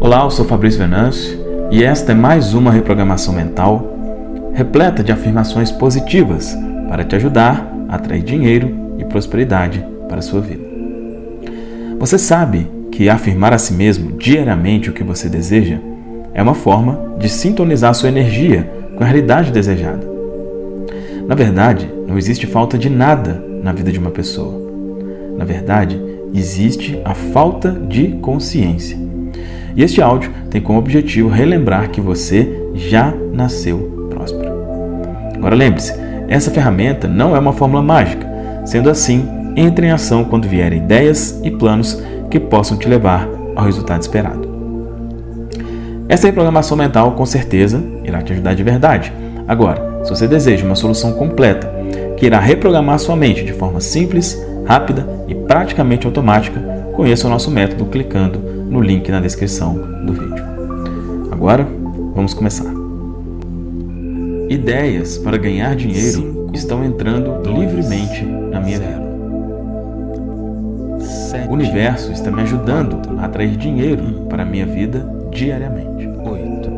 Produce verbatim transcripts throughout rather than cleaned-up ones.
Olá, eu sou Fabrício Venâncio e esta é mais uma reprogramação mental repleta de afirmações positivas para te ajudar a atrair dinheiro e prosperidade para a sua vida. Você sabe que afirmar a si mesmo diariamente o que você deseja é uma forma de sintonizar sua energia com a realidade desejada. Na verdade, não existe falta de nada na vida de uma pessoa. Na verdade, existe a falta de consciência. E este áudio tem como objetivo relembrar que você já nasceu próspero. Agora lembre-se, essa ferramenta não é uma fórmula mágica. Sendo assim, entre em ação quando vierem ideias e planos que possam te levar ao resultado esperado. Essa reprogramação mental, com certeza, irá te ajudar de verdade. Agora, se você deseja uma solução completa, que irá reprogramar sua mente de forma simples, rápida e praticamente automática, conheça o nosso método clicando no link na descrição do vídeo. Agora, vamos começar. Ideias para ganhar dinheiro cinco, estão entrando dois, livremente na minha zero, vida. sete, o universo está me ajudando quatro, a atrair dinheiro um, para a minha vida diariamente. oito.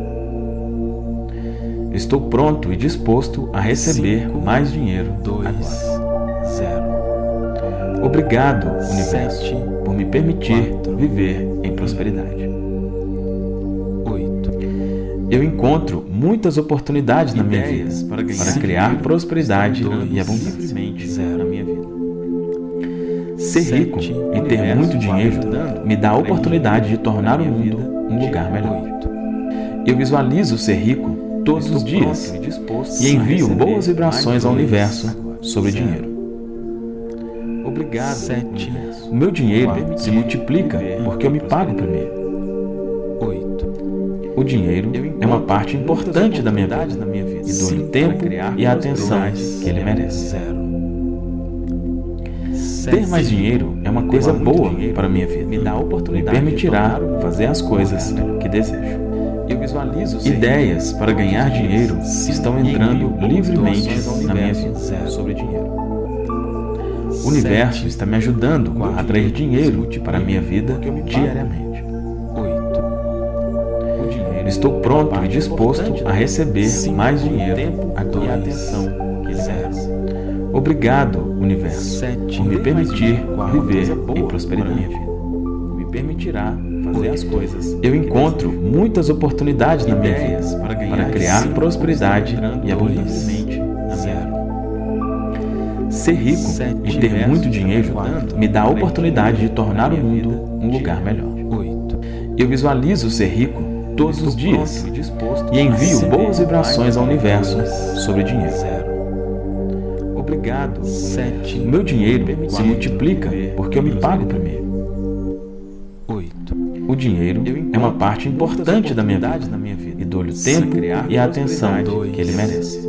Estou pronto e disposto a receber cinco, mais dinheiro dois, agora. zero. Obrigado, universo, sete, por me permitir quatro, viver em prosperidade. oito. Eu encontro muitas oportunidades na minha vida para, para criar prosperidade dois, e abundância na minha vida. Ser rico e ter muito dinheiro me dá a oportunidade de tornar o mundo um lugar melhor. Eu visualizo ser rico todos os dias e envio boas vibrações ao universo sobre dinheiro. Obrigado, sete. O meu dinheiro se multiplica porque eu me pago primeiro. oito. O dinheiro é uma parte importante da minha vida e dou-lhe tempo e a atenção que ele merece. Ter mais dinheiro é uma coisa boa para a minha vida. Me dá a oportunidade, me permitirá fazer as coisas que desejo. Eu visualizo ideias para ganhar dinheiro estão entrando livremente na minha vida sobre dinheiro. O universo está me ajudando a atrair dinheiro para a minha vida diariamente. oito. Estou pronto e disposto a receber mais dinheiro agora e a atenção que ele merece. Obrigado, universo, por me permitir viver em prosperidade. Me permitirá fazer as coisas. Eu encontro muitas oportunidades na minha vida para criar prosperidade e abundância. Ser rico e ter muito dinheiro me dá a oportunidade de tornar o mundo um lugar melhor. Eu visualizo ser rico todos os dias e envio boas vibrações ao universo sobre dinheiro. Obrigado. O meu dinheiro se multiplica porque eu me pago primeiro. O dinheiro é uma parte importante da minha vida e dou-lhe o tempo e a atenção que ele merece.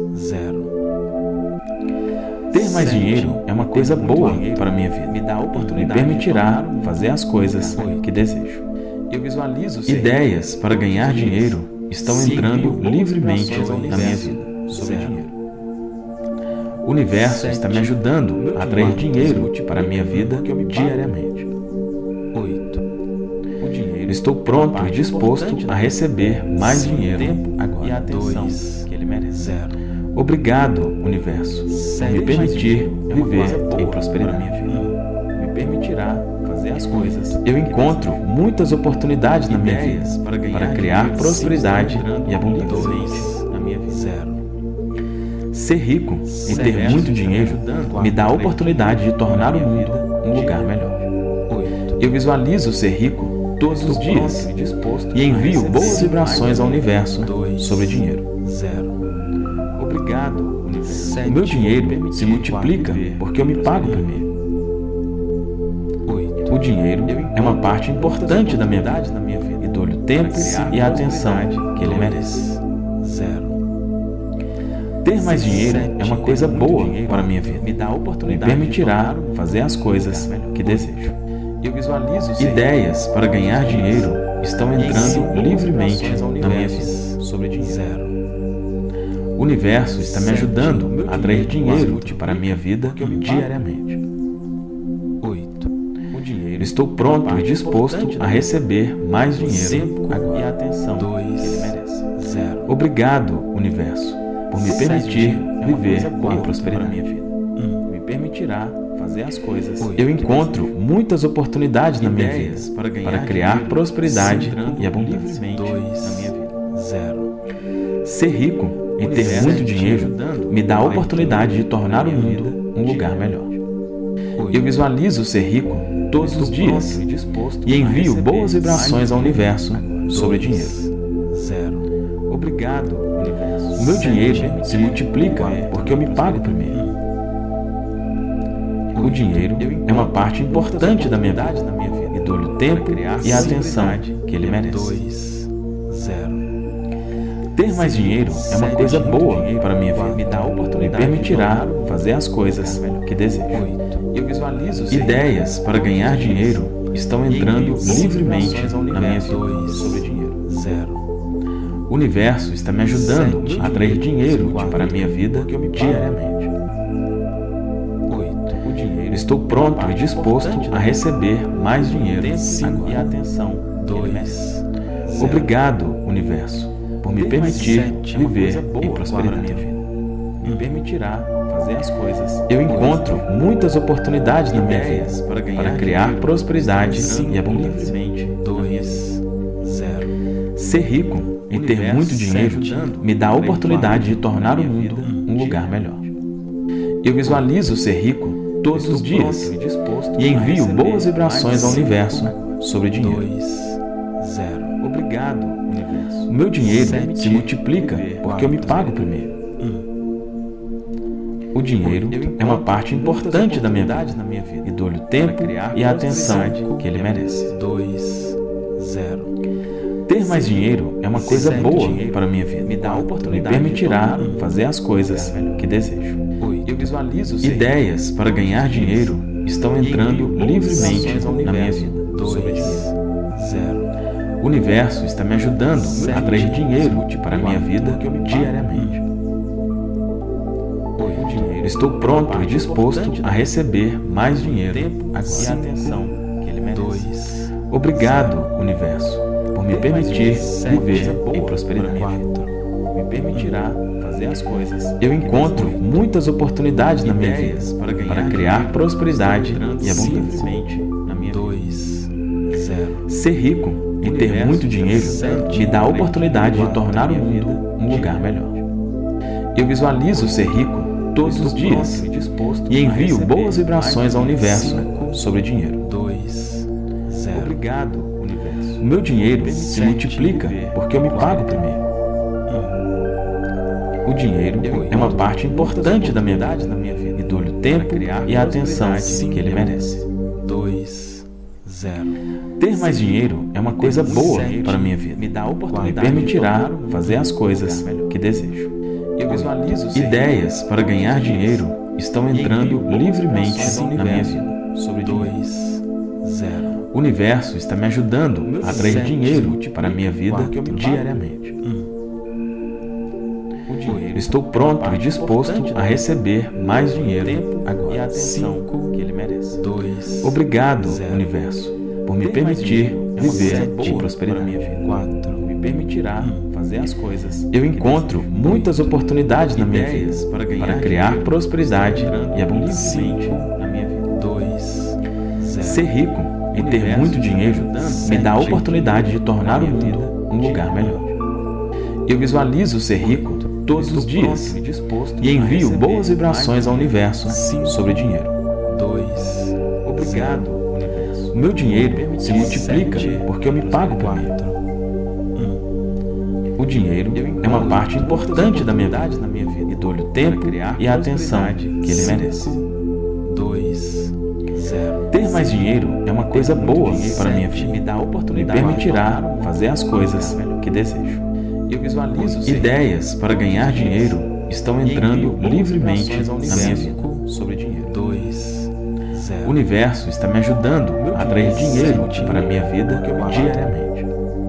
Ter mais dinheiro é uma coisa boa para a minha vida. Me dá a oportunidade, me permitirá fazer as coisas que desejo. Eu visualizo ideias para ganhar dinheiro estão entrando livremente na minha vida sobre dinheiro. O universo está me ajudando a atrair dinheiro para a minha vida diariamente. oito. Estou pronto e disposto a receber mais dinheiro agora e a atenção que ele merece. Obrigado, universo, por me permitir viver em prosperidade. Me permitirá fazer as coisas. Eu encontro muitas oportunidades na minha vida para criar prosperidade e abundância na minha vida. Ser rico e ter muito dinheiro me dá a oportunidade de tornar o mundo um lugar melhor. Eu visualizo ser rico todos os dias e envio boas vibrações ao universo sobre dinheiro. Obrigado, universo. O meu dinheiro se multiplica porque eu me pago primeiro. O dinheiro é uma parte importante da minha vida e dou-lhe o tempo e a atenção que ele merece. Ter mais dinheiro é uma coisa boa para a minha vida. Me dá a oportunidade, me permitirá fazer as coisas que desejo. Eu visualizo ideias para ganhar dinheiro estão entrando livremente na minha vida sobre dinheiro. O universo está me ajudando a atrair dinheiro para a minha vida diariamente. oito. dinheiro. Estou pronto e disposto a receber mais dinheiro agora. E a atenção que ele merece. Obrigado, universo, por me permitir viver em prosperidade. Me permitirá fazer as coisas. Eu encontro muitas oportunidades na minha vida para criar prosperidade e abundância na minha vida. Ser rico e ter muito dinheiro me dá a oportunidade de tornar o mundo um lugar melhor. Eu visualizo ser rico todos os dias e envio boas vibrações ao universo sobre dinheiro. Obrigado, universo. O meu dinheiro se multiplica porque eu me pago primeiro. O dinheiro é uma parte importante da minha vida e dou-lhe o tempo e a atenção que ele merece. Ter mais dinheiro é uma coisa boa para a minha vida. Me dá a oportunidade, me permitirá fazer as coisas que desejo. Eu visualizo ideias para ganhar dinheiro estão entrando livremente na minha vida sobre dinheiro. O universo está me ajudando a atrair dinheiro para a minha vida diariamente. Estou pronto e disposto a receber mais dinheiro agora. E a atenção que ele merece. Obrigado, universo, por me permitir viver em prosperidade. Me permitirá fazer as coisas. Eu encontro muitas oportunidades na minha vida para criar prosperidade e abundância. Ser rico e ter muito dinheiro me dá a oportunidade de tornar o mundo um lugar melhor. Eu visualizo ser rico todos os dias e envio boas vibrações ao universo sobre dinheiro. Obrigado, universo. O meu dinheiro se multiplica porque eu me pago primeiro. O dinheiro é uma parte importante da minha vida e dou-lhe o tempo e a atenção que ele merece. Ter mais dinheiro é uma coisa boa para a minha vida. Me dá a oportunidade, me permitirá fazer as coisas que desejo. Eu visualizo ideias para ganhar dinheiro estão entrando livremente na minha vida sobre dinheiro. O universo está me ajudando a atrair dinheiro para a minha vida diariamente. Estou pronto e disposto a receber mais dinheiro agora. E a atenção que ele merece. Obrigado, universo, por me permitir viver em prosperidade. Me permitirá fazer as coisas. Eu encontro muitas oportunidades na minha vida para criar prosperidade e abundância na minha vida. Ser rico e ter muito dinheiro me dá a oportunidade de tornar o mundo um lugar melhor. Eu visualizo ser rico todos os dias e envio boas vibrações ao universo sobre dinheiro. Obrigado, universo. O meu dinheiro se multiplica porque eu me pago primeiro. O dinheiro é uma parte importante da minha vida e dou-lhe o tempo e a atenção que ele merece. Ter mais dinheiro é uma coisa boa para a minha vida. Me dá a oportunidade, me permitirá fazer as coisas que desejo. Eu visualizo ideias para ganhar dinheiro estão entrando livremente na minha vida sobre dinheiro. O universo está me ajudando a atrair dinheiro para a minha vida diariamente. Estou pronto e disposto a receber mais dinheiro agora. E a atenção que ele merece. Obrigado, universo, por me permitir viver em prosperidade. Me permitirá fazer as coisas. Eu encontro muitas oportunidades na minha vida para criar prosperidade e abundância na minha vida. Ser rico e ter muito dinheiro me dá a oportunidade de tornar o mundo um lugar melhor. Eu visualizo ser rico todos os dias e envio boas vibrações ao universo sobre dinheiro. Obrigado, universo. O meu dinheiro se multiplica porque eu me pago primeiro. O dinheiro é uma parte importante da minha vida e dou-lhe o tempo e a atenção que ele merece. Ter mais dinheiro é uma coisa boa para a minha vida. Me dá a oportunidade, me permitirá fazer as coisas que desejo. Eu visualizo ideias para ganhar dinheiro estão entrando livremente na minha vida sobre dinheiro. O universo está me ajudando a atrair dinheiro para a minha vida diariamente.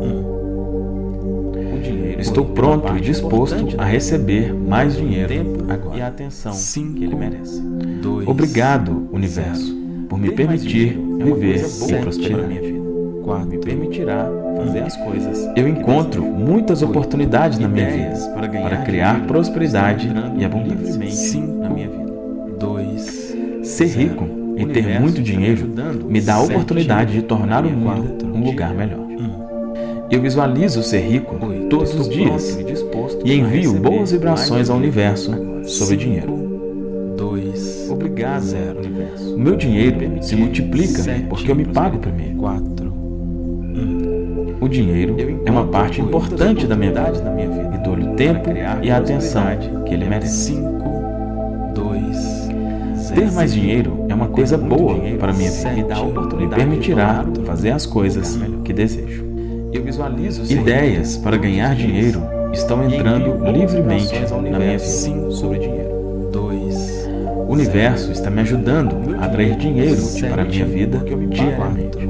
Estou pronto e disposto a receber mais dinheiro agora. E a atenção que ele merece. Obrigado, universo, por me permitir viver em prosperidade. quatro, Me permitirá fazer as coisas. Eu encontro muitas oportunidades na minha vida para criar prosperidade e abundância. cinco, Na minha vida. dois, Ser rico e ter muito dinheiro me dá a oportunidade de tornar o mundo um lugar melhor. Eu visualizo ser rico todos os dias e envio boas vibrações ao universo sobre dinheiro. dois, Obrigado, zero, universo. O meu dinheiro se multiplica porque eu me pago primeiro. quatro, O dinheiro é uma parte importante da minha vida e dou-lhe o tempo e a atenção que ele merece. cinco, dois, Ter mais dinheiro é uma coisa boa para a minha vida e me permitirá fazer as coisas que desejo. Eu visualizo ideias para ganhar dinheiro estão entrando livremente na minha vida sobre dinheiro. dois, O universo está me ajudando a atrair dinheiro para a minha vida diariamente.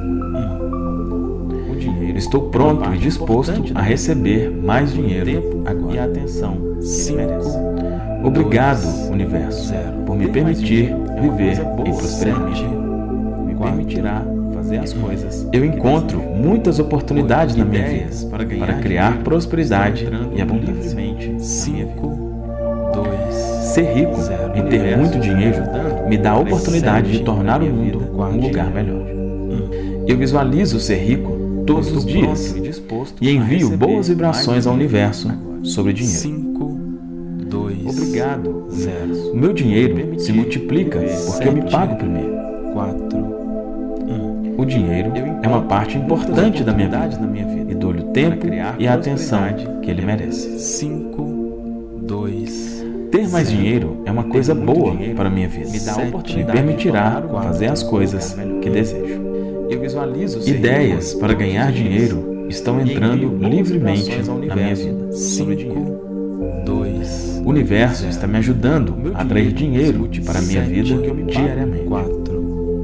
Estou pronto e disposto a receber mais dinheiro agora. E a atenção que merece. Obrigado, universo, por me permitir viver em prosperidade. Me permitirá fazer as coisas. Eu encontro muitas oportunidades na minha vida para criar prosperidade e abundância. cinco, dois, Ser rico e ter muito dinheiro me dá a oportunidade de tornar o mundo um lugar melhor. Eu visualizo ser rico todos os dias e envio boas vibrações ao universo sobre dinheiro. cinco, dois, Obrigado, zero, O meu dinheiro se multiplica porque eu me pago primeiro. quatro, O dinheiro é uma parte importante da minha vida e dou-lhe o tempo e a atenção que ele merece. cinco, dois, Ter mais dinheiro é uma coisa boa para a minha vida e me permitirá fazer as coisas que desejo. Eu visualizo ideias para ganhar dinheiro estão entrando livremente na minha vida sobre dinheiro. dois, O universo está me ajudando a atrair dinheiro para a minha vida diariamente. quatro,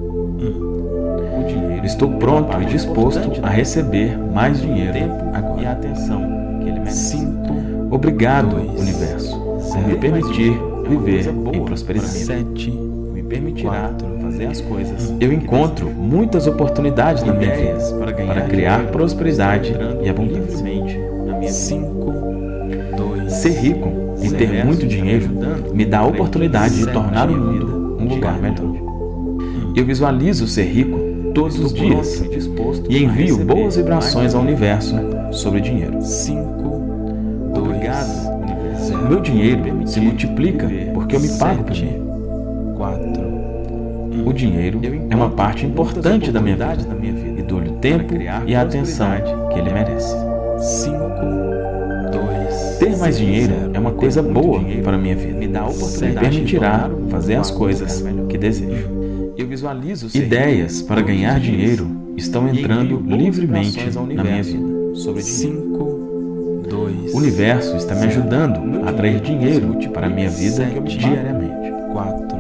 Estou pronto e disposto a receber mais dinheiro agora. E a atenção que ele merece. cinco, Obrigado, universo, por me permitir viver em prosperidade. sete, Me permitirá fazer as coisas. Eu encontro muitas oportunidades na minha vida para criar prosperidade e abundância. cinco, dois, Ser rico e ter muito dinheiro me dá a oportunidade de tornar o mundo um lugar melhor. Eu visualizo ser rico todos os dias e envio boas vibrações ao universo sobre dinheiro. cinco, dois, Obrigado, universo. O meu dinheiro se multiplica porque eu me pago primeiro. quatro, O dinheiro é uma parte importante da minha vida e dou-lhe o tempo e a atenção que ele merece. cinco, dois, Ter mais dinheiro é uma coisa boa para a minha vida e me permitirá fazer as coisas que desejo. Eu visualizo ideias para ganhar dinheiro estão entrando livremente na minha vida sobre dinheiro. cinco, dois, O universo está me ajudando a atrair dinheiro para a minha vida diariamente. quatro,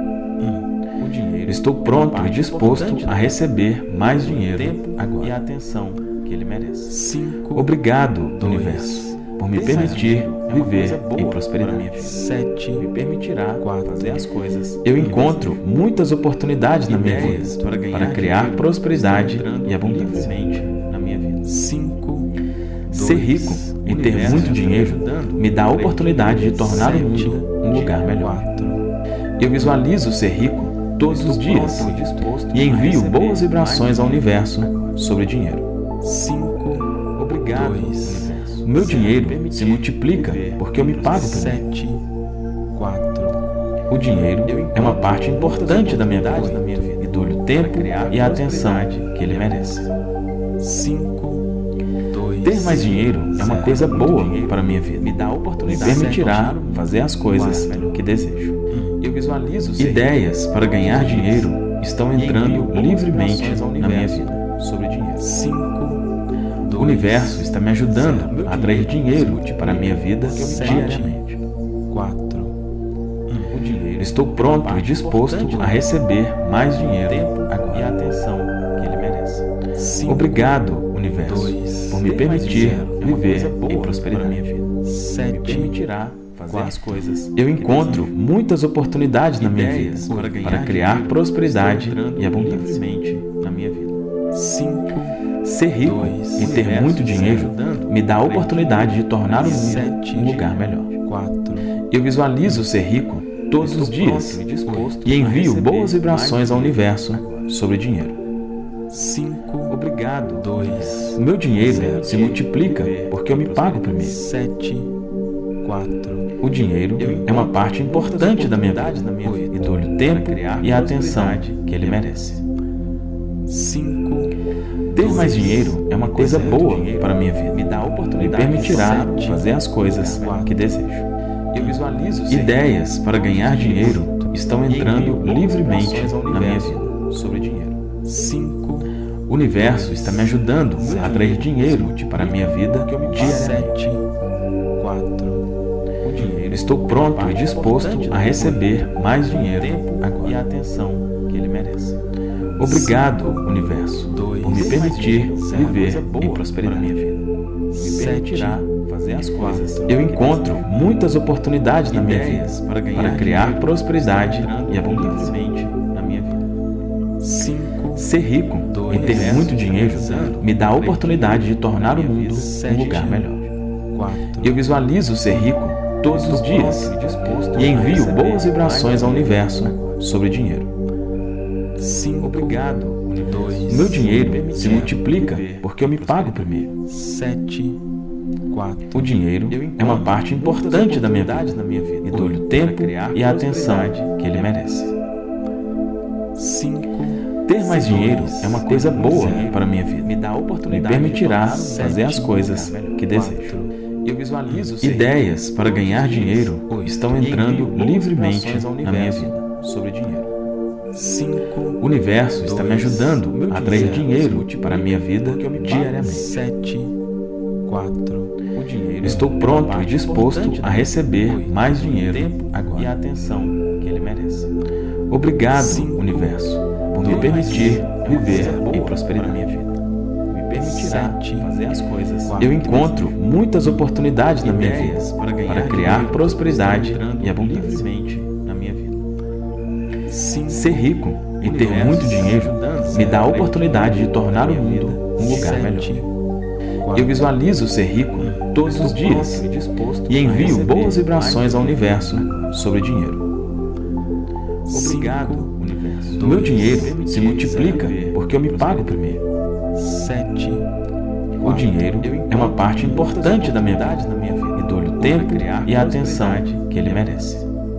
Estou pronto e disposto a receber mais dinheiro agora. E a atenção que ele merece. cinco, Obrigado, universo, por me permitir viver em prosperidade. sete, Me permitirá fazer as coisas. Eu encontro muitas oportunidades na minha vida para criar prosperidade e abundância. Na minha vida. cinco, Ser rico e ter muito dinheiro me dá a oportunidade de tornar o mundo um lugar melhor. Eu visualizo ser rico todos os dias e envio boas vibrações ao universo sobre dinheiro. cinco, Obrigado, dois, universo. O meu dinheiro se multiplica porque eu me pago primeiro. sete, quatro, O dinheiro é uma parte importante da minha vida e dou-lhe o tempo e a atenção que ele merece. cinco, dois, Ter mais dinheiro é uma coisa boa para a minha vida e me permitirá fazer as coisas que desejo. Eu visualizo ideias para ganhar dinheiro estão entrando livremente na minha vida sobre dinheiro. cinco, O universo está me ajudando a atrair dinheiro para a minha vida diariamente. quatro, Estou pronto e disposto a receber mais dinheiro agora. E a atenção que ele merece. cinco, Obrigado, universo, dois, por me permitir zero, viver boa em prosperidade. para a minha vida. Me sete, permitirá fazer fazer as coisas. Eu encontro muitas oportunidades na minha vida para criar prosperidade e abundância na minha vida. cinco, Ser rico e ter muito dinheiro me dá a oportunidade de tornar o mundo um lugar melhor. quatro, Eu visualizo ser rico todos os dias e envio boas vibrações ao universo sobre dinheiro. cinco, Obrigado. dois, O meu dinheiro se multiplica porque eu me pago primeiro. sete, quatro, O dinheiro é uma parte importante da minha vida e dou-lhe o tempo e a atenção que ele merece. cinco, Ter mais dinheiro é uma coisa boa para a minha vida. Me dá a oportunidade, me permitirá fazer as coisas que desejo. Eu visualizo ideias para ganhar dinheiro estão entrando livremente na minha vida sobre dinheiro. cinco, O universo está me ajudando a atrair dinheiro para a minha vida diariamente. sete, quatro, Estou pronto e disposto a receber mais dinheiro agora e a atenção que ele merece. Obrigado, universo, por me permitir viver em prosperidade. Me permitirá fazer as coisas. Eu encontro muitas oportunidades na minha vida para criar prosperidade e abundância na minha vida. cinco, Ser rico e ter muito dinheiro me dá a oportunidade de tornar o mundo um lugar melhor. quatro, Eu visualizo ser rico todos os dias e envio boas vibrações ao universo sobre dinheiro. cinco, Obrigado, dois, O meu dinheiro se multiplica porque eu me pago primeiro. sete, quatro, O dinheiro é uma parte importante da minha vida e dou-lhe o tempo e a atenção que ele merece. cinco, Ter mais dinheiro é uma coisa boa para a minha vida. Me dá a oportunidade, me permitirá fazer as coisas que desejo. Eu visualizo ideias para ganhar dinheiro estão entrando livremente na minha vida sobre dinheiro. cinco, O universo está me ajudando a atrair dinheiro para a minha vida diariamente. sete, quatro, Estou pronto e disposto a receber mais dinheiro agora e a atenção que ele merece. Obrigado, universo, por me permitir viver em prosperidade. Me permitirá fazer as coisas. Eu encontro muitas oportunidades na minha vida para criar prosperidade e abundância na minha vida. Ser rico e ter muito dinheiro me dá a oportunidade de tornar o mundo um lugar melhor. Eu visualizo ser rico todos os dias e envio boas vibrações ao universo sobre dinheiro. Obrigado, universo. O meu dinheiro se multiplica porque eu me pago primeiro. sete, O dinheiro é uma parte importante da minha vida e dou-lhe o tempo e a atenção que ele merece.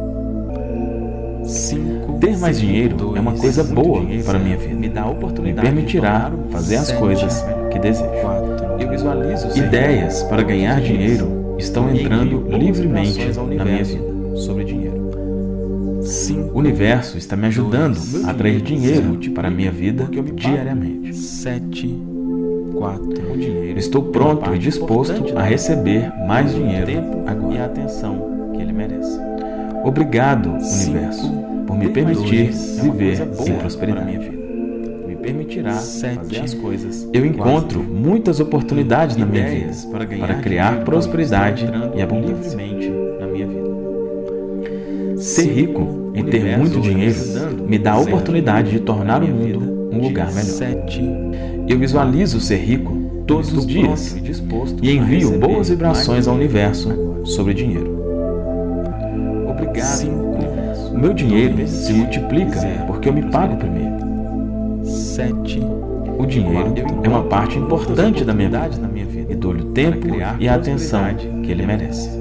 cinco, Ter mais dinheiro é uma coisa boa para a minha vida. Me dá a oportunidade, me permitirá fazer as coisas que desejo. Eu visualizo ideias para ganhar dinheiro estão entrando livremente na minha vida sobre dinheiro. cinco, O universo está me ajudando a atrair dinheiro para a minha vida diariamente. sete, quatro, Estou pronto e disposto a receber mais dinheiro agora e a atenção que ele merece. Obrigado, universo, por me permitir viver em prosperidade. Me permitirá fazer as coisas. Eu encontro muitas oportunidades na minha vida para criar prosperidade e abundância na minha vida. Ser rico e ter muito dinheiro me dá a oportunidade de tornar o mundo um lugar melhor. sete, Eu visualizo ser rico todos os dias e envio boas vibrações ao universo sobre dinheiro. Obrigado. O meu dinheiro se multiplica porque eu me pago primeiro. sete, O dinheiro é uma parte importante da minha vida e dou-lhe o tempo e a atenção que ele merece.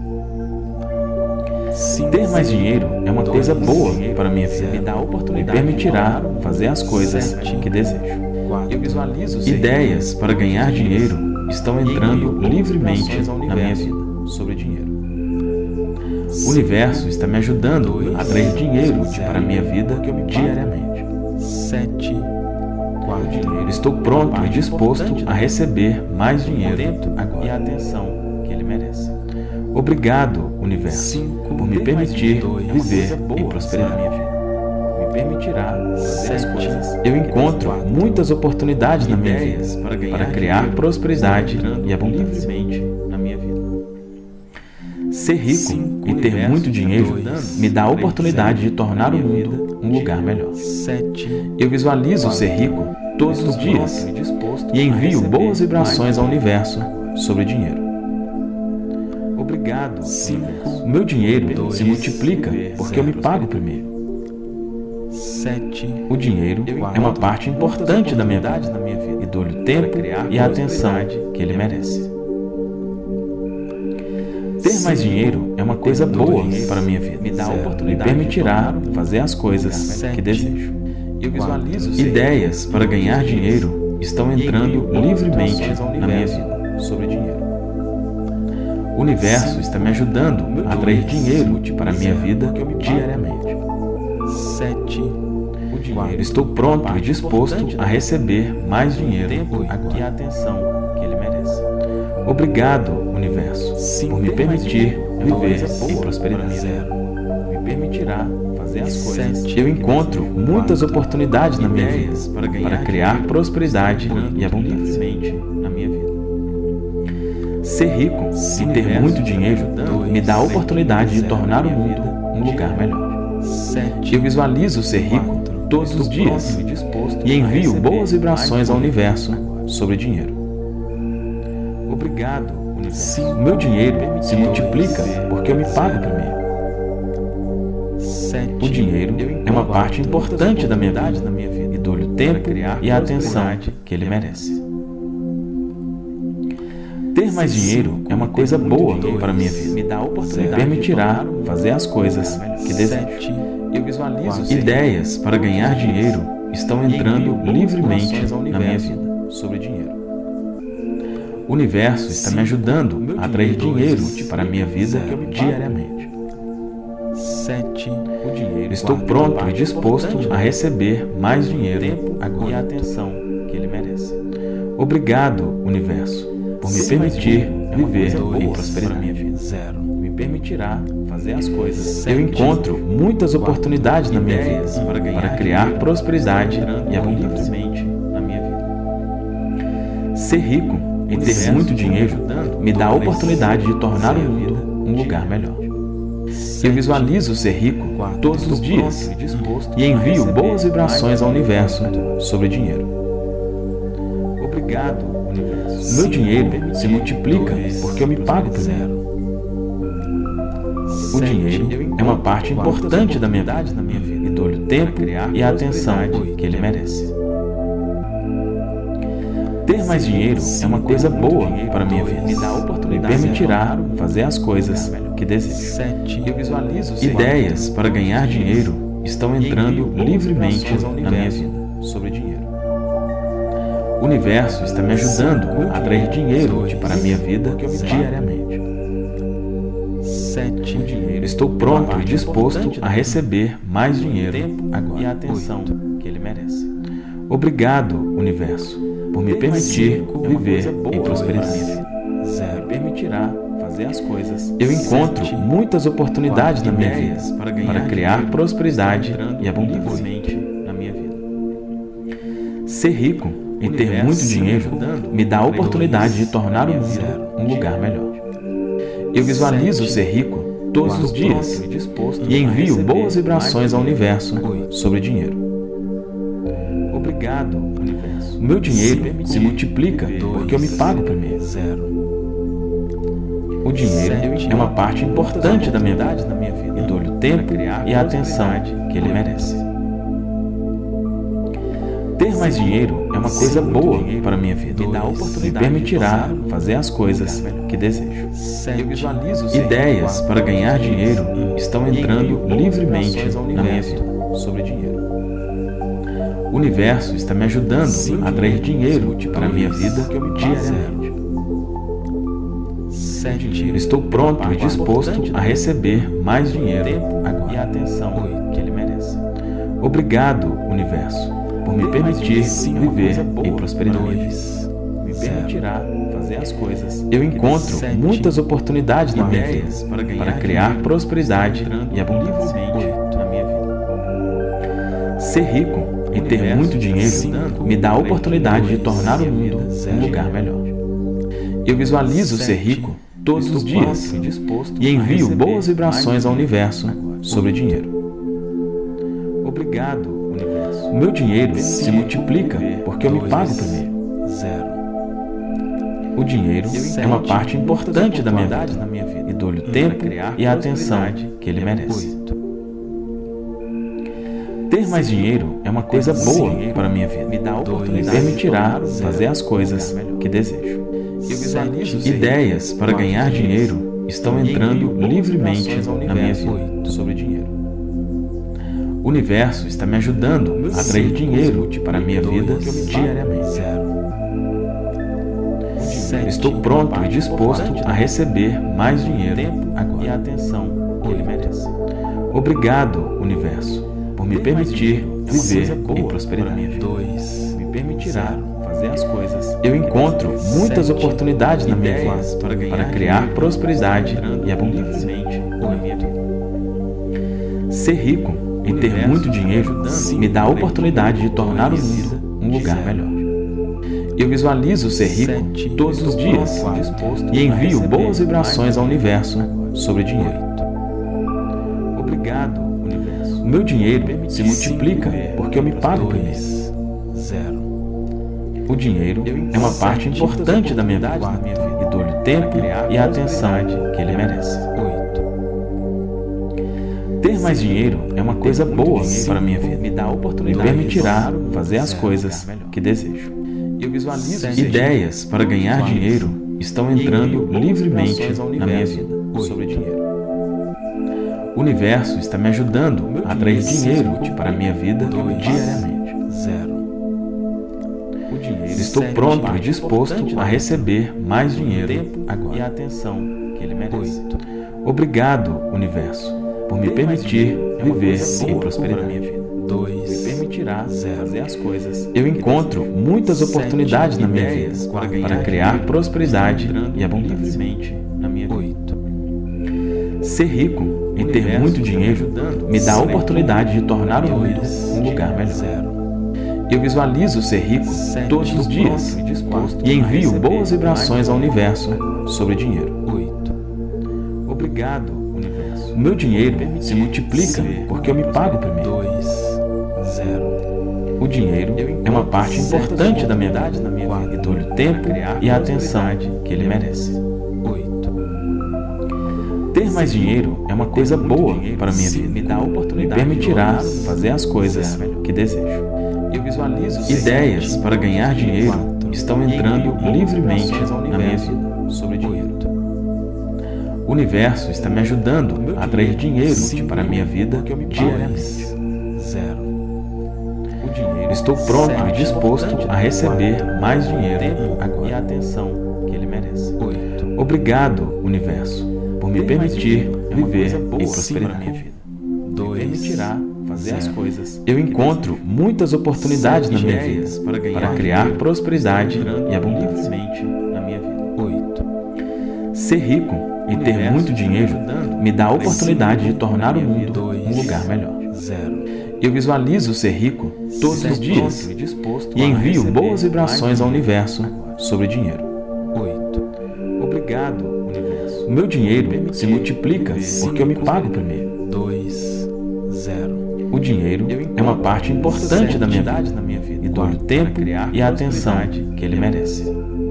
Ter mais dinheiro é uma coisa boa para a minha vida. Me dá a oportunidade, me permitirá fazer as coisas que desejo. Eu visualizo ideias para ganhar dinheiro estão entrando livremente na minha vida sobre dinheiro. O universo está me ajudando a atrair dinheiro para a minha vida diariamente. sete, quatro, Estou pronto e disposto a receber mais dinheiro agora e a atenção que ele merece. Obrigado, universo, por me permitir viver em prosperidade. Me permitirá fazer as coisas. Eu encontro muitas oportunidades na minha vida para criar prosperidade e abundância na minha vida. Ser rico e ter muito dinheiro me dá a oportunidade de tornar o mundo um lugar melhor. Eu visualizo ser rico todos os dias e envio boas vibrações ao universo sobre dinheiro. Obrigado. O meu dinheiro se multiplica porque eu me pago primeiro. O dinheiro é uma parte importante da minha vida e dou-lhe o tempo e a atenção que ele merece. Ter mais dinheiro é uma coisa boa para a minha vida. Me permitirá fazer as coisas que desejo. Ideias para ganhar dinheiro estão entrando livremente na minha vida sobre dinheiro. O universo está me ajudando a atrair dinheiro para a minha vida diariamente. Estou pronto e disposto a receber mais dinheiro e a atenção que ele merece. Obrigado, universo, por me permitir viver em prosperidade. Me permitirá fazer as coisas. Eu encontro muitas oportunidades na minha vida para criar prosperidade e abundância na minha vida. Ser rico e ter muito dinheiro me dá a oportunidade de tornar o mundo um lugar melhor. Eu visualizo ser rico todos os dias e envio boas vibrações ao universo sobre dinheiro. Obrigado, universo. O meu dinheiro se multiplica porque eu me pago primeiro. O dinheiro é uma parte importante da minha vida e dou-lhe o tempo e a atenção que ele merece. Ter mais dinheiro é uma coisa boa para a minha vida. Me permitirá fazer as coisas que desejo. Ideias para ganhar dinheiro estão entrando livremente na minha vida sobre dinheiro. O universo está me ajudando a atrair dinheiro para a minha vida diariamente. Estou pronto e disposto a receber mais dinheiro agora e a atenção que ele merece. Obrigado, universo, por me permitir viver em prosperidade. Me permitirá fazer as coisas. Eu encontro muitas oportunidades na minha vida para criar prosperidade e abundância na minha vida. Ser rico e ter muito dinheiro me dá a oportunidade de tornar o mundo um lugar melhor. Eu visualizo ser rico todos os dias e envio boas vibrações ao universo sobre dinheiro. Obrigado, universo. Meu dinheiro se multiplica porque eu me pago primeiro. O dinheiro é uma parte importante da minha vida e dou-lhe o tempo e a atenção que ele merece. Ter mais dinheiro é uma coisa boa para a minha vida. Me permitirá fazer as coisas que desejo. Ideias para ganhar dinheiro estão entrando livremente na minha vida sobre dinheiro. O universo está me ajudando a atrair dinheiro para a minha vida diariamente. Estou pronto e disposto a receber mais dinheiro agora e a atenção que ele merece. Obrigado, universo, por me permitir viver em prosperidade. Me permitirá fazer as coisas. Eu encontro muitas oportunidades na minha vida para criar prosperidade e abundância na minha vida. Ser rico e ter muito dinheiro me dá a oportunidade de tornar o mundo um lugar melhor. Eu visualizo ser rico todos os dias e envio boas vibrações ao universo sobre dinheiro. Obrigado, universo. O meu dinheiro se multiplica porque eu me pago primeiro. O dinheiro é uma parte importante da minha vida e dou-lhe o tempo e a atenção que ele merece. Ter mais dinheiro é uma coisa boa para a minha vida. Me permitirá fazer as coisas que desejo. Ideias para ganhar dinheiro estão entrando livremente na minha vida sobre dinheiro. O universo está me ajudando a atrair dinheiro para a minha vida diariamente. Estou pronto e disposto a receber mais dinheiro agora e a atenção que ele merece. Obrigado, universo, por me permitir viver em prosperidade. Me permitirá fazer as coisas. Eu encontro muitas oportunidades na minha vida para criar prosperidade e abundância na minha vida. Ser rico e ter muito dinheiro me dá a oportunidade de tornar o mundo um lugar melhor. Eu visualizo ser rico todos os dias e envio boas vibrações ao universo sobre dinheiro. Obrigado, universo. O meu dinheiro se multiplica porque eu me pago primeiro. Zero. O dinheiro é uma parte importante da minha vida e dou-lhe o tempo e a atenção que ele merece. Ter mais dinheiro é uma coisa boa para a minha vida. Me permitirá fazer as coisas que desejo. Ideias para ganhar dinheiro estão entrando livremente na minha vida sobre dinheiro. O universo está me ajudando a atrair dinheiro para a minha vida diariamente. Estou pronto e disposto a receber mais dinheiro agora. E a atenção que ele merece. Obrigado, universo, por me permitir viver em prosperidade. Dois. Me permitirá fazer as coisas. Eu encontro muitas oportunidades na minha vida para criar prosperidade e abundância na minha vida. Ser rico e ter muito dinheiro me dá a oportunidade de tornar o mundo um lugar melhor. Eu visualizo ser rico todos os dias e envio boas vibrações ao universo sobre dinheiro. Obrigado, universo. O meu dinheiro se multiplica porque eu me pago primeiro. Zero. O dinheiro é uma parte importante da minha vida e dou-lhe o tempo e a atenção que ele merece. Ter mais dinheiro é uma coisa boa para a minha vida. Me permitirá fazer as coisas que desejo. Ideias para ganhar dinheiro estão entrando livremente na minha vida sobre dinheiro. O universo está me ajudando a atrair dinheiro para a minha vida diariamente. Estou pronto e disposto a receber mais dinheiro agora. E a atenção que ele merece. Obrigado, universo, por me permitir viver em prosperidade. Dois. Me permitirá fazer as coisas. Eu encontro muitas oportunidades na minha vida para criar prosperidade e abundância na minha vida. Ser rico e ter muito dinheiro me dá a oportunidade de tornar o mundo um lugar melhor. Eu visualizo ser rico todos os dias e envio boas vibrações ao universo sobre dinheiro. Obrigado, universo. O meu dinheiro se multiplica porque eu me pago primeiro. O dinheiro é uma parte importante da minha vida e dou-lhe o tempo e a atenção que ele merece. Ter mais dinheiro é uma coisa boa para a minha vida. Me permitirá fazer as coisas que desejo. Ideias para ganhar dinheiro estão entrando livremente na minha vida sobre dinheiro. O universo está me ajudando a atrair dinheiro para a minha vida diariamente. Estou pronto e disposto a receber mais dinheiro agora. E a atenção que ele merece. Obrigado, universo, por me permitir viver em prosperidade. Dois. Permitirá fazer as coisas. Eu encontro muitas oportunidades na minha vida para criar prosperidade e abundância na minha vida. Ser rico e ter muito dinheiro me dá a oportunidade de tornar o mundo um lugar melhor. Eu visualizo ser rico todos os dias e envio boas vibrações ao universo sobre dinheiro. Obrigado, universo. O meu dinheiro se multiplica porque eu me pago primeiro. Dois. Zero. O dinheiro é uma parte importante da minha vida e dou-lhe o tempo e a atenção que ele merece.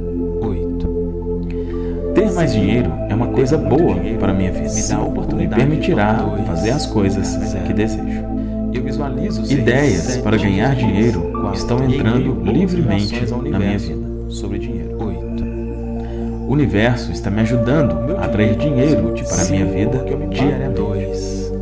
Ter mais dinheiro é uma coisa boa para a minha vida. Me permitirá fazer as coisas que desejo. Ideias para ganhar dinheiro estão entrando livremente na minha vida sobre dinheiro. O universo está me ajudando a atrair dinheiro para a minha vida diariamente.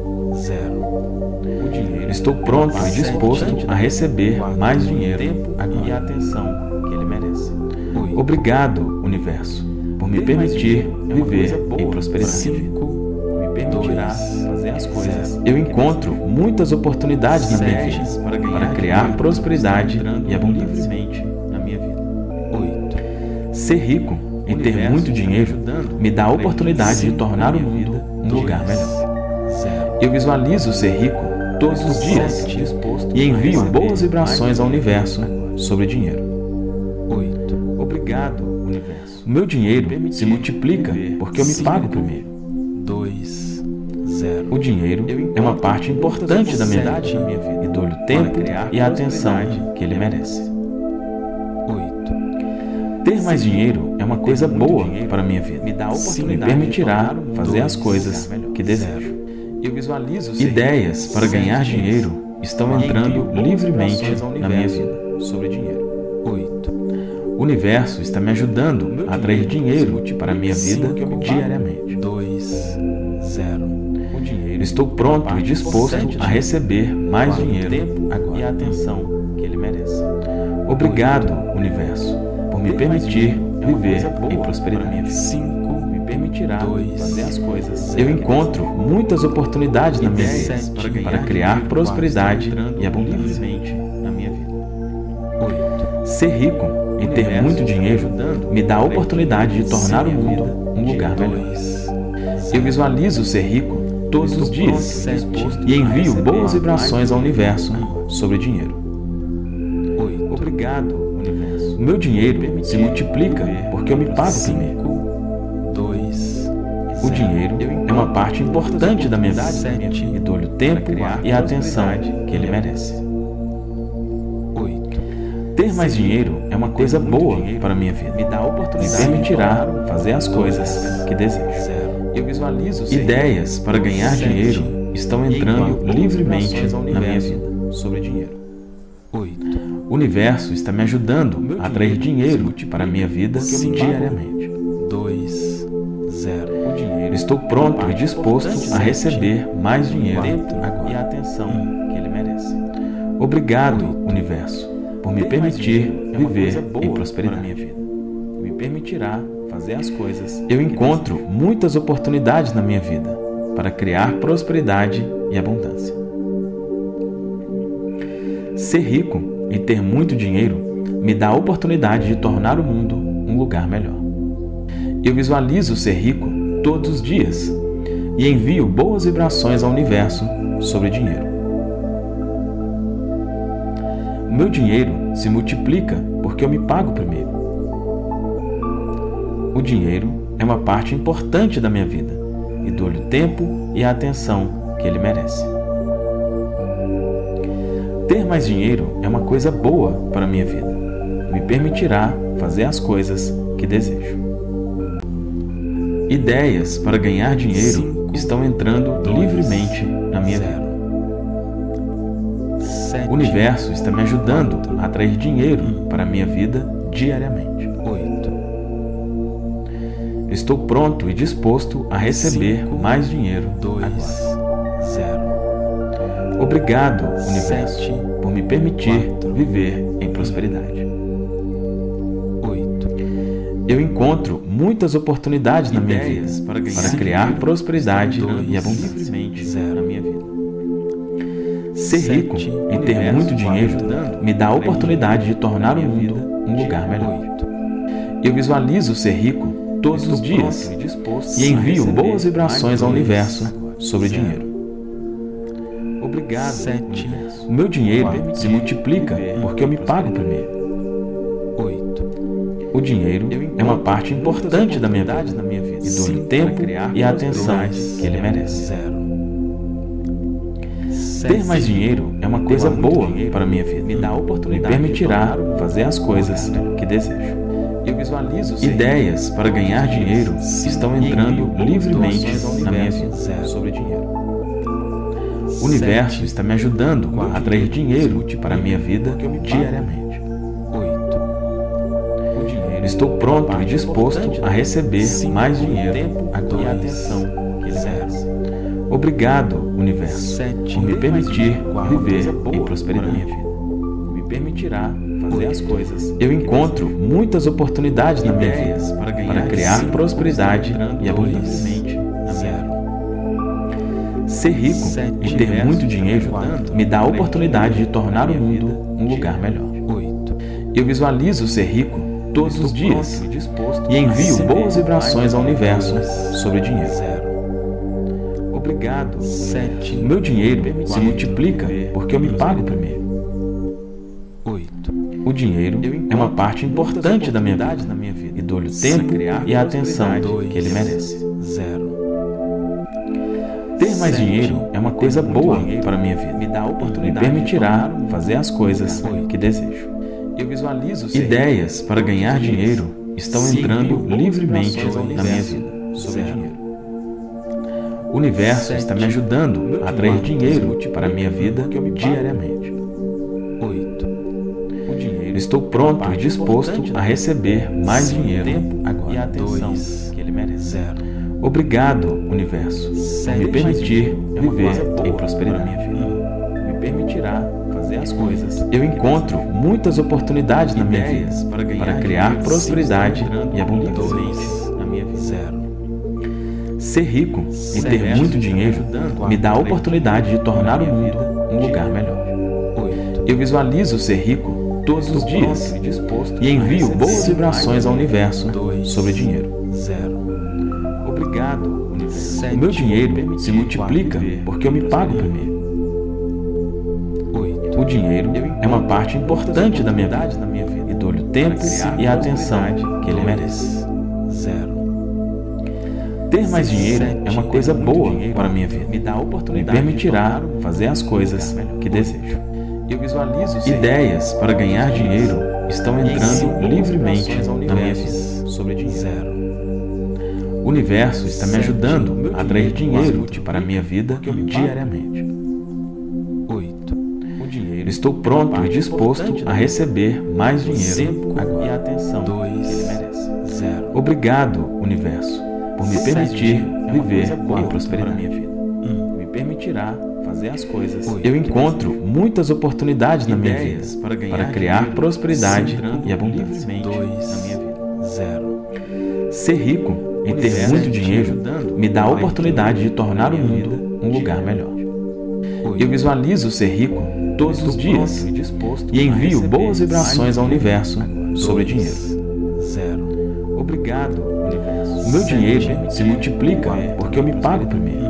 Estou pronto e disposto a receber mais dinheiro agora. E a atenção que ele merece. Obrigado, universo, por me permitir viver em prosperidade. Me permitirá fazer as coisas. Eu encontro muitas oportunidades na minha vida para criar prosperidade e abundância na minha vida. Ser rico e ter muito dinheiro me dá a oportunidade de tornar o mundo um lugar melhor. Eu visualizo ser rico todos os dias e envio boas vibrações ao universo sobre dinheiro. Obrigado, universo. O meu dinheiro se multiplica porque eu me pago primeiro. dois, zero. O dinheiro é uma parte importante da minha vida e dou-lhe o tempo e a atenção que ele merece. oito. Ter mais dinheiro é uma coisa boa para a minha vida. Me dá a oportunidade, me permitirá fazer as coisas que desejo. Eu visualizo ideias para ganhar dinheiro estão entrando livremente na minha vida. Sobre dinheiro. oito. O universo está me ajudando a atrair dinheiro para a minha vida diariamente. dois, zero. O dinheiro. Estou pronto e disposto a receber mais dinheiro agora e a atenção que ele merece. Obrigado, universo, por me permitir viver em prosperidade. cinco, Me permitirá dois, fazer as coisas. zero. Eu encontro muitas oportunidades na minha vida sete, para criar prosperidade e abundância. na minha vida. oito. Ser rico e ter muito dinheiro me dá a oportunidade de tornar o mundo um lugar melhor. Eu visualizo ser rico todos os dias e envio boas vibrações ao universo sobre dinheiro. Obrigado, universo. O meu dinheiro se multiplica porque eu me pago primeiro. dois. O dinheiro é uma parte importante da minha vida e dou-lhe o tempo e a atenção que ele merece. oito. Ter mais dinheiro é uma coisa boa para a minha vida. Me dá a oportunidade, me permitirá fazer as coisas que desejo. Eu visualizo ideias para ganhar dinheiro estão entrando livremente na minha vida. Sobre dinheiro. oito. O universo está me ajudando a atrair dinheiro para a minha vida diariamente. dois, zero. O dinheiro. Estou pronto e disposto a receber mais dinheiro agora e a atenção que ele merece. Obrigado, universo, por me permitir viver em prosperidade. Me permitirá fazer as coisas. Eu encontro muitas oportunidades na minha vida para criar prosperidade e abundância. Ser rico e ter muito dinheiro me dá a oportunidade de tornar o mundo um lugar melhor. Eu visualizo ser rico todos os dias e envio boas vibrações ao universo sobre dinheiro. O meu dinheiro se multiplica porque eu me pago primeiro. O dinheiro é uma parte importante da minha vida e dou-lhe o tempo e a atenção que ele merece. Ter mais dinheiro é uma coisa boa para a minha vida. Me permitirá fazer as coisas que desejo. Ideias para ganhar dinheiro cinco, estão entrando dois, livremente na minha zero. vida. sete. O universo está me ajudando a atrair dinheiro para a minha vida diariamente. oito. Estou pronto e disposto a receber cinco, mais dinheiro dois, agora. zero. Obrigado, universo, sete, por me permitir quatro, viver em prosperidade. oito. Eu encontro muitas oportunidades na minha vida Ideias para, para ganhar criar dinheiro prosperidade dois, e abundância zero. na minha vida. Ser Sete, rico e ter universo muito dinheiro ajudando me dá a a oportunidade de tornar o minha mundo vida um lugar melhor. oito. Eu visualizo ser rico todos Estou os dias pronto e disposto e a envio receber boas vibrações ao mais universo dois, sobre zero. dinheiro. Obrigado, Sete, universo. O meu dinheiro quatro, se multiplica viver porque eu me em pago primeiro. oito. O dinheiro é uma parte importante da minha vida na minha vida e dou-lhe o tempo e a atenção que ele merece. Zero. Ter mais dinheiro é uma coisa boa para a minha vida. Me dá a oportunidade, me permitirá fazer as coisas que desejo. Eu visualizo ideias para ganhar dinheiro estão entrando livremente na minha vida sobre dinheiro. O universo está me ajudando a atrair dinheiro para a minha vida diariamente. oito. Estou pronto e disposto a receber mais dinheiro agora e a atenção que ele merece. Obrigado, universo, por me permitir viver em prosperidade. Me permitirá fazer as coisas. Eu encontro muitas oportunidades na minha vida para criar prosperidade e abundância. Ser rico e ter muito dinheiro me dá a oportunidade de tornar o mundo um lugar melhor. Eu visualizo ser rico todos os dias e envio boas vibrações ao universo sobre dinheiro. Obrigado. Sete. Meu dinheiro se multiplica porque eu me pago primeiro. oito. O dinheiro é uma parte importante da minha vida e dou-lhe o tempo e a atenção que ele merece. Zero. Ter mais dinheiro é uma coisa boa para a minha vida. Me dá a oportunidade. Me permitirá fazer as coisas que desejo. Eu visualizo Ideias para ganhar dinheiro estão entrando livremente na minha vida. sobre dinheiro. O universo está me ajudando a atrair dinheiro para a minha vida diariamente. Oito. O dinheiro. Estou pronto e disposto a receber mais dinheiro agora. E a atenção que ele merece. Zero. Obrigado, universo, por me permitir viver em prosperidade. Me permitirá fazer as coisas. Eu encontro muitas oportunidades na minha vida para criar prosperidade e abundância. Na minha vida. Zero. Ser rico e ter muito dinheiro me dá a oportunidade de tornar o mundo um lugar melhor. Oito. Eu visualizo ser rico todos os dias e envio boas vibrações ao universo sobre dinheiro. Zero. Obrigado, universo. O meu dinheiro se multiplica porque eu me pago primeiro. Oito. O dinheiro é uma parte importante da minha vida e dou-lhe o tempo e a atenção que ele merece. Zero. Ter mais dinheiro é uma coisa boa para a minha vida. Me dá a oportunidade. Me permitirá fazer as coisas que desejo. Eu visualizo Ideias para ganhar dinheiro estão entrando livremente na minha vida. sobre dinheiro. Zero. O universo está me ajudando a atrair dinheiro para a minha vida diariamente. Oito. O dinheiro. Estou pronto e disposto a receber mais dinheiro agora. E a atenção que ele Dois. merece. Zero. Obrigado, universo, por me permitir viver em prosperidade. minha vida. Um. Me permitirá fazer as coisas. Oito. Eu encontro muitas oportunidades na minha vida para criar prosperidade e abundância. Dois. Na minha vida. Zero. Ser rico e ter muito dinheiro me dá a oportunidade de tornar o mundo um lugar melhor. Eu visualizo ser rico todos os dias e envio boas vibrações ao universo sobre dinheiro. Zero. Obrigado, universo. O meu dinheiro se multiplica porque eu me pago primeiro.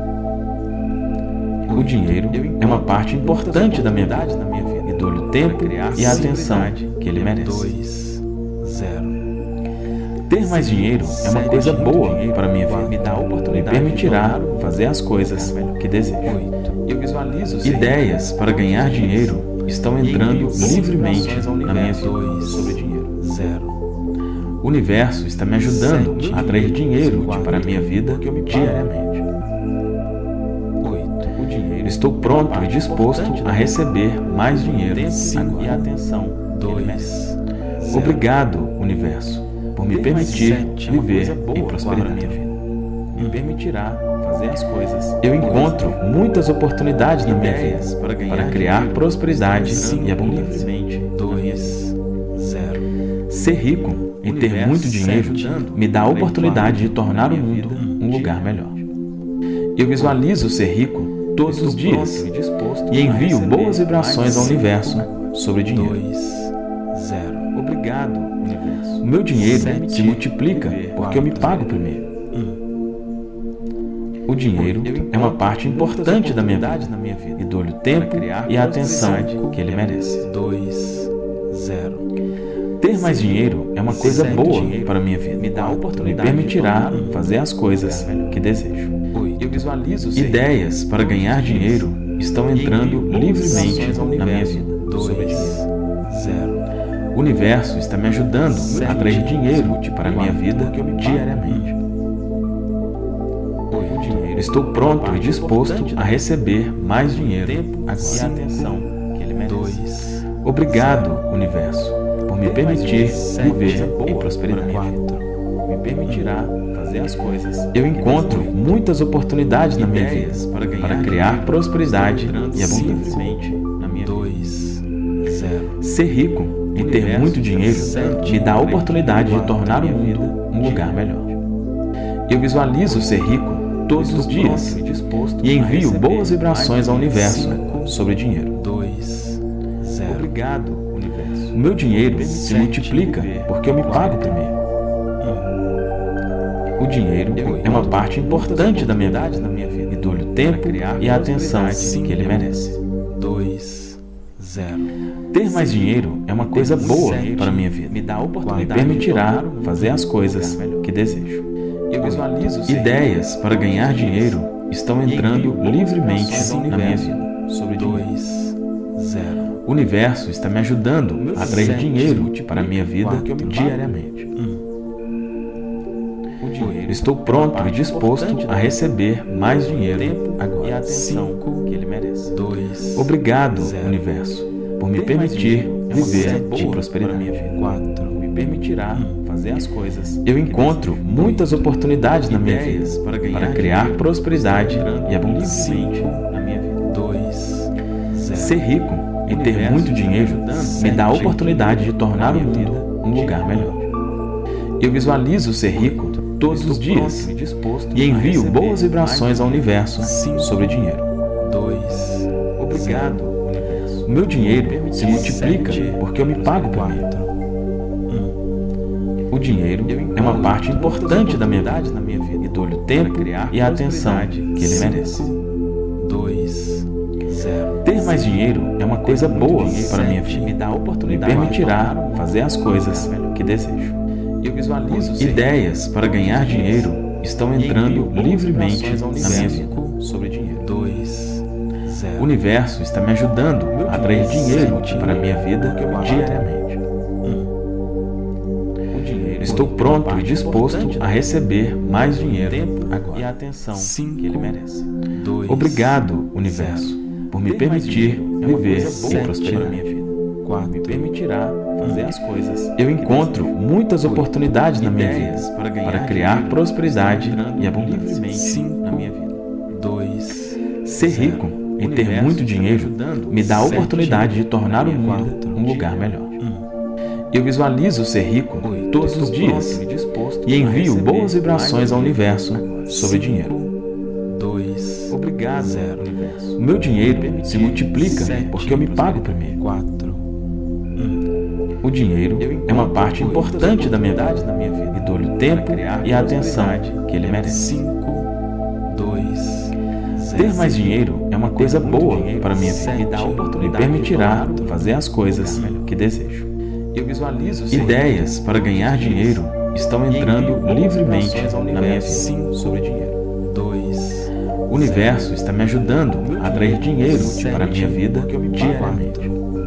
O dinheiro é uma parte importante da minha vida e dou-lhe o tempo e a atenção que ele merece. Dois. Zero. Ter mais dinheiro é uma coisa boa para a minha vida. Me dá a oportunidade. Me permitirá fazer as coisas que desejo. Oito. Eu visualizo Ideias para ganhar dinheiro estão entrando livremente na minha vida Dois. sobre dinheiro. Zero. O universo está me ajudando a atrair dinheiro para a minha vida diariamente. Oito. O dinheiro. Estou pronto e disposto a receber mais dinheiro agora. E a atenção Dois. Zero. Obrigado, universo, por me permitir viver em prosperidade. Me permitirá fazer as coisas. Eu encontro muitas oportunidades na minha vida para criar prosperidade e abundância. Dois. Zero. Ser rico e ter muito dinheiro me dá a oportunidade de tornar o mundo um lugar melhor. Eu visualizo ser rico todos os dias e envio boas vibrações ao universo sobre dinheiro. Dois. Zero. Obrigado, universo. O meu dinheiro se multiplica porque eu me pago primeiro. O dinheiro é uma parte importante da minha vida e dou-lhe o tempo e a atenção que ele merece. Dois. Zero. Ter mais dinheiro é uma coisa boa para a minha vida. Me dá a oportunidade. Me permitirá fazer as coisas que desejo. Eu visualizo Ideias para ganhar dinheiro estão entrando livremente na minha vida. Dois. Zero. O universo está me ajudando a atrair dinheiro para a minha vida diariamente. Estou pronto e disposto a receber mais dinheiro agora. E a atenção que ele merece. Dois. Obrigado, universo, por me permitir viver em prosperidade. Me permitirá fazer as coisas. Eu encontro muitas oportunidades na minha vida para criar prosperidade e abundância. Dois. Zero. Ser rico e ter muito dinheiro me dá a oportunidade de tornar o mundo um lugar melhor. Eu visualizo ser rico todos os dias e envio boas vibrações ao universo sobre dinheiro. Dois. Zero. Obrigado, universo. O meu dinheiro se multiplica porque eu me pago primeiro. O dinheiro é uma parte importante da minha vida e dou-lhe o tempo e a atenção que ele merece. Dois. zero. Ter mais dinheiro é uma coisa boa para a minha vida. Me dá a oportunidade, me permitirá fazer as coisas que desejo. Eu visualizo ideias para ganhar dinheiro estão entrando livremente na minha vida. Sobre dois, zero. O universo está me ajudando a atrair dinheiro para a minha vida diariamente. Estou pronto e disposto a receber mais dinheiro agora. E a atenção que ele merece. dois, Obrigado, universo, por me permitir viver de prosperidade. quatro, Me permitirá fazer as coisas. Eu encontro muitas oportunidades na minha vida para criar prosperidade e abundância na minha vida. dois, zero. Ser rico e ter muito dinheiro me dá a oportunidade de tornar o mundo um lugar melhor. Eu visualizo ser rico todos os dias e envio boas vibrações ao universo sobre dinheiro. dois, Obrigado, universo. O meu dinheiro se multiplica porque eu me pago por mim. O dinheiro é uma parte importante da minha vida e dou-lhe o tempo e a atenção que ele merece. dois, zero. Ter mais dinheiro é uma coisa boa para a minha vida. Me dá a oportunidade, me permitirá fazer as coisas que desejo. Eu visualizo ideias para ganhar dinheiro estão entrando livremente na minha vida. Sobre dinheiro. dois, zero. O universo está me ajudando a atrair dinheiro para a minha vida diariamente. Estou pronto e disposto a receber mais dinheiro agora. E a atenção que ele merece. dois, Obrigado, universo, por me permitir viver e prosperar minha vida. quatro, Me permitirá fazer as coisas. Eu encontro muitas oportunidades na minha vida para criar prosperidade e abundância na minha vida. dois, Ser rico e ter muito dinheiro me dá a oportunidade de tornar o mundo um lugar melhor. Eu visualizo ser rico todos os dias e envio boas vibrações ao universo sobre dinheiro. dois, Obrigado, zero. universo. O meu dinheiro se multiplica porque eu me pago primeiro. quatro, O dinheiro é uma parte importante da minha vida e dou-lhe o tempo e a atenção que ele merece. cinco, dois, Ter mais dinheiro é uma coisa boa para a minha vida e me permitirá fazer as coisas que desejo. Eu visualizo ideias para ganhar dinheiro estão entrando livremente na minha vida. Sobre dinheiro. dois, O universo está me ajudando a atrair dinheiro para a minha vida diariamente.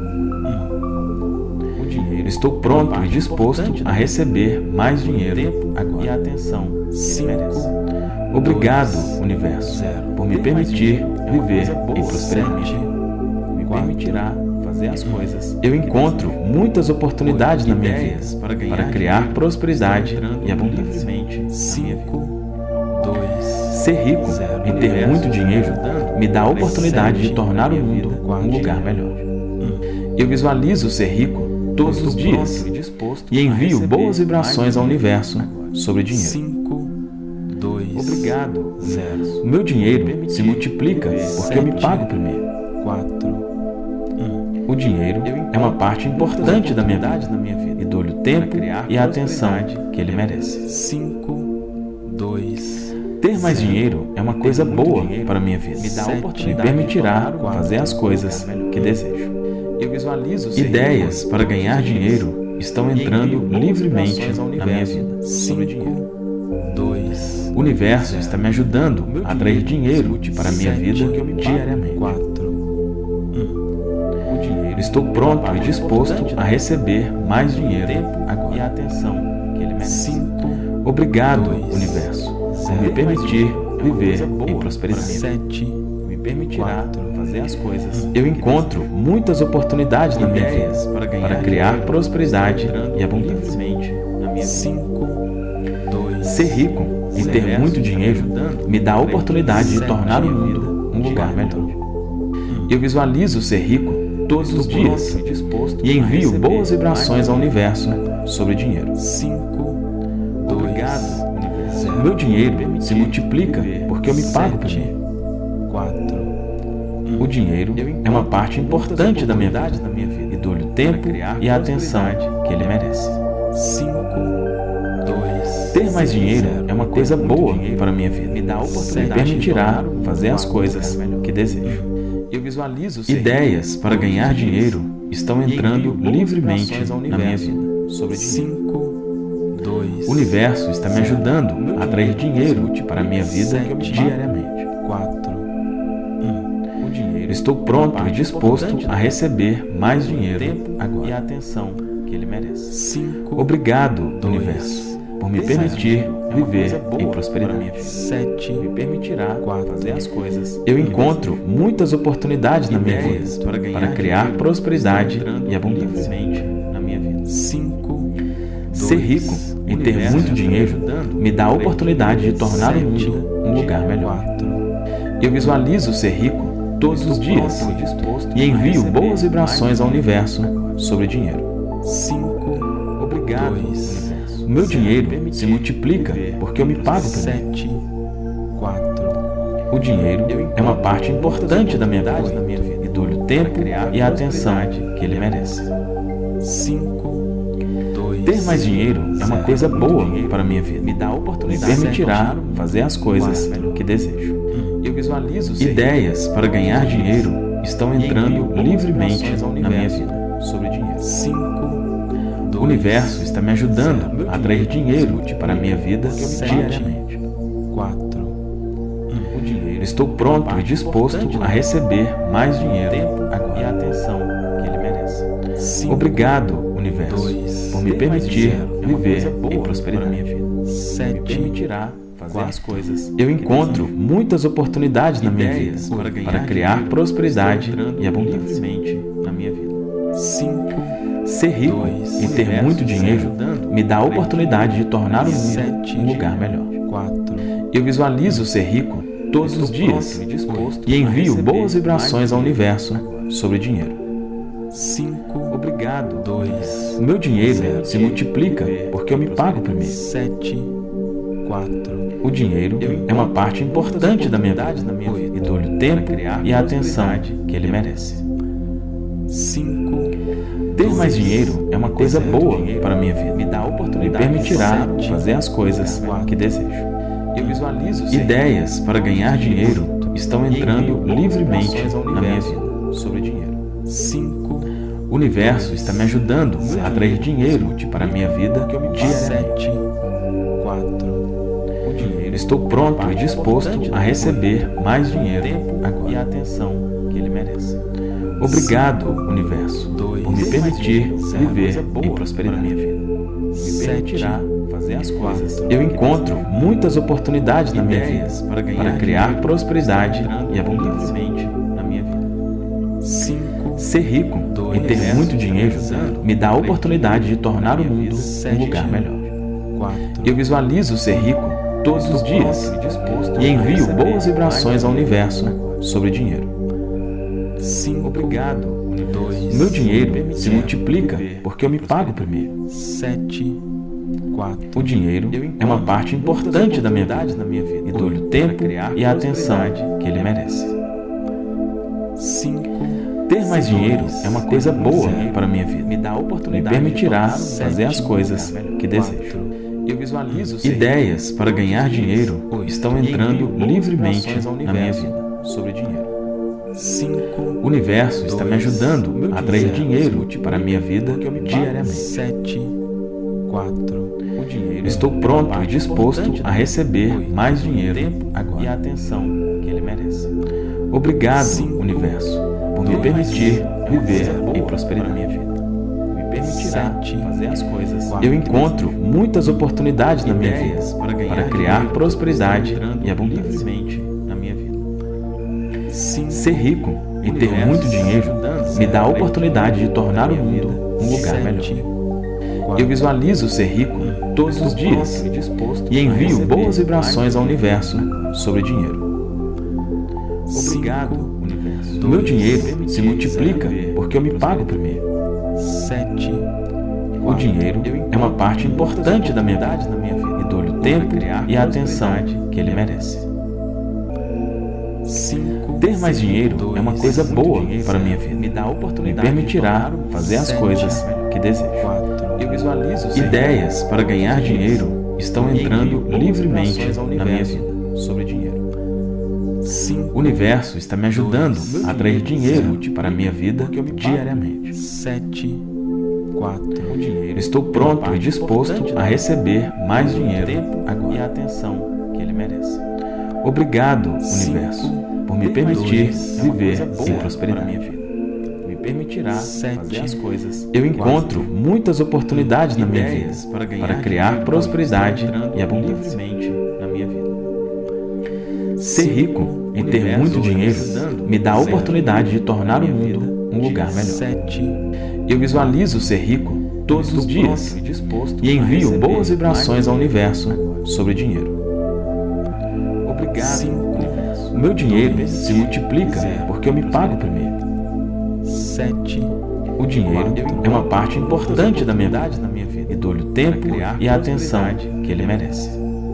Estou pronto e disposto a receber mais dinheiro agora. E a atenção que ele merece. Obrigado, universo, por me permitir viver em prosperidade. Me permitirá fazer as coisas. Eu encontro muitas oportunidades na minha vida para criar prosperidade e abundância na minha vida. dois, Ser rico e ter muito dinheiro me dá a oportunidade de tornar o mundo um lugar melhor. Eu visualizo ser rico todos os dias e envio boas vibrações ao universo sobre dinheiro. cinco, dois, Obrigado, zero. O meu dinheiro se multiplica porque eu me pago primeiro. quatro, O dinheiro é uma parte importante da minha vida e dou-lhe o tempo e a atenção que ele merece. cinco, dois, Ter mais dinheiro é uma coisa boa para a minha vida. Me dá a oportunidade, me permitirá fazer as coisas que desejo. Eu visualizo ideias para ganhar dinheiro estão entrando livremente na minha vida. Sobre dinheiro. dois, O universo está me ajudando a atrair dinheiro para a minha vida diariamente. quatro, Estou pronto e disposto a receber mais dinheiro agora. E a atenção que ele merece. cinco, Obrigado, universo, por me permitir viver em prosperidade. sete, Me permitirá fazer as coisas. Eu encontro muitas oportunidades na minha vida para criar prosperidade e abundância na minha vida. cinco, dois, Ser rico e ter muito dinheiro me dá a oportunidade de tornar o mundo um lugar melhor. Eu visualizo ser rico todos os dias e envio boas vibrações ao universo sobre dinheiro. cinco, dois, Obrigado, universo. O meu dinheiro se multiplica porque eu me pago primeiro. quatro, O dinheiro é uma parte importante da minha vida e dou-lhe o tempo e a atenção que ele merece. cinco, dois, Ter mais dinheiro é uma coisa boa para a minha vida. Me dá a oportunidade, me permitirá fazer as coisas que desejo. Eu visualizo ideias para ganhar dinheiro estão entrando livremente na minha vida. Sobre cinco, dois, o universo está me ajudando a atrair dinheiro para a minha vida diariamente. quatro, um. O dinheiro. Estou pronto e disposto a receber mais dinheiro agora. E a atenção que ele merece. cinco, Obrigado, universo, por me permitir viver em prosperidade. sete, Me permitirá fazer as coisas. Eu encontro muitas oportunidades na minha vida para criar prosperidade e abundância na minha vida. cinco, Ser rico e ter muito dinheiro me dá a oportunidade de tornar o mundo um lugar melhor. Eu visualizo ser rico todos os dias e envio boas vibrações ao universo sobre dinheiro. cinco, Obrigado, dois, universo. O meu dinheiro se multiplica porque eu me pago por ele. sete, quatro, O dinheiro é uma parte importante da minha vida e dou-lhe o tempo e a atenção que ele merece. cinco, dois, Ter mais dinheiro é uma coisa boa para a minha vida. Me dá a oportunidade. Me permitirá fazer as coisas que desejo. Eu visualizo ideias para ganhar dinheiro estão entrando livremente na minha vida. Sobre dinheiro. cinco, O universo está me ajudando a atrair dinheiro para a minha vida diariamente. quatro, O dinheiro. Estou pronto e disposto a receber mais dinheiro agora. E a atenção que ele merece. cinco, Obrigado, universo, dois, por me permitir viver em prosperidade na minha vida. Me sete, permitirá fazer as coisas. Eu encontro muitas oportunidades na minha vida para criar prosperidade e abundância na minha vida. cinco, Ser rico e ter muito dinheiro me dá a oportunidade de tornar o mundo um lugar melhor. quatro, Eu visualizo ser rico todos os dias e envio boas vibrações ao universo sobre dinheiro. cinco, Obrigado. dois, O meu dinheiro se multiplica porque eu me pago primeiro. sete, quatro, O dinheiro é uma parte importante da minha vida e dou-lhe o tempo e a atenção que ele merece. cinco, Ter mais dinheiro é uma coisa boa para a minha vida. Me dá a oportunidade. Me permitirá fazer as coisas que desejo. Eu visualizo ideias para ganhar dinheiro estão entrando livremente na minha vida. Sobre dinheiro. cinco, O universo está me ajudando a atrair dinheiro para a minha vida diariamente. sete, quatro, O dinheiro. Estou pronto e disposto a receber mais dinheiro agora. E a atenção que ele merece. Obrigado, universo, por me permitir viver em prosperidade na minha vida. Me permitirá fazer as coisas. Eu encontro muitas oportunidades na minha vida para criar prosperidade e abundância na minha vida. cinco, Ser rico e ter muito dinheiro me dá a oportunidade de tornar o mundo um lugar melhor. quatro, Eu visualizo ser rico todos os dias e envio boas vibrações ao universo sobre dinheiro. cinco, Obrigado, universo. dois, O meu dinheiro se multiplica porque eu me pago primeiro. sete, quatro, O dinheiro é uma parte importante da minha vida e dou-lhe o tempo e a atenção que ele merece. cinco, Ter mais dinheiro é uma coisa boa para a minha vida. Me dá a oportunidade. Me permitirá fazer as coisas que desejo. Eu visualizo ideias para ganhar dinheiro estão entrando livremente na minha vida. Sobre dinheiro. cinco, O universo está me ajudando a atrair dinheiro para a minha vida diariamente. sete, quatro, O dinheiro. Estou pronto e disposto a receber mais dinheiro agora. E a atenção que ele merece. Obrigado, universo, por me permitir viver em prosperidade na minha vida. Me permitirá fazer as coisas. Eu encontro muitas oportunidades na minha vida para criar prosperidade e abundância na minha vida. Ser rico e ter muito dinheiro me dá a oportunidade de tornar o mundo um lugar melhor. Eu visualizo ser rico todos os dias e envio boas vibrações ao universo sobre dinheiro. Obrigado, universo. O meu dinheiro se multiplica porque eu me pago primeiro. sete, O dinheiro é uma parte importante da minha vida e dou-lhe o tempo e a atenção que ele merece. cinco, Ter mais dinheiro é uma coisa boa para a minha vida. Me dá a oportunidade. Me permitirá fazer as coisas que desejo. Eu visualizo ideias para ganhar dinheiro estão entrando livremente na minha vida. Sobre dinheiro. O universo está me ajudando a atrair dinheiro para a minha vida diariamente. Sete, quatro. Estou pronto e disposto a receber mais dinheiro agora. E a atenção que ele merece. Obrigado, universo, por me permitir viver em prosperidade. Me permitirá fazer as coisas. Eu encontro muitas oportunidades na minha vida para criar prosperidade e abundância na minha vida. Ser rico e ter muito dinheiro me dá a oportunidade de tornar o mundo um lugar melhor. Eu visualizo ser rico todos os dias e envio boas vibrações ao universo sobre dinheiro. Obrigado, universo. O meu dinheiro se multiplica porque eu me pago primeiro. O dinheiro é uma parte importante da minha vida e dou-lhe o tempo e a atenção que ele merece.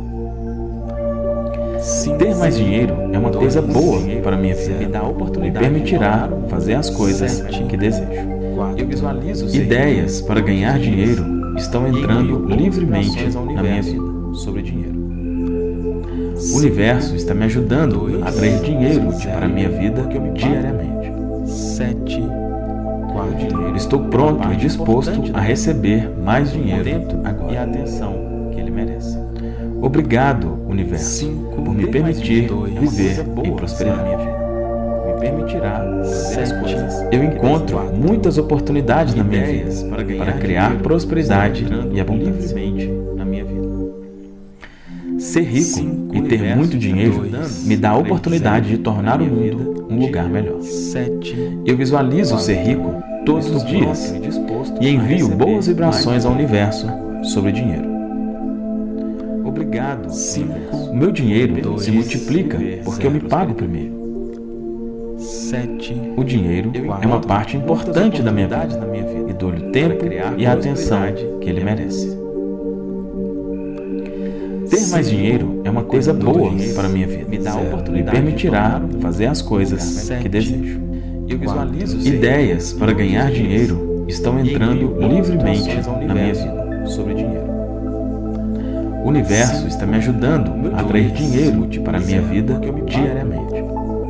Ter mais dinheiro é uma coisa boa para a minha vida. Me permitirá fazer as coisas que desejo. Ideias para ganhar dinheiro estão entrando livremente na minha vida sobre dinheiro. O universo está me ajudando a atrair dinheiro para a minha vida diariamente. Estou pronto e disposto a receber mais dinheiro agora. E a atenção que ele merece. Obrigado, universo, por me permitir viver em prosperidade. Me permitirá fazer as coisas. Eu encontro muitas oportunidades na minha vida para criar prosperidade e abundância na minha vida. Ser rico e ter muito dinheiro me dá a oportunidade de tornar o mundo um lugar melhor. Eu visualizo ser rico todos os dias e envio boas vibrações ao universo sobre dinheiro. Obrigado, universo. O meu dinheiro se multiplica porque eu me pago primeiro. O dinheiro é uma parte importante da minha vida e dou-lhe o tempo e a atenção que ele merece. Ter mais dinheiro é uma coisa boa para a minha vida. Me permitirá fazer as coisas que desejo. Ideias para ganhar dinheiro estão entrando livremente na minha vida sobre dinheiro. O universo está me ajudando a atrair dinheiro para a minha vida diariamente.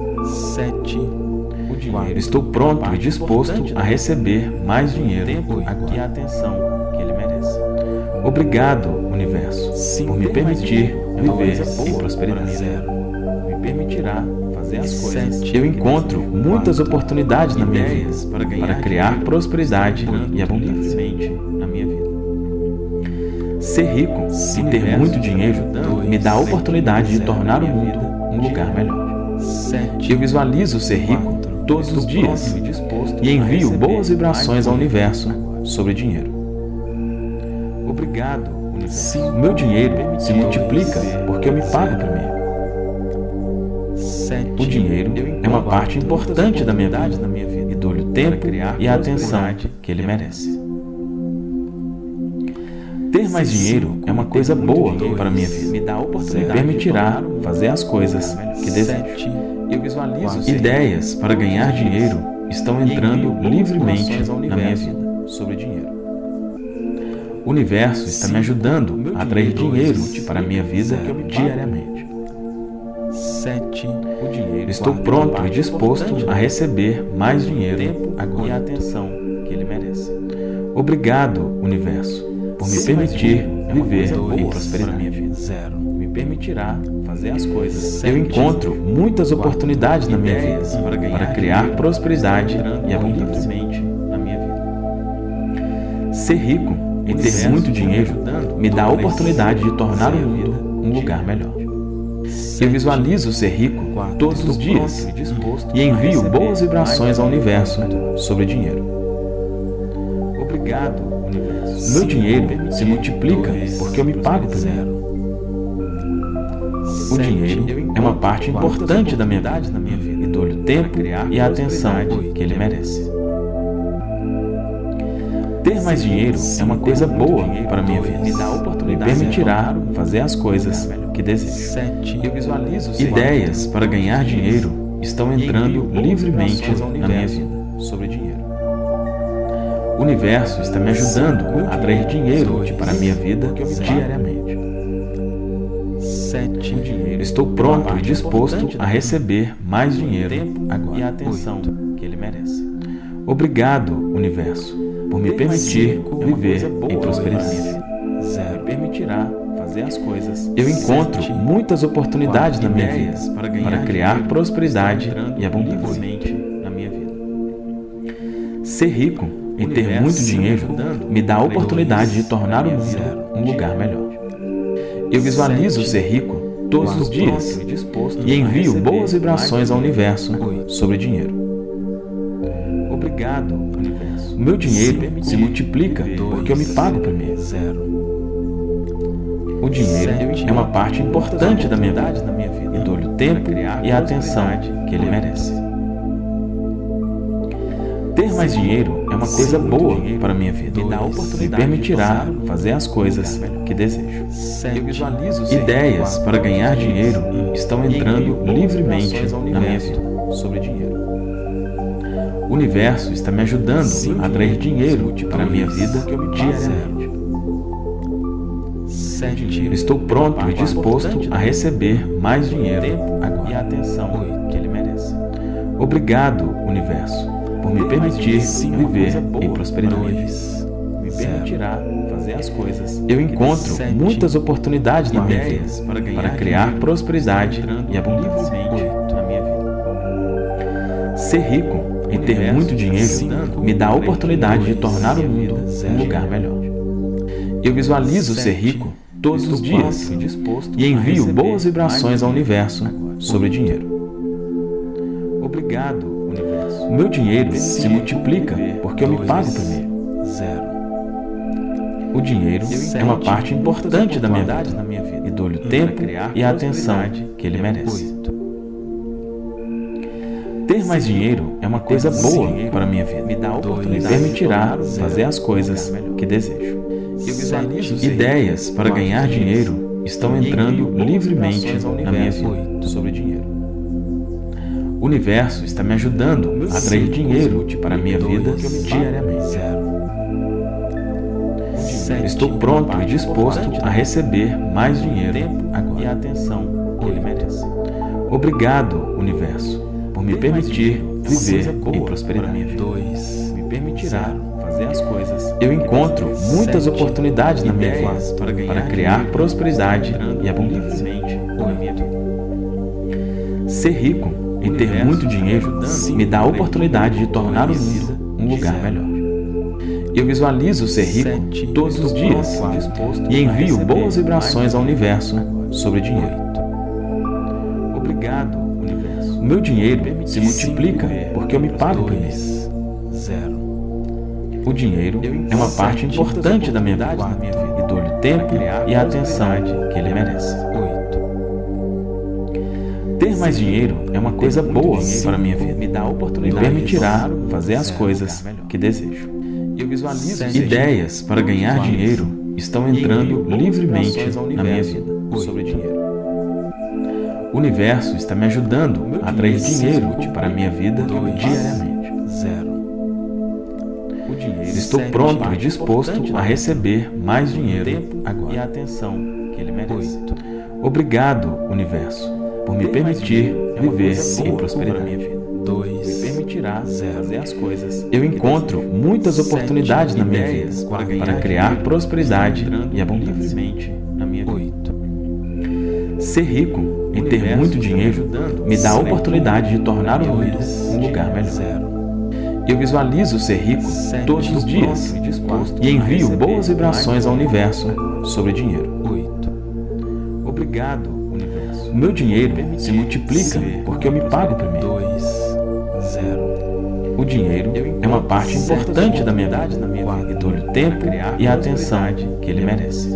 Estou pronto e disposto a receber mais dinheiro agora. E a atenção que ele merece. Obrigado, universo, por me permitir viver em prosperidade. Me permitirá fazer as coisas. Eu encontro muitas oportunidades na minha vida para criar prosperidade e abundância na minha vida. Ser rico e ter muito dinheiro me dá a oportunidade de tornar o mundo um lugar melhor. Eu visualizo ser rico todos os dias e envio boas vibrações ao universo sobre dinheiro. Obrigado, universo. O meu dinheiro se multiplica porque eu me pago primeiro. O dinheiro é uma parte importante da minha vida e dou-lhe o tempo e a atenção que ele merece. Ter mais dinheiro é uma coisa boa para a minha vida. Me permitirá fazer as coisas que desejo. Ideias para ganhar dinheiro estão entrando livremente na minha vida sobre dinheiro. O universo está me ajudando a atrair dinheiro para a minha vida diariamente. Estou pronto e disposto a receber mais dinheiro agora. E a atenção que ele merece. Obrigado, universo, por me permitir viver em prosperidade. Me permitirá fazer as coisas. Eu encontro muitas oportunidades na minha vida para criar prosperidade e abundância na minha vida. Ser rico e ter muito dinheiro me dá a oportunidade de tornar o mundo um lugar melhor. Eu visualizo ser rico todos os dias e envio boas vibrações ao universo sobre dinheiro. Obrigado, universo. O meu dinheiro se multiplica porque eu me pago primeiro. O dinheiro é uma parte importante da minha vida e dou-lhe o tempo e a atenção que ele merece. Ter mais dinheiro é uma coisa boa para a minha vida. Me permitirá fazer as coisas que desejo. Ideias para ganhar dinheiro estão entrando livremente na minha vida sobre dinheiro. O universo está me ajudando a atrair dinheiro para a minha vida diariamente. Estou pronto e disposto a receber mais dinheiro agora. E a atenção que ele merece. Obrigado, universo, por me permitir viver em prosperidade. Me permitirá fazer as coisas. Eu encontro muitas oportunidades na minha vida para criar prosperidade e abundância na minha vida. Ser rico e ter muito dinheiro me dá a oportunidade de tornar o mundo um lugar melhor. Eu visualizo ser rico todos os dias e envio boas vibrações ao universo sobre dinheiro. Obrigado, universo. O meu dinheiro se multiplica porque eu me pago primeiro. O dinheiro é uma parte importante da minha vida e dou-lhe o tempo e a atenção que ele merece. Ter mais dinheiro é uma coisa boa para a minha vida. Me permitirá fazer as coisas que desejo. Ideias para ganhar dinheiro estão entrando livremente na minha vida sobre dinheiro. O universo está me ajudando a atrair dinheiro para a minha vida diariamente. Estou pronto e disposto a receber mais dinheiro agora. E a atenção que ele merece. Obrigado, universo, por me permitir viver em prosperidade. Me permitirá fazer as coisas. Eu encontro muitas oportunidades na minha vida para criar prosperidade e abundância na minha vida. Ser rico e ter muito dinheiro me dá a oportunidade de tornar o mundo um lugar melhor. Eu visualizo ser rico todos os dias e envio boas vibrações ao universo sobre dinheiro. Obrigado, universo. O meu dinheiro se multiplica porque eu me pago primeiro. O dinheiro é uma parte importante da minha vida e dou-lhe o tempo e a atenção que ele merece. Ter mais dinheiro é uma coisa boa para a minha vida. Me permitirá fazer as coisas que desejo. Ideias para ganhar dinheiro estão entrando livremente na minha vida sobre dinheiro. O universo está me ajudando a atrair dinheiro para a minha vida diariamente. Estou pronto e disposto a receber mais dinheiro agora. E a atenção que ele merece. Obrigado, universo, por me permitir viver em prosperidade. Me permitirá fazer as coisas. Eu encontro muitas oportunidades na minha vida para criar prosperidade e abundância na minha vida. Ser rico e ter muito dinheiro me dá a oportunidade de tornar o mundo um lugar melhor. Eu visualizo ser rico todos os dias e envio boas vibrações ao universo sobre dinheiro. Obrigado, universo. O meu dinheiro se multiplica porque eu me pago primeiro. O dinheiro é uma parte importante da minha vida e dou-lhe o tempo e a atenção que ele merece. Ter mais dinheiro é uma coisa boa para a minha vida. Me dá a oportunidade. Me permitirá fazer as coisas que desejo. Ideias para ganhar dinheiro estão entrando livremente na minha vida sobre dinheiro. O universo está me ajudando a atrair dinheiro para a minha vida diariamente. Estou pronto e disposto a receber mais dinheiro agora. E a atenção que ele merece. Obrigado, universo, por me permitir viver em prosperidade. Me permitirá fazer as coisas. Eu encontro muitas oportunidades na minha vida para criar prosperidade e abundância na minha vida. Ser rico e ter muito dinheiro me dá a oportunidade de tornar o mundo um lugar melhor. Eu visualizo ser rico todos os dias e envio boas vibrações ao universo sobre dinheiro. Obrigado, universo. O meu dinheiro se multiplica porque eu me pago primeiro. O dinheiro é uma parte importante da minha vida e dou-lhe o tempo e a atenção que ele merece.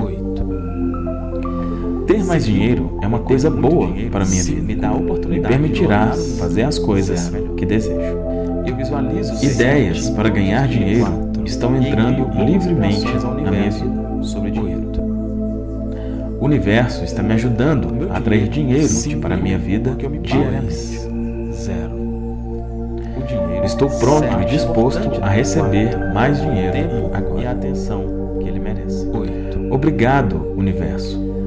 Ter mais dinheiro é uma coisa boa para a minha vida. Me permitirá fazer as coisas que desejo. Ideias para ganhar dinheiro estão entrando livremente na minha vida sobre dinheiro. O universo está me ajudando a atrair dinheiro para a minha vida diariamente. Estou pronto e disposto a receber mais dinheiro agora. E a atenção que ele merece. Obrigado, universo,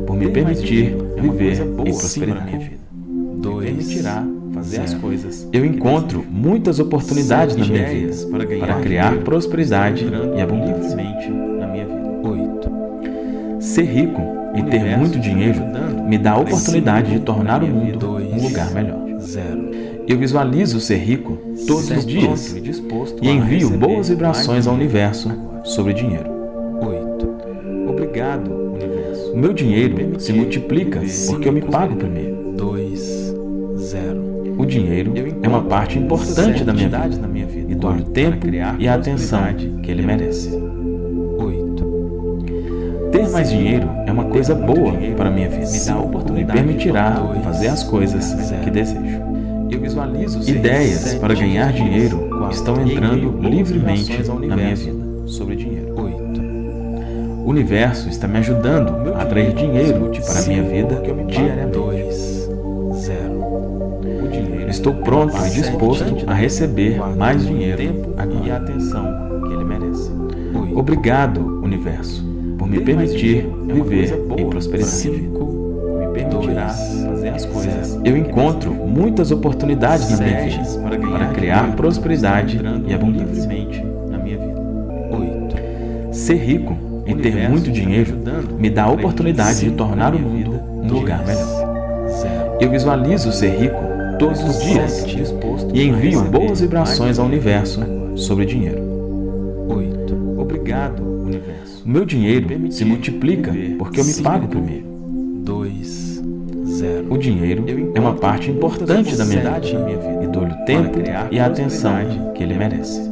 por me permitir viver em prosperidade. dois, Me permitirá fazer as zero. coisas. Eu encontro muitas oportunidades na minha vida para criar prosperidade e abundância na minha vida. oito, Ser rico e ter muito dinheiro me dá a oportunidade de tornar o mundo um lugar melhor. zero. Eu visualizo ser rico todos os dias e envio boas vibrações ao universo sobre dinheiro. oito, Obrigado, universo. O meu dinheiro se multiplica porque eu me pago primeiro. dois, zero. O dinheiro é uma parte importante da minha vida e dou-lhe o tempo e a atenção que ele merece. oito, Ter mais dinheiro é uma coisa boa para a minha vida. Me permitirá fazer as coisas que desejo. Eu visualizo ideias para ganhar dinheiro estão entrando livremente na minha vida sobre dinheiro. oito, O universo está me ajudando a atrair dinheiro para a minha vida diariamente. dois, zero. Estou pronto e disposto a receber mais dinheiro e a atenção que ele merece. Obrigado, universo, por me permitir viver em prosperidade. cinco, Me permitirá fazer as coisas. Eu encontro muitas oportunidades na minha vida para criar prosperidade e abundância na minha vida. oito, Ser rico e ter muito dinheiro me dá a oportunidade de tornar o mundo um lugar melhor. zero. Eu visualizo ser rico todos os dias e envio boas vibrações ao universo sobre dinheiro. oito, Obrigado, universo. O meu dinheiro se multiplica porque eu me pago primeiro. dois, zero. O dinheiro é uma parte importante da minha vida e dou-lhe o tempo e a atenção que ele merece.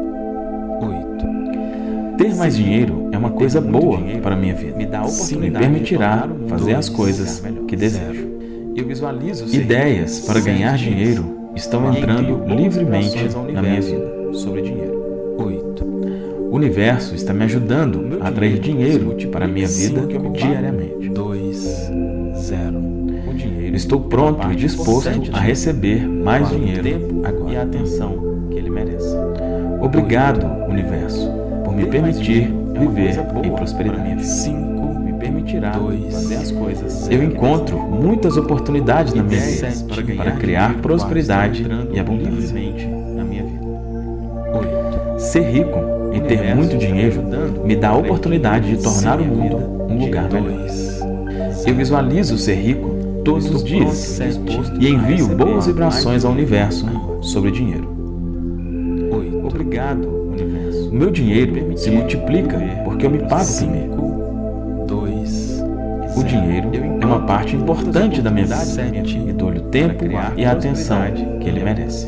oito, Ter mais dinheiro é uma coisa boa para a minha vida. Me permitirá fazer as coisas que desejo. Eu visualizo ideias para ganhar dinheiro estão entrando livremente na minha vida sobre dinheiro. oito, O universo está me ajudando a atrair dinheiro para a minha vida diariamente. dois, zero. Estou pronto e disposto a receber mais dinheiro e a atenção que ele merece. Obrigado, universo, por me permitir viver em prosperidade. cinco, Me permitirá dois, fazer as coisas. zero. Eu encontro muitas oportunidades na minha vida para criar prosperidade e abundância na minha vida. oito, Ser rico e ter muito dinheiro me dá a oportunidade de tornar o mundo um lugar melhor. dois, Eu visualizo ser rico todos os dias e envio boas vibrações ao universo sobre dinheiro. oito, Obrigado, universo. O meu dinheiro se multiplica porque eu me pago primeiro. cinco, dois, O dinheiro é uma parte importante da minha vida e dou-lhe o tempo e a atenção que ele merece.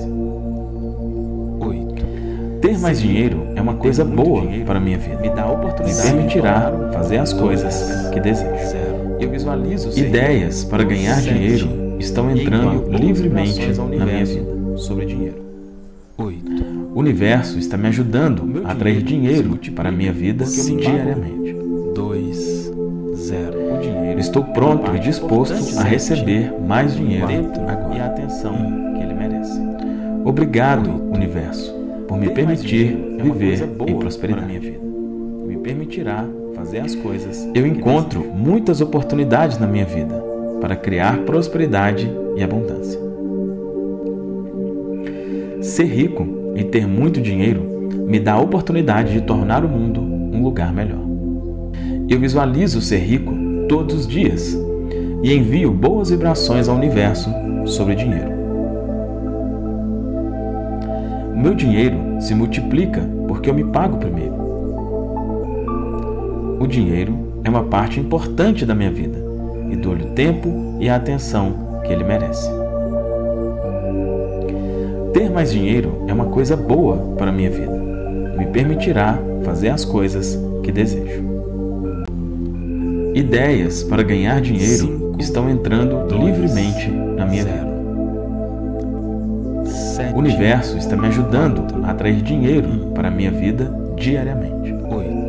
oito, Ter mais dinheiro é uma coisa boa para a minha vida. Me permitirá fazer as coisas que desejo. zero. Eu visualizo ideias para ganhar dinheiro estão entrando livremente na minha vida sobre dinheiro. oito, O universo está me ajudando a atrair dinheiro para a minha vida diariamente. dois, zero. Estou pronto e disposto a receber mais dinheiro e a atenção que ele merece. Obrigado, universo, por me permitir viver em prosperidade. Me permitirá fazer as coisas. Eu encontro muitas oportunidades na minha vida para criar prosperidade e abundância. Ser rico e ter muito dinheiro me dá a oportunidade de tornar o mundo um lugar melhor. Eu visualizo ser rico todos os dias e envio boas vibrações ao universo sobre dinheiro. O meu dinheiro se multiplica porque eu me pago primeiro. O dinheiro é uma parte importante da minha vida e dou-lhe o tempo e a atenção que ele merece. Ter mais dinheiro é uma coisa boa para a minha vida. Me permitirá fazer as coisas que desejo. Ideias para ganhar dinheiro Cinco, estão entrando dois, livremente na minha zero. vida. sete, O universo está me ajudando a atrair dinheiro para a minha vida diariamente. oito,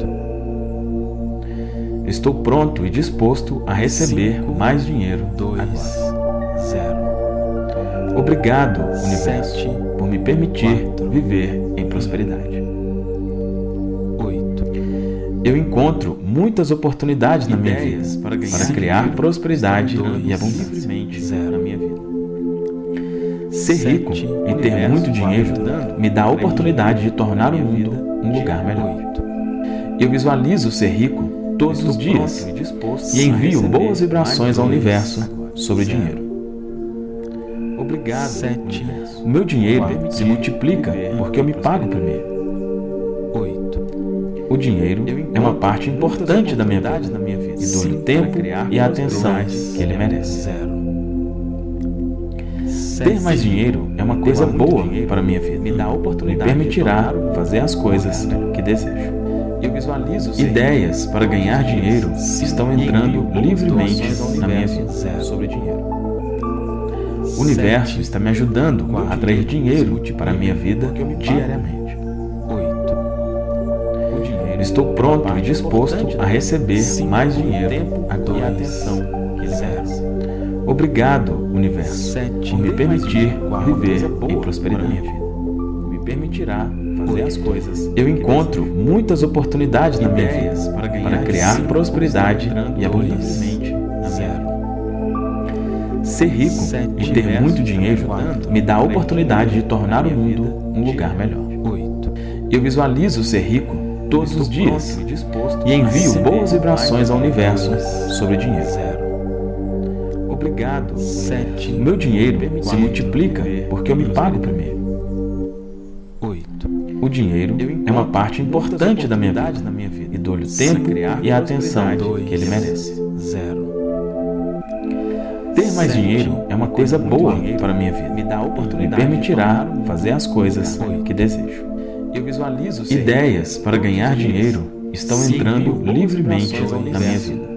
Estou pronto e disposto a receber Cinco, mais dinheiro dois, agora. zero. Obrigado, universo, Sete, por me permitir quatro, viver em prosperidade. oito, Eu encontro muitas oportunidades na minha vida para, para criar prosperidade e abundância na minha vida. Ser rico e ter muito dinheiro me dá a oportunidade de tornar o mundo um lugar melhor. Eu visualizo ser rico todos os dias e envio boas vibrações ao universo sobre dinheiro. Obrigado, universo. O meu dinheiro se multiplica porque eu me pago primeiro. O dinheiro é uma parte importante da minha vida e dou-lhe o tempo e a atenção que ele merece. Ter mais dinheiro é uma coisa boa para a minha vida. Me permitirá fazer as coisas que desejo. Ideias para ganhar dinheiro estão entrando livremente na minha vida. O universo está me ajudando a atrair dinheiro para a minha vida diariamente. Estou pronto e disposto a receber mais dinheiro agora e a atenção que ele merece. Obrigado, universo, por me permitir viver em prosperidade. Me permitirá fazer as coisas. Eu encontro muitas oportunidades na minha vida para criar prosperidade e abundância. Ser rico e ter muito dinheiro me dá a oportunidade de tornar o mundo um lugar melhor. Eu visualizo ser rico todos os dias e envio boas vibrações ao universo sobre dinheiro. Obrigado. O meu dinheiro se multiplica porque eu me pago primeiro. O dinheiro é uma parte importante da minha vida e dou-lhe o tempo e a atenção que ele merece. Ter mais dinheiro é uma coisa boa para a minha vida. Me permitirá fazer as coisas que desejo. Ideias para ganhar dinheiro estão entrando livremente na minha vida.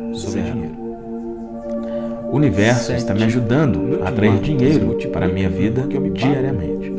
O universo está me ajudando a atrair dinheiro para a minha vida diariamente.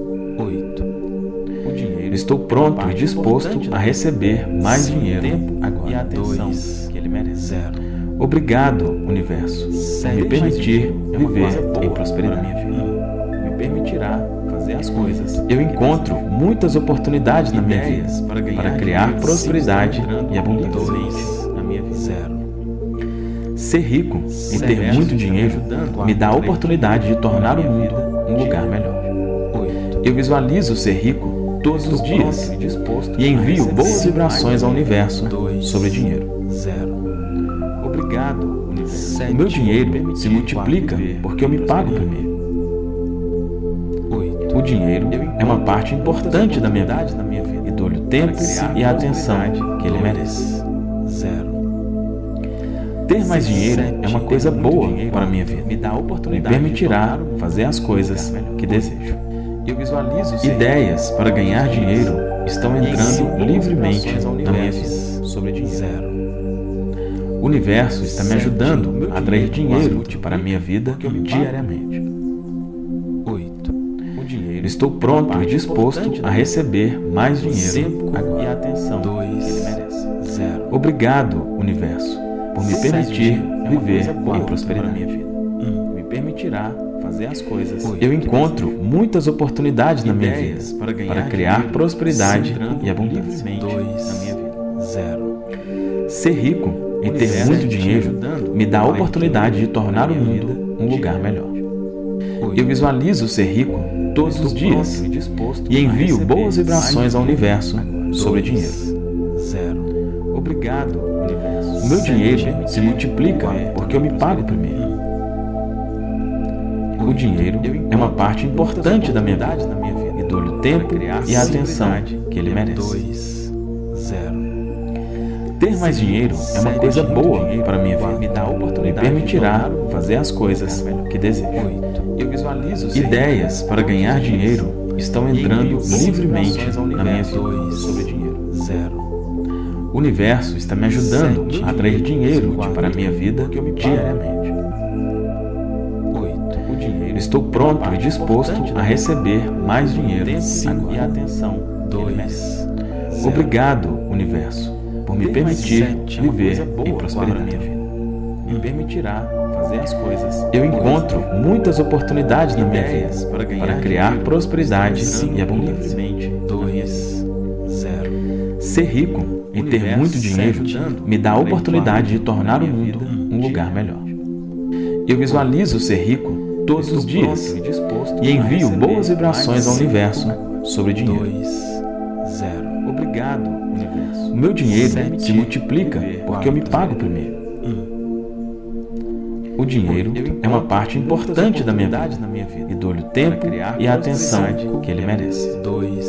Estou pronto e disposto a receber mais dinheiro agora e a atenção que ele merece. Obrigado, universo, por me permitir viver em prosperidade. Me permitirá fazer as coisas. Eu encontro muitas oportunidades na minha vida para criar prosperidade e abundância na minha vida. Ser rico e ter muito dinheiro me dá a oportunidade de tornar o mundo um lugar melhor. Eu visualizo ser rico todos os dias e envio boas vibrações ao universo sobre dinheiro. Obrigado, universo. O meu dinheiro se multiplica porque eu me pago primeiro. O dinheiro é uma parte importante da minha vida e dou-lhe o tempo e a atenção que ele merece. Ter mais dinheiro é uma coisa boa para a minha vida. Me permitirá fazer as coisas que desejo. Ideias para ganhar dinheiro estão entrando livremente na minha vida. O universo está me ajudando a atrair dinheiro para a minha vida diariamente. Estou pronto e disposto a receber mais dinheiro agora e a atenção que ele merece. Obrigado, universo, por me permitir viver em prosperidade. Me permitirá fazer as coisas. Eu encontro muitas oportunidades na minha vida para criar prosperidade e abundância na minha vida. Ser rico e ter muito dinheiro me dá a oportunidade de tornar o mundo um lugar melhor. Eu visualizo ser rico todos os dias e envio boas vibrações ao universo sobre dinheiro. Obrigado, universo. O meu dinheiro se multiplica porque eu me pago primeiro. O dinheiro é uma parte importante da minha vida e dou-lhe o tempo e a atenção que ele merece. Ter mais dinheiro é uma coisa boa para a minha vida. Me permitirá fazer as coisas que desejo. Ideias para ganhar dinheiro estão entrando livremente na minha vida. O universo está me ajudando a atrair dinheiro para a minha vida diariamente. Estou pronto e disposto a receber mais dinheiro agora e a atenção que ele merece. Obrigado, universo, por me permitir viver em prosperidade. Me permitirá fazer as coisas. Eu encontro muitas oportunidades na minha vida para criar prosperidade e abundância. Ser rico e ter muito dinheiro me dá a oportunidade de tornar o mundo um lugar melhor. Eu visualizo ser rico todos os dias e envio boas vibrações ao universo sobre dinheiro. Obrigado, universo. O meu dinheiro se multiplica porque eu me pago primeiro. O dinheiro é uma parte importante da minha vida e dou-lhe o tempo e a atenção que ele merece.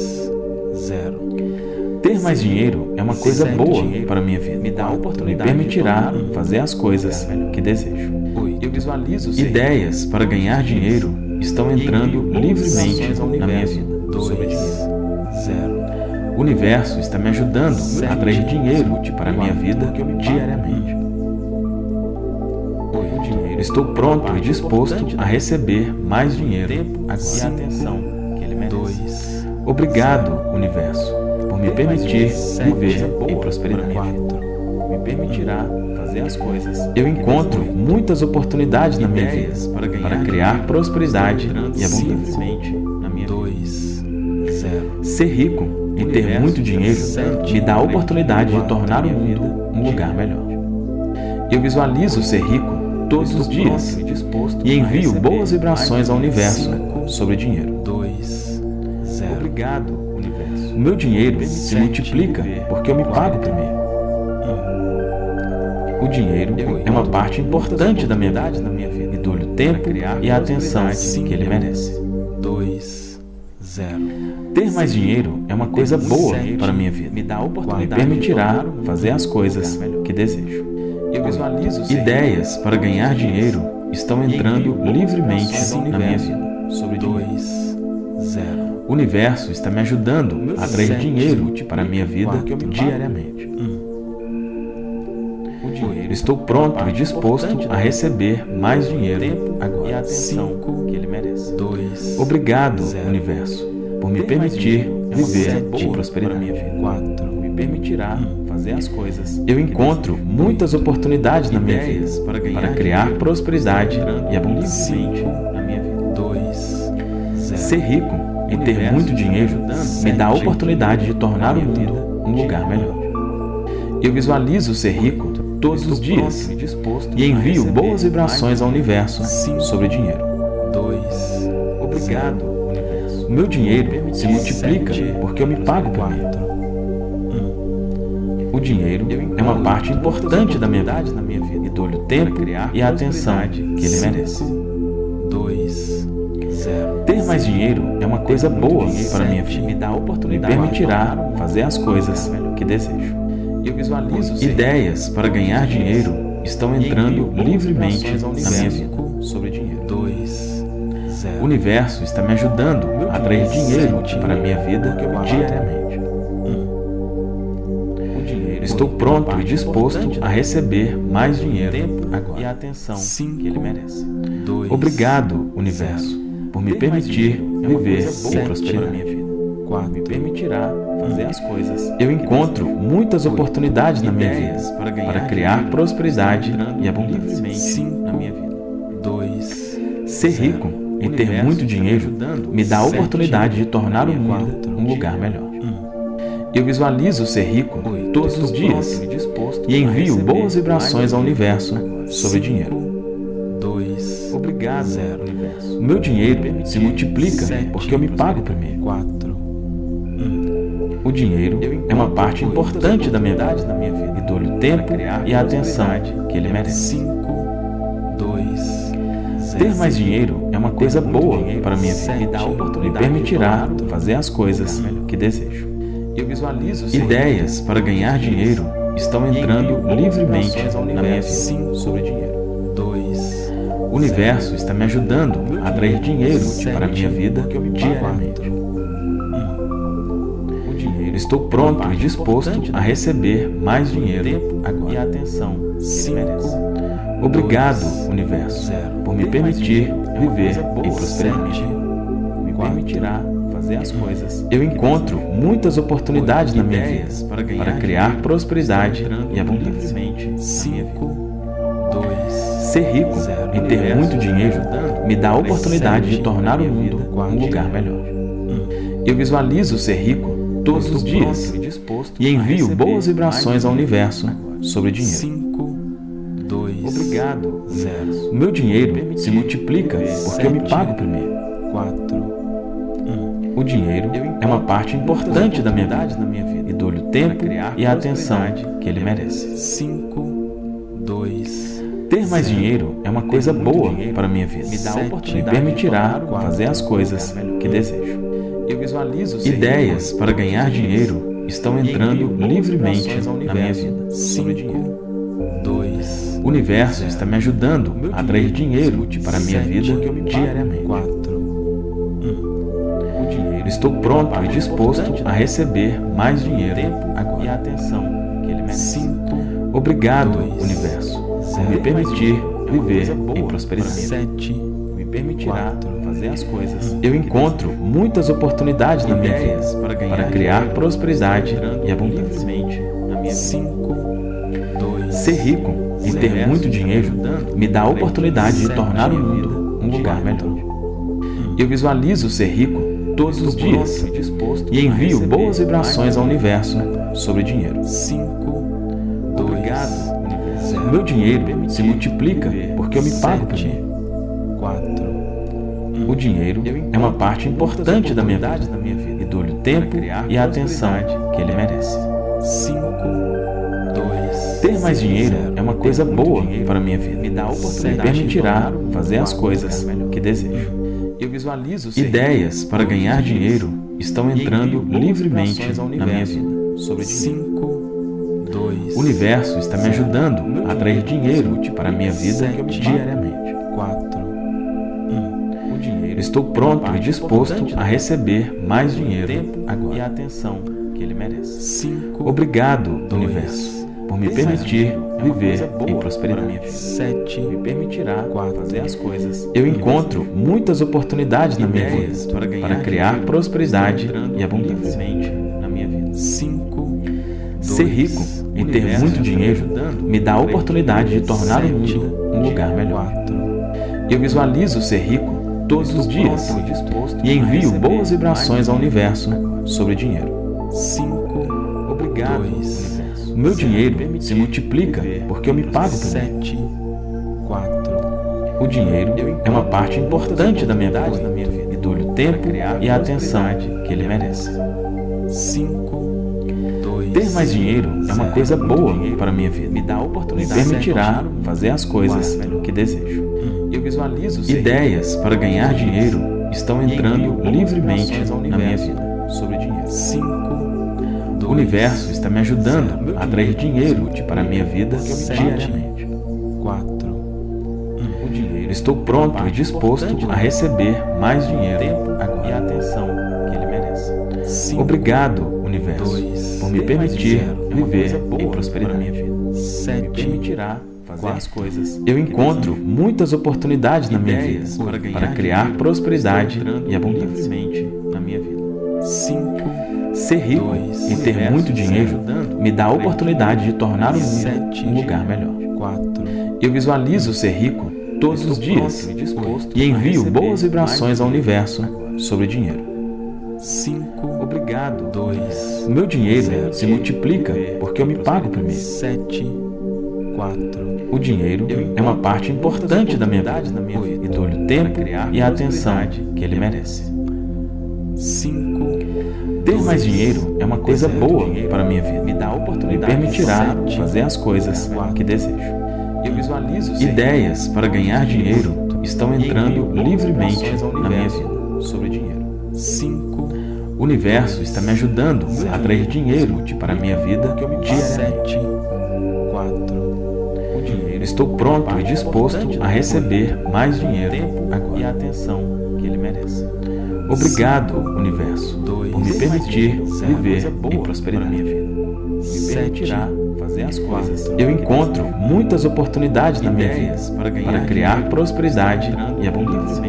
Ter mais dinheiro é uma coisa boa para a minha vida. Me dá a oportunidade, me permitirá fazer as coisas que desejo. Eu visualizo ideias para ganhar dinheiro estão entrando livremente na minha vida. O universo está me ajudando a atrair dinheiro para a minha vida diariamente. Estou pronto e disposto a receber mais dinheiro e a atenção que ele merece. Obrigado, universo, por me permitir viver em prosperidade. Me permitirá fazer as coisas. Eu encontro muitas oportunidades na minha vida para criar prosperidade e abundância na minha vida. Ser rico e ter muito dinheiro me dá a oportunidade de tornar o mundo um lugar melhor. Eu visualizo ser rico todos os dias e envio boas vibrações ao universo sobre dinheiro. Obrigado, universo. O meu dinheiro se multiplica porque eu me pago primeiro. O dinheiro é uma parte importante da minha vida e dou-lhe o tempo e a atenção que ele merece. Ter mais dinheiro é uma coisa boa para a minha vida. Me dá a oportunidade, me permitirá fazer as coisas que desejo. Eu visualizo ideias para ganhar dinheiro estão entrando livremente na minha vida. Sobre dinheiro. O universo está me ajudando a atrair dinheiro para a minha vida diariamente. Estou pronto e disposto a receber mais dinheiro agora e a atenção que ele merece. Obrigado, universo, por me permitir viver em prosperidade. Me permitirá fazer as coisas. Eu encontro muitas oportunidades na minha vida para criar prosperidade e abundância na minha vida. Ser rico e ter muito dinheiro me dá a oportunidade de tornar o mundo um lugar melhor. Eu visualizo ser rico todos os dias e envio boas vibrações ao universo sobre dinheiro. Obrigado, universo. O meu dinheiro se multiplica porque eu me pago primeiro. O dinheiro é uma parte importante da minha vida e dou-lhe o tempo e a atenção que ele merece. Ter mais dinheiro é uma coisa boa para a minha vida. Me dá a oportunidade, me permitirá fazer as coisas que desejo. Eu visualizo ideias para ganhar dinheiro estão entrando livremente na minha vida. Sobre dinheiro. O universo está me ajudando a atrair dinheiro para a minha vida diariamente. Estou pronto e disposto a receber mais dinheiro agora e a atenção que ele merece. Obrigado, universo, por me permitir viver em prosperidade. Me permitirá fazer as coisas. Eu encontro muitas oportunidades na minha vida para criar prosperidade e abundância na minha vida. Ser rico e ter muito dinheiro me dá a oportunidade de tornar o mundo um lugar melhor. Eu visualizo ser rico todos os dias e envio boas vibrações ao universo sobre dinheiro. Obrigado, universo. O meu dinheiro se multiplica porque eu me pago primeiro. O dinheiro é uma parte importante da minha vida e dou-lhe o tempo e a atenção que ele merece. Ter mais dinheiro é uma coisa boa para a minha vida e me permitirá fazer as coisas que desejo. Eu visualizo ideias para ganhar dinheiro estão entrando livremente na minha vida. Sobre dinheiro. O universo está me ajudando a atrair dinheiro para a minha vida diariamente. Estou pronto e disposto a receber mais dinheiro agora e a atenção que ele merece. Obrigado, universo, por me permitir viver em prosperidade. Me permitirá fazer as coisas. Eu encontro muitas oportunidades na minha vida para criar prosperidade e abundância na minha vida. Ser rico e ter muito dinheiro me dá a oportunidade de tornar o mundo um lugar melhor. Eu visualizo ser rico todos os dias e envio boas vibrações ao universo sobre dinheiro. cinco, dois, Obrigado, zero. O meu dinheiro se multiplica porque eu me pago primeiro. quatro, um. O dinheiro é uma parte importante da minha vida e dou-lhe o tempo e a atenção que ele merece. cinco, dois, Ter mais dinheiro é uma coisa boa para a minha vida. Me permitirá fazer as coisas que desejo. Ideias para ganhar dinheiro estão entrando livremente na minha vida. cinco, dois, O universo está me ajudando a atrair dinheiro para a minha vida diariamente. quatro, um. Estou pronto e disposto a receber mais dinheiro agora. cinco, Obrigado, universo, por me permitir viver em prosperidade. sete, Me permitirá fazer as coisas. Eu encontro muitas oportunidades na minha vida para criar prosperidade e abundância. cinco, dois, Ser rico e ter muito dinheiro me dá a oportunidade de tornar o mundo um lugar melhor. Eu visualizo ser rico todos os dias e envio boas vibrações ao universo sobre dinheiro. cinco, dois, O meu dinheiro se multiplica porque eu me pago primeiro. quatro, O dinheiro é uma parte importante da minha vida e dou-lhe o tempo e a atenção que ele merece. cinco, dois, Ter mais dinheiro é uma coisa boa para a minha vida. Me permitirá fazer as coisas que desejo. Ideias para ganhar dinheiro estão entrando livremente na minha vida. cinco, dois, O universo está me ajudando a atrair dinheiro para a minha vida diariamente. quatro, um. Estou pronto e disposto a receber mais dinheiro agora. cinco, Obrigado, universo, por me permitir viver em prosperidade. sete, Me permitirá quatro, fazer as coisas. Eu encontro muitas oportunidades na minha vida para criar prosperidade e abundância. cinco, Ser rico e ter muito dinheiro me dá a oportunidade de tornar o mundo um lugar melhor. quatro, Eu visualizo ser rico todos os dias e envio boas vibrações ao universo sobre dinheiro. cinco, dois, O meu dinheiro se multiplica porque eu me pago primeiro. sete, quatro, O dinheiro é uma parte importante da minha vida e dou-lhe o tempo e a atenção que ele merece. cinco, dois, Ter mais dinheiro é uma coisa boa para a minha vida. Me permitirá fazer as coisas que desejo. Ideias para ganhar dinheiro estão entrando livremente na minha vida. cinco, O universo está me ajudando a atrair dinheiro para a minha vida diariamente. quatro, Estou pronto e disposto a receber mais dinheiro agora. cinco, Obrigado, universo, por me permitir viver em prosperidade. sete, Fazer as coisas. Eu encontro muitas oportunidades na minha vida para criar prosperidade e abundância. cinco, Ser rico e ter muito dinheiro me dá a oportunidade de tornar o mundo um lugar melhor. quatro, Eu visualizo ser rico todos os dias e envio boas vibrações ao universo sobre dinheiro. cinco, dois, O meu dinheiro se multiplica porque eu me pago primeiro. sete, quatro, O dinheiro é uma parte importante da minha vida e dou-lhe o tempo e a atenção que ele merece. cinco, Ter mais dinheiro é uma coisa boa para a minha vida. Me permitirá fazer as coisas que desejo. Ideias para ganhar dinheiro estão entrando livremente na minha vida. cinco, O universo está me ajudando a atrair dinheiro para a minha vida diariamente. sete, quatro, Estou pronto e disposto a receber mais dinheiro agora. Obrigado, universo, por me permitir viver em prosperidade. Me permitirá fazer as coisas. Eu encontro muitas oportunidades na minha vida para criar prosperidade e abundância.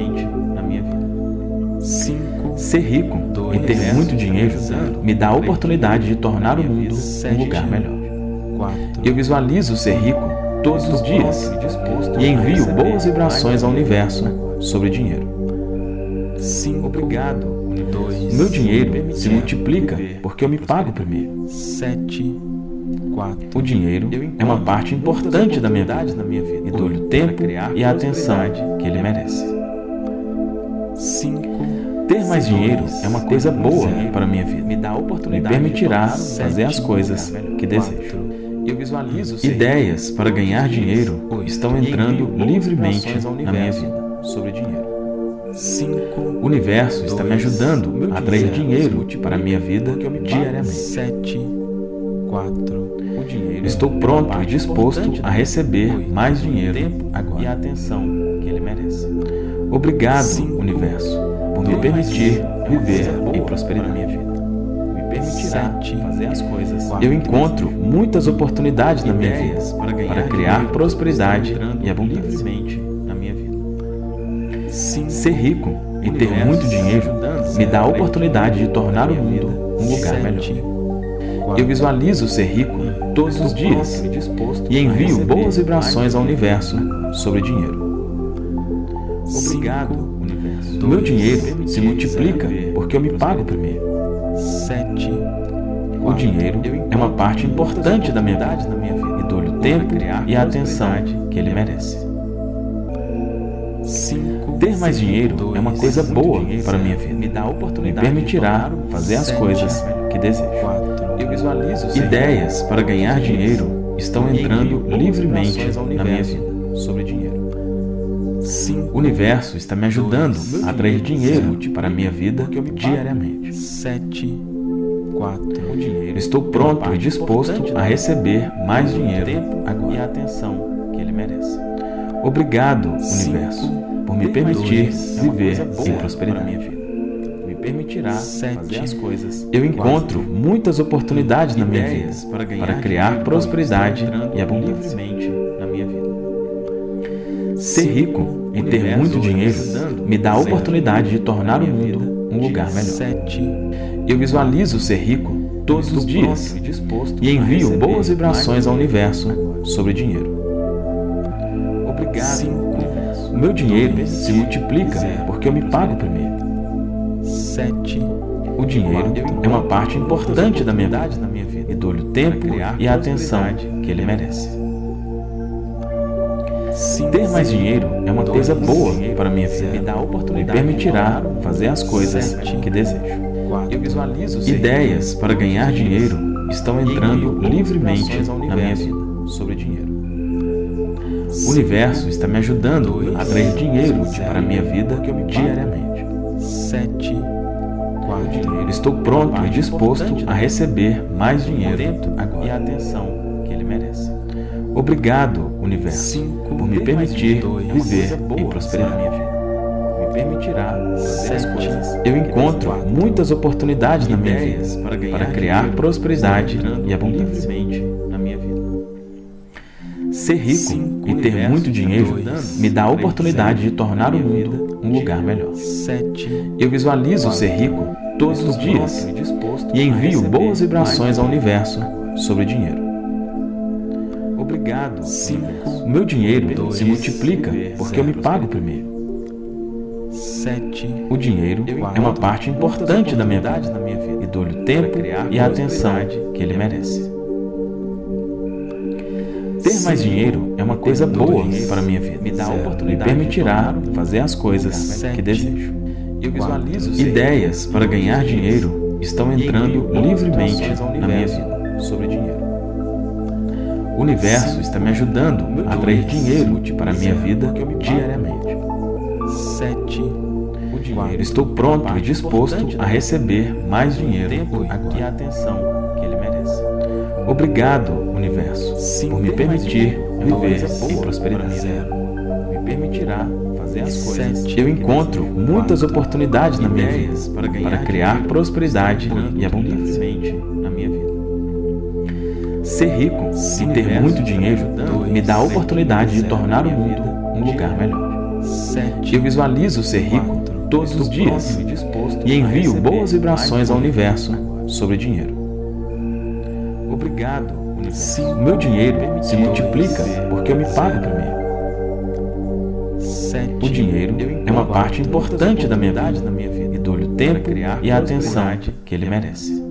cinco, Ser rico e ter muito dinheiro me dá a oportunidade de tornar o mundo um lugar melhor. quatro, Eu visualizo ser rico todos os dias e envio boas vibrações ao universo sobre dinheiro. cinco, Obrigado, dois, meu dinheiro se multiplica porque eu me pago primeiro. Sete, quatro. O dinheiro é uma parte importante da minha vida e dou-lhe o tempo e a atenção que ele merece. Cinco. Ter mais dinheiro é uma coisa boa para a minha vida. Me dá a oportunidade, me permitirá fazer as coisas que desejo. Eu visualizo ideias para ganhar dinheiro estão entrando livremente na minha vida. Sobre dinheiro. Cinco. O universo está me ajudando a atrair dinheiro para a minha vida diariamente. Sete, quatro. O dinheiro. Estou pronto e disposto a receber mais dinheiro agora e a atenção que ele merece. Obrigado, universo, por me permitir viver em prosperidade na minha vida. Me permitirá fazer as coisas. Eu encontro muitas oportunidades na minha vida para criar prosperidade e abundância na minha vida. Ser rico e ter muito dinheiro me dá a oportunidade de tornar o mundo um lugar melhor. Eu visualizo ser rico todos os dias e envio boas vibrações ao universo sobre dinheiro. Obrigado, universo. Meu dinheiro se multiplica porque eu me pago primeiro. Sete. O dinheiro é uma parte importante da minha vida e dou-lhe o tempo e a atenção que ele merece. Cinco. Ter mais dinheiro é uma coisa boa para a minha vida. Me dá a oportunidade, me permitirá fazer as coisas que desejo. Eu visualizo ideias para ganhar dinheiro estão entrando livremente na minha vida. Sobre dinheiro. O universo está me ajudando a atrair dinheiro para a minha vida diariamente. Sete, quatro. Estou pronto e disposto a receber mais dinheiro agora e a atenção que ele merece. Obrigado, universo, por me permitir viver em prosperidade na minha vida. Me permitirá fazer as coisas. Eu encontro muitas oportunidades na minha vida para criar prosperidade e abundância na minha vida. Ser rico e ter muito dinheiro me dá a oportunidade de tornar o mundo um lugar melhor. Eu visualizo ser rico todos os dias e envio boas vibrações ao universo sobre dinheiro. Obrigado, universo. O meu dinheiro se multiplica porque eu me pago primeiro. Sete. O dinheiro é uma parte importante da minha vida e dou-lhe o tempo e a atenção que ele merece. Ter mais dinheiro é uma coisa boa para a minha vida. Me dá a oportunidade, me permitirá fazer as coisas que desejo. Eu visualizo ideias para ganhar dinheiro estão entrando livremente na minha vida. Sobre dinheiro. O universo está me ajudando a atrair dinheiro para a minha vida diariamente. Sete, quatro. Estou pronto e disposto a receber mais dinheiro agora e a atenção que ele merece. Obrigado, universo, por me permitir viver em prosperidade na minha vida. Me permitirá fazer as coisas. Eu encontro muitas oportunidades na minha vida para criar prosperidade e abundância na minha vida. Ser rico e ter muito dinheiro me dá a oportunidade de tornar o mundo um lugar melhor. Eu visualizo ser rico todos os dias e envio boas vibrações ao universo sobre dinheiro. Obrigado, universo. O meu dinheiro se multiplica porque eu me pago primeiro. Sete. O dinheiro é uma parte importante da minha vida e dou-lhe o tempo e a atenção que ele merece. Ter mais dinheiro é uma coisa boa para a minha vida. Me dá a oportunidade, me permitirá fazer as coisas que desejo. Eu visualizo ideias para ganhar dinheiro estão entrando livremente na minha vida. Sobre dinheiro. O universo está me ajudando a atrair dinheiro para a minha vida diariamente. Sete. Estou pronto e disposto a receber mais dinheiro agora e a atenção que ele merece. Obrigado, universo, por me permitir viver em prosperidade. Me permitirá fazer as coisas. Eu encontro muitas oportunidades na minha vida para criar prosperidade e abundância na minha vida. Ser rico e ter muito dinheiro me dá a oportunidade de tornar o mundo um lugar melhor. Eu visualizo ser rico todos os dias e envio boas vibrações ao universo sobre dinheiro. Obrigado, universo. O meu dinheiro se multiplica porque eu me pago primeiro. O dinheiro é uma parte importante da minha vida e dou-lhe tempo e a atenção que ele merece.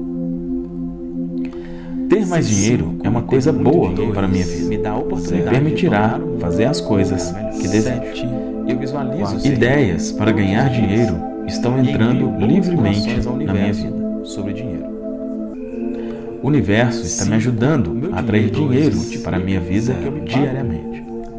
Ter mais dinheiro é uma coisa boa para a minha vida. Me dá oportunidade, me permitirá fazer as coisas que desejo. Eu visualizo ideias para ganhar dinheiro estão entrando livremente na minha vida sobre dinheiro. O universo está me ajudando a atrair dinheiro para a minha vida diariamente.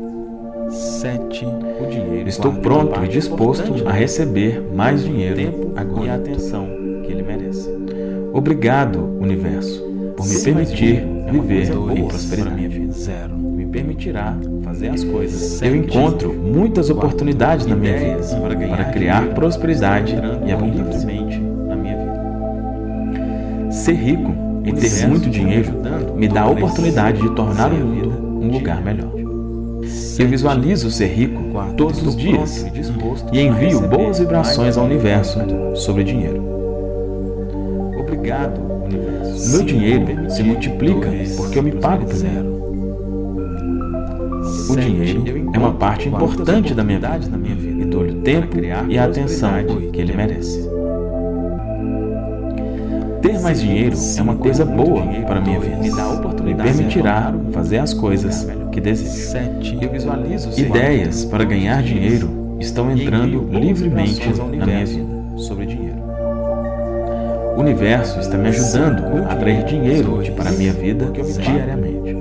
O dinheiro, estou pronto e disposto a receber mais dinheiro agora e a atenção que ele merece. Obrigado, universo, por me permitir viver em prosperidade. Me permitirá fazer as coisas. Eu encontro muitas oportunidades na minha vida para criar prosperidade e abundância na minha vida. Ser rico e ter muito dinheiro me dá a oportunidade de tornar o mundo um lugar melhor. Eu visualizo ser rico todos os dias e envio boas vibrações ao universo sobre dinheiro. Obrigado, universo. Meu dinheiro se multiplica porque eu me pago primeiro. O dinheiro é uma parte importante da minha vida e dou-lhe o tempo e a atenção que ele merece. Ter mais dinheiro é uma coisa boa para a minha vida. Me permitirá fazer as coisas que desejo. Eu visualizo ideias para ganhar dinheiro estão entrando livremente na minha vida sobre dinheiro. O universo está me ajudando a atrair dinheiro para a minha vida diariamente.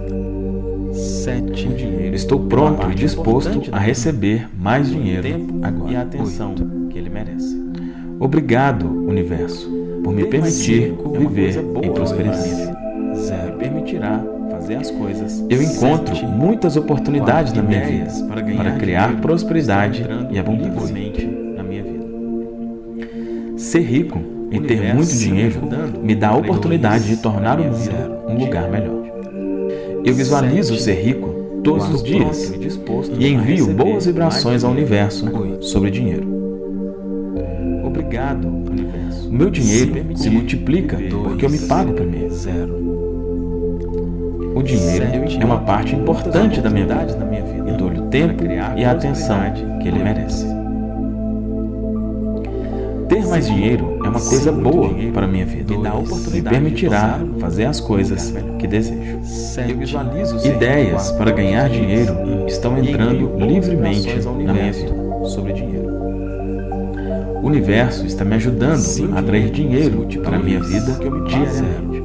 Estou pronto e disposto a receber mais dinheiro agora e a atenção que ele merece. Obrigado, universo, por me permitir viver em prosperidade. Me permitirá fazer as coisas. Eu encontro muitas oportunidades na minha vida para criar prosperidade e abundância na minha vida. Ser rico e ter muito dinheiro me dá a oportunidade de tornar o mundo um lugar melhor. Eu visualizo ser rico todos os dias e envio boas vibrações ao universo sobre dinheiro. Obrigado, universo. Meu dinheiro se multiplica porque eu me pago primeiro. O dinheiro é uma parte importante da minha vida e dou-lhe o tempo e a atenção que ele merece. Ter mais dinheiro é uma coisa boa para a minha vida. Me permitirá fazer as coisas que desejo. Eu visualizo ideias para ganhar dinheiro estão entrando livremente na minha vida sobre dinheiro. O universo está me ajudando a atrair dinheiro para a minha vida diariamente.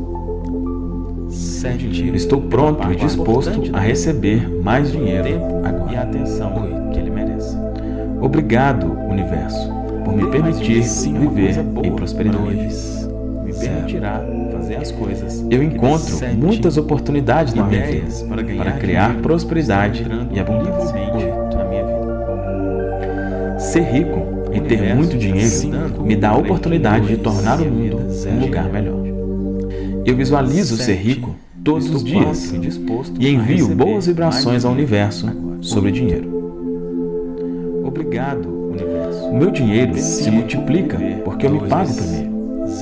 Estou pronto e disposto a receber mais dinheiro agora e a atenção que ele merece. Obrigado, universo, por me permitir viver em prosperidade. Me permitirá fazer as coisas. Eu encontro muitas oportunidades na minha vida para criar prosperidade e abundância na minha vida. Ser rico e ter muito dinheiro me dá a oportunidade de tornar o mundo um lugar melhor. Eu visualizo ser rico todos os dias e envio boas vibrações ao universo sobre dinheiro. Obrigado, universo. Meu dinheiro se multiplica porque eu me pago primeiro.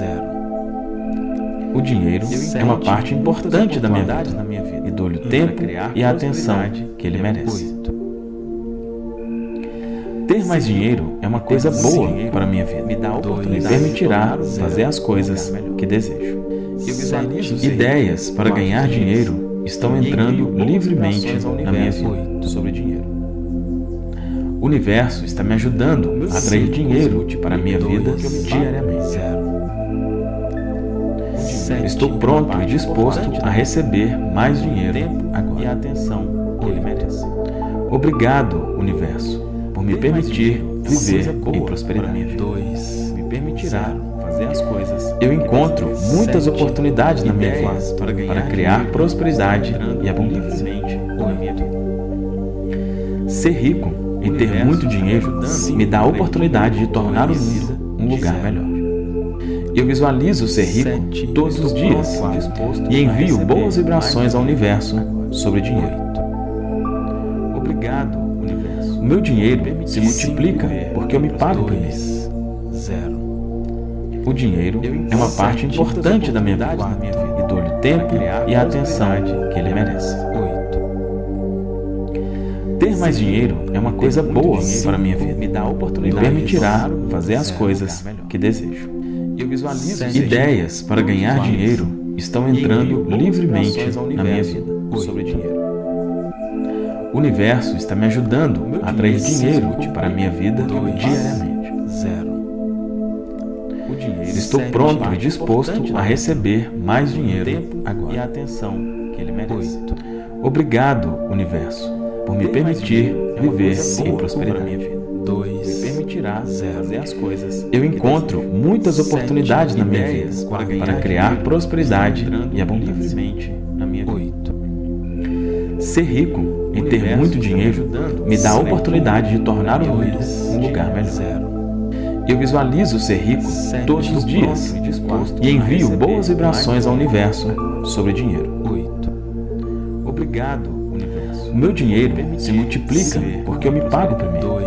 O dinheiro é uma parte importante da minha vida e dou-lhe o tempo e a atenção que ele merece. Ter mais dinheiro é uma coisa boa para a minha vida. Me permitirá fazer as coisas que desejo. Ideias para ganhar dinheiro estão entrando livremente na minha vida sobre dinheiro. O universo está me ajudando a atrair dinheiro para a minha vida diariamente. Estou pronto e disposto a receber mais dinheiro agora e a atenção que ele merece. Obrigado, universo, por me permitir viver em prosperidade. Me permitirá fazer as coisas. Eu encontro muitas oportunidades na minha vida para criar prosperidade e abundância na minha vida. Ser rico e ter muito dinheiro me dá a oportunidade de tornar o mundo um lugar melhor. Eu visualizo ser rico todos os dias e envio boas vibrações ao universo sobre dinheiro. Obrigado, universo. Meu dinheiro se multiplica porque eu me pago primeiro. O dinheiro é uma parte importante da minha vida e dou-lhe o tempo e a atenção que ele merece. Ter mais dinheiro é uma coisa boa para a minha vida. Me dá a oportunidade, me permitirá fazer as coisas que desejo. Eu visualizo ideias para ganhar dinheiro estão entrando livremente na minha vida sobre dinheiro. O universo está me ajudando a atrair dinheiro para a minha vida diariamente. Estou pronto e disposto a receber mais dinheiro agora. E a atenção que ele merece. Obrigado, universo, por me permitir viver em prosperidade. Me permitirá fazer as coisas. Eu encontro muitas oportunidades na minha vida para criar prosperidade e abundância na minha vida. Ser rico e ter muito dinheiro me dá a oportunidade de tornar o mundo um lugar melhor. Eu visualizo ser rico todos os dias e envio boas vibrações ao universo sobre dinheiro. Obrigado, universo. O meu dinheiro se multiplica porque eu me pago primeiro.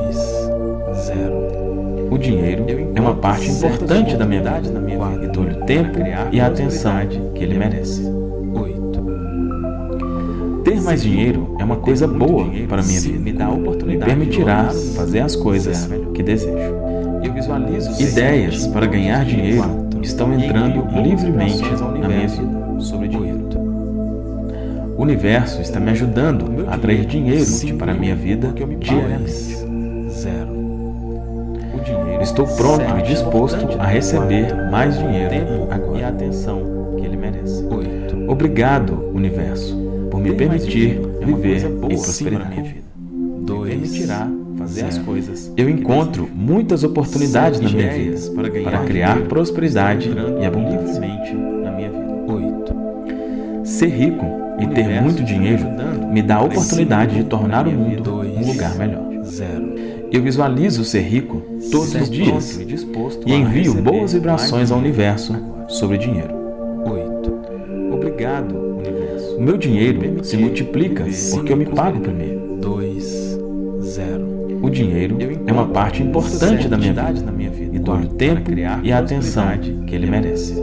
O dinheiro é uma parte importante da minha vida e dou-lhe o tempo e a atenção que ele merece. Ter mais dinheiro é uma coisa boa para a minha vida. Me dá a oportunidade, me permitirá fazer as coisas que desejo. Eu visualizo ideias para ganhar dinheiro estão entrando livremente na minha vida sobre dinheiro. O universo está me ajudando a atrair dinheiro para a minha vida diariamente. Estou pronto e disposto a receber mais dinheiro agora. E a atenção que ele merece. Obrigado, universo, por me permitir viver em prosperidade. Me permitirá fazer as coisas. Eu encontro muitas oportunidades na minha vida para criar prosperidade e abundância na minha vida. Ser rico e ter muito dinheiro me dá a oportunidade de tornar o mundo um lugar melhor. Eu visualizo ser rico todos os dias e envio boas vibrações ao universo sobre dinheiro. Obrigado, universo. O meu dinheiro se multiplica porque eu me pago primeiro. O dinheiro é uma parte importante da minha vida e dou-lhe o tempo e a atenção que ele merece.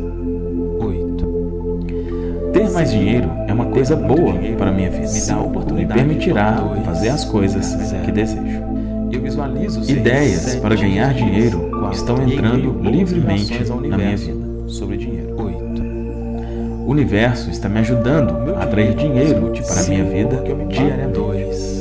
Ter mais dinheiro é uma coisa boa para a minha vida. Me dá a oportunidade, me permitirá fazer as coisas que desejo. Eu visualizo ideias para ganhar dinheiro estão entrando livremente na minha vida sobre dinheiro. O universo está me ajudando a atrair dinheiro para a minha vida diariamente.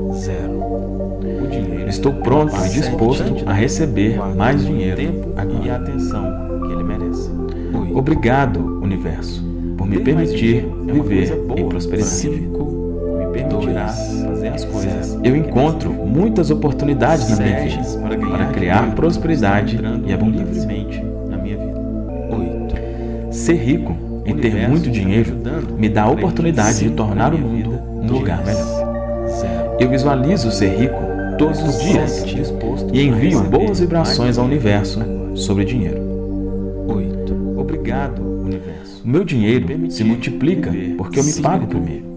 Estou pronto e disposto a receber mais dinheiro agora. E a atenção que ele merece. Obrigado, universo, por me permitir viver em prosperidade. Me permitirá fazer as coisas. Eu encontro muitas oportunidades na minha vida para criar prosperidade e abundância na minha vida. Ser rico e ter muito dinheiro me dá a oportunidade de tornar o mundo um lugar melhor. Eu visualizo ser rico todos os dias e envio boas vibrações ao universo sobre dinheiro. Obrigado, universo. O meu dinheiro se multiplica porque eu me pago primeiro.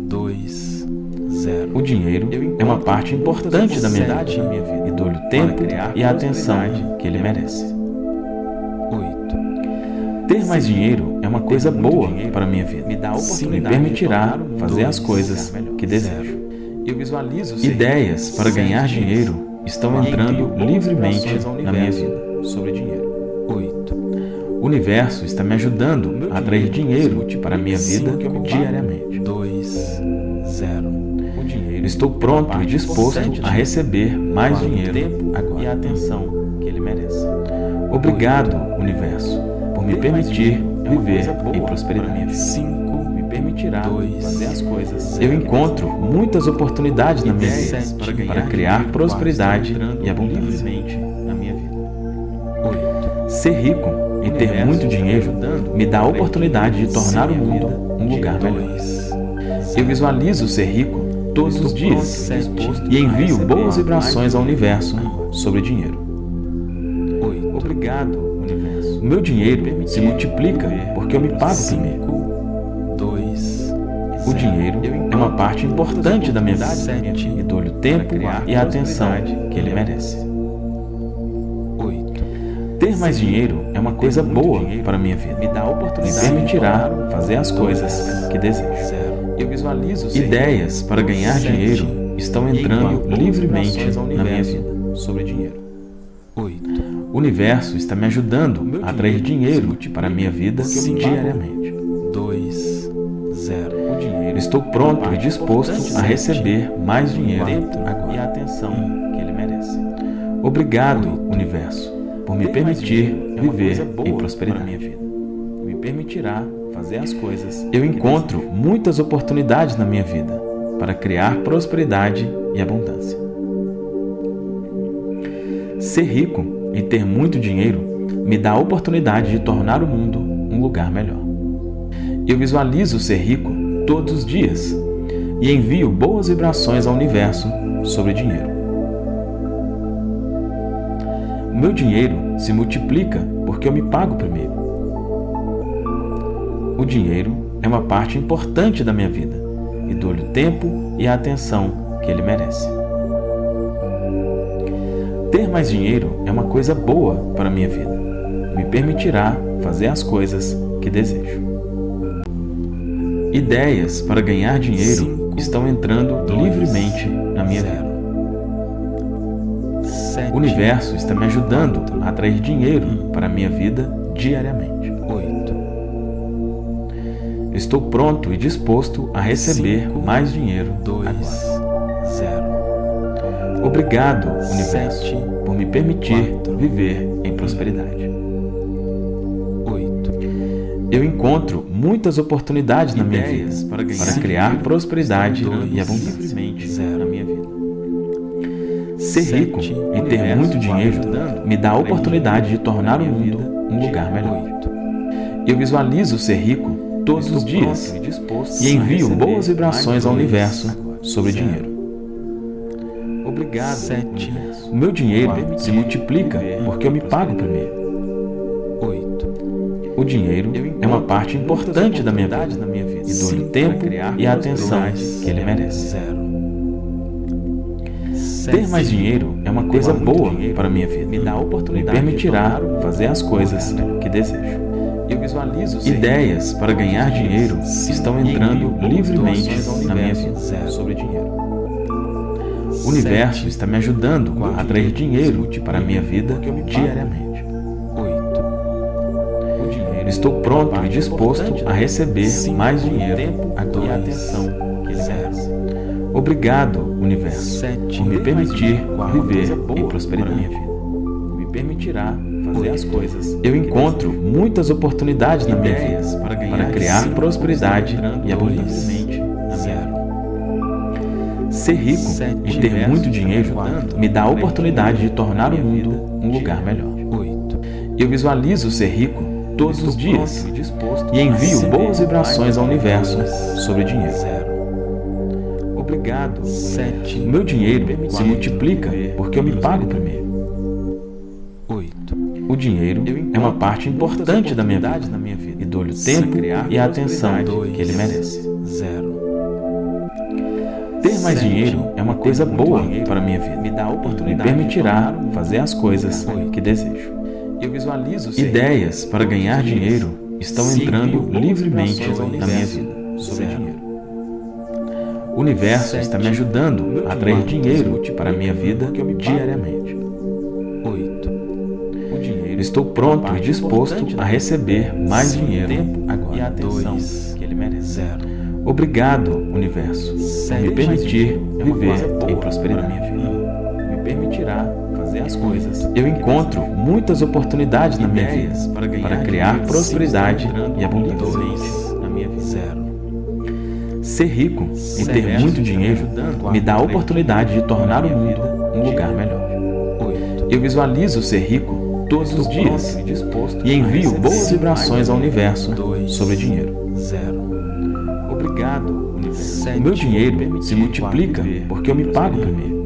O dinheiro é uma parte importante da minha vida e dou-lhe o tempo e a atenção que ele merece. Ter mais dinheiro é uma coisa boa para a minha vida. Me dá a oportunidade, me permitirá fazer as coisas que desejo. Eu visualizo ideias para ganhar dinheiro estão entrando livremente na minha vida sobre dinheiro. O universo está me ajudando a atrair dinheiro para a minha vida diariamente. Estou pronto e disposto a receber mais dinheiro agora. E a atenção que ele merece. Obrigado, universo, por me permitir viver em prosperidade. Me permitirá fazer as coisas. Eu encontro muitas oportunidades na minha vida para criar prosperidade e abundância na minha vida. Ser rico e ter muito dinheiro me dá a oportunidade de tornar o mundo um lugar melhor. Eu visualizo ser rico todos os dias e envio boas vibrações ao universo sobre dinheiro. Obrigado, universo. O meu dinheiro se multiplica porque eu me pago primeiro. O dinheiro é uma parte importante da minha vida e dou-lhe o tempo e a atenção que ele merece. Ter mais dinheiro é uma coisa boa para a minha vida. Me dá a oportunidade, me permitirá fazer as coisas que desejo. Eu visualizo ideias para ganhar dinheiro estão entrando livremente na minha vida sobre dinheiro. oito, O universo está me ajudando a atrair dinheiro para a minha vida diariamente. dois, zero. O dinheiro. Estou pronto e disposto a receber mais dinheiro agora e a atenção que ele merece. Obrigado, universo, por me permitir viver em prosperidade. Me permitirá fazer as coisas. Eu encontro muitas oportunidades na minha vida para criar prosperidade e abundância. Ser rico e ter muito dinheiro me dá a oportunidade de tornar o mundo um lugar melhor. Eu visualizo ser rico todos os dias e envio boas vibrações ao universo sobre dinheiro. O meu dinheiro se multiplica porque eu me pago primeiro. O dinheiro é uma parte importante da minha vida e dou-lhe o tempo e a atenção que ele merece. Ter mais dinheiro é uma coisa boa para a minha vida. Me permitirá fazer as coisas que desejo. Ideias para ganhar dinheiro Cinco, estão entrando dois, livremente na minha zero. vida. sete, O universo está me ajudando a atrair dinheiro para a minha vida diariamente. oito, Estou pronto e disposto a receber Cinco, mais dinheiro dois, agora. zero. Obrigado, universo, Sete, por me permitir quatro, viver em prosperidade. oito, Eu encontro muitas oportunidades na minha vida Ideias para, para ganhar criar dinheiro prosperidade dois, e abundância zero. na minha vida. Ser Sete, rico e ter universo, muito dinheiro quatro, me dá a três, oportunidade de tornar o minha mundo vida um lugar melhor. oito. Eu visualizo ser rico todos Estou os dias pronto e disposto e a envio receber boas vibrações ao mais universo dois, sobre zero. dinheiro. Obrigado, Sete, universo. O meu dinheiro quatro, se multiplica viver porque eu me em pago primeiro. oito, O dinheiro é uma parte importante da minha vida e dou-lhe Cinco, tempo e a atenção dois, que ele merece. zero. Ter mais dinheiro é uma coisa boa para a minha vida. Me dá a oportunidade me permitirá fazer as coisas que desejo. Eu visualizo ideias para ganhar dinheiro estão entrando livremente na minha vida sobre dinheiro. O universo está me ajudando a atrair dinheiro para a minha vida diariamente. oito, Estou pronto e disposto a receber mais dinheiro agora e a atenção que ele merece. Obrigado, universo, Sete, por me permitir quatro, viver boa em para prosperidade. minha vida. Me permitirá fazer Oito. as coisas. Eu encontro muitas oportunidades na minha vida para, criar Cinco, prosperidade e dois, abundância. zero. Ser rico Sete, e ter muito dinheiro quatro, me dá a três, oportunidade de tornar o minha mundo vida um lugar melhor. oito, Eu visualizo ser rico todos Estou os dias pronto e disposto e a envio receber boas vibrações ao mais universo dois, sobre dinheiro. zero. Obrigado. Sete, O meu dinheiro se quatro, multiplica porque eu me pago primeiro. oito, O dinheiro é uma parte importante da minha vida e dou-lhe o tempo e a atenção que ele merece. zero. Ter mais Sete, dinheiro é uma coisa muito boa dinheiro para a minha vida. me dá a Me oportunidade permitirá de fazer as coisas Oito. que desejo. Eu visualizo ser Ideias rico para todos ganhar os dias. dinheiro estão Sim, entrando envio boas livremente vibrações ao na minha universo vida sobre zero. dinheiro. O universo Sete, está me ajudando a atrair quatro, dinheiro para a minha vida diariamente. oito, Estou pronto e disposto a receber mais dinheiro agora e a atenção dois, que ele merece. zero. Obrigado, universo, por Sete, me permitir é uma viver coisa boa em prosperidade. para a minha vida. Me permitirá fazer as coisas. Eu encontro muitas oportunidades na minha vida para criar prosperidade e abundância dois, na minha vida. zero. Ser rico e Sete, ter muito dinheiro me dá a quatro, oportunidade de tornar o mundo um lugar melhor. oito, Eu visualizo ser rico todos os dias e envio boas vibrações ao universo sobre dinheiro. zero. Obrigado, universo. Sete, O meu dinheiro se multiplica quatro, porque eu me pago primeiro.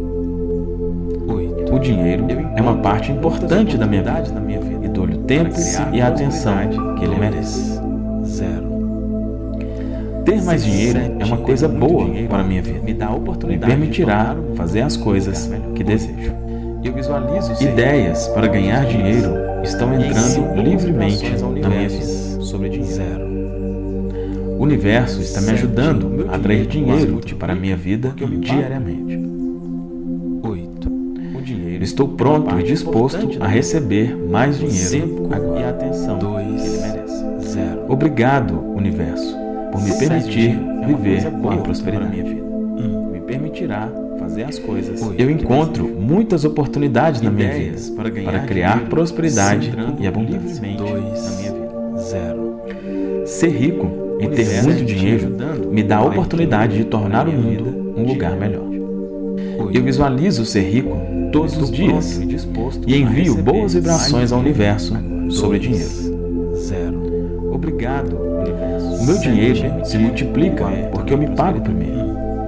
oito, O dinheiro é uma parte importante da minha vida e dou-lhe o tempo e a atenção que ele merece. zero. Ter mais dinheiro Sete, é uma coisa ter muito boa dinheiro para a minha vida. Me dá a oportunidade. Me permitirá fazer as coisas que desejo. Eu visualizo ideias para ganhar dinheiro estão entrando livremente na minha vida sobre dinheiro. zero. O O universo está me ajudando a atrair dinheiro para a minha vida diariamente. oito. O dinheiro. Estou pronto e disposto a receber mais dinheiro agora. E a atenção dois. que ele merece. zero. Obrigado, universo, por me permitir viver em prosperidade. Minha vida. um. Me permitirá fazer as coisas. Oito. Eu encontro muitas oportunidades na minha vida Ideias para para, ganhar criar dinheiro, prosperidade entrando e abundância dois. na minha vida. zero. Ser rico e ter Universo muito te dinheiro ajudando me dá a a oportunidade de tornar o minha mundo vida um lugar diário. melhor. oito. Eu visualizo ser rico todos os dias Pronto e disposto e a envio receber boas vibrações mais ao dinheiro universo agora. sobre Dois. dinheiro. zero. Obrigado, universo. O meu Sete. dinheiro se multiplica Quatro. porque eu me pago primeiro.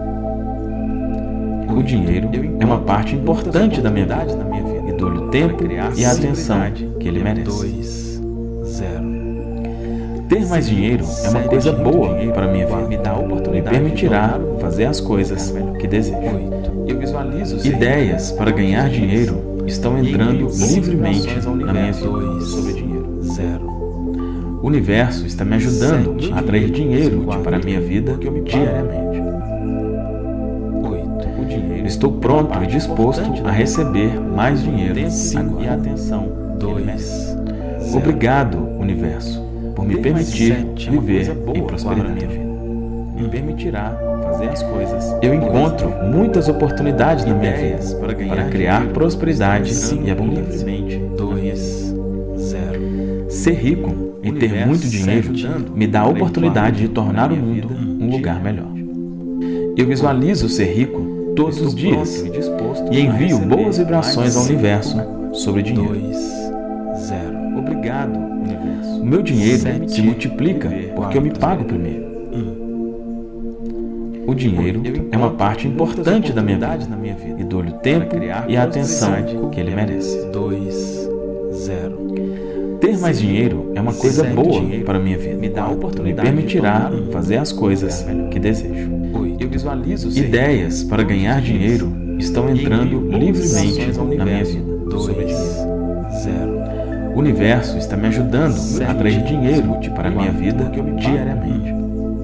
O Oito. dinheiro é uma parte importante da minha vida na minha vida e dou-lhe o tempo e a atenção que ele merece. dois. zero. Ter mais dinheiro é uma Sete. coisa boa para a minha vida. Me dá a Me oportunidade permitirá de fazer as coisas que desejo. oito. Eu visualizo ideias para ganhar dinheiro estão entrando livremente na minha vida Dois. sobre dinheiro. zero. O universo está me ajudando Sete. a atrair dinheiro Quatro. para a minha vida diariamente. oito. O dinheiro. Estou pronto e disposto a receber mais dinheiro agora. E a atenção dois. Obrigado, universo, por me permitir Sete é uma viver coisa boa em prosperidade. para a minha vida. Me permitirá fazer as coisas. Eu encontro muitas oportunidades na minha vida Ideias para para ganhar criar dinheiro. prosperidade Cinco. e abundância. dois. zero. Ser rico e ter Universo muito dinheiro ajudando me dá a a oportunidade de igualar tornar o minha mundo vida um lugar diário. melhor. Eu visualizo ser rico todos os Estou dias pronto e disposto e a envio receber boas vibrações ao mais universo cinco. sobre dinheiro. dois. zero. Obrigado, universo. O meu dinheiro Sete. se multiplica porque eu me Quatro. pago primeiro. um. O dinheiro é uma parte importante da minha vida na minha vida e dou-lhe o tempo e a atenção que ele merece. dois. zero. Ter mais dinheiro é uma coisa Sete. boa para a minha vida. Me dá a Me oportunidade permitirá de tornar um fazer as coisas lugar melhor. que desejo. oito. Eu visualizo ideias para ganhar dinheiro estão entrando livremente na minha vida sobre dinheiro. zero. O universo está me ajudando a atrair dinheiro para a minha vida diariamente.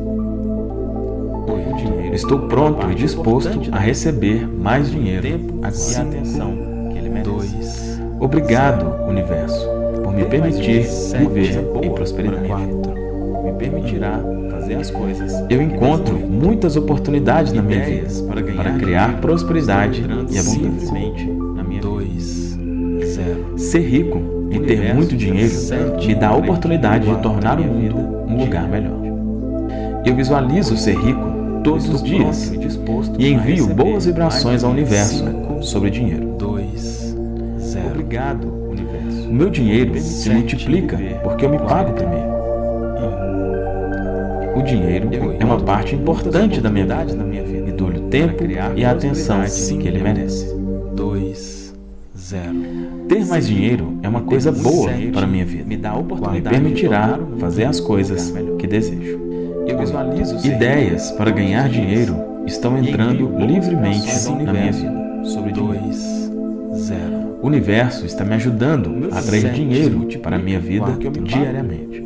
Estou pronto e disposto a receber mais dinheiro agora. E a atenção que ele merece. dois. Obrigado, universo, por me permitir Sete. viver em prosperidade. quatro. Me permitirá fazer as coisas. Eu encontro muitas oportunidades na minha vida para criar prosperidade e abundância na minha vida. dois. zero. Ser rico e ter muito dinheiro me dá a oportunidade de tornar o mundo um lugar melhor. Eu visualizo ser rico todos os dias e envio boas vibrações ao universo sobre dinheiro. dois. zero. Obrigado, universo. O meu dinheiro se multiplica porque eu me pago primeiro. O dinheiro é uma parte importante da minha vida e dou-lhe o tempo e a atenção que ele merece. dois. zero. Ter mais dinheiro é uma coisa boa para a minha vida. Me dá a oportunidade me permitirá fazer as coisas que desejo. Eu visualizo ideias para ganhar dinheiro estão entrando livremente na minha vida sobre dinheiro. dois. zero. O universo está me ajudando a atrair dinheiro para a minha vida diariamente.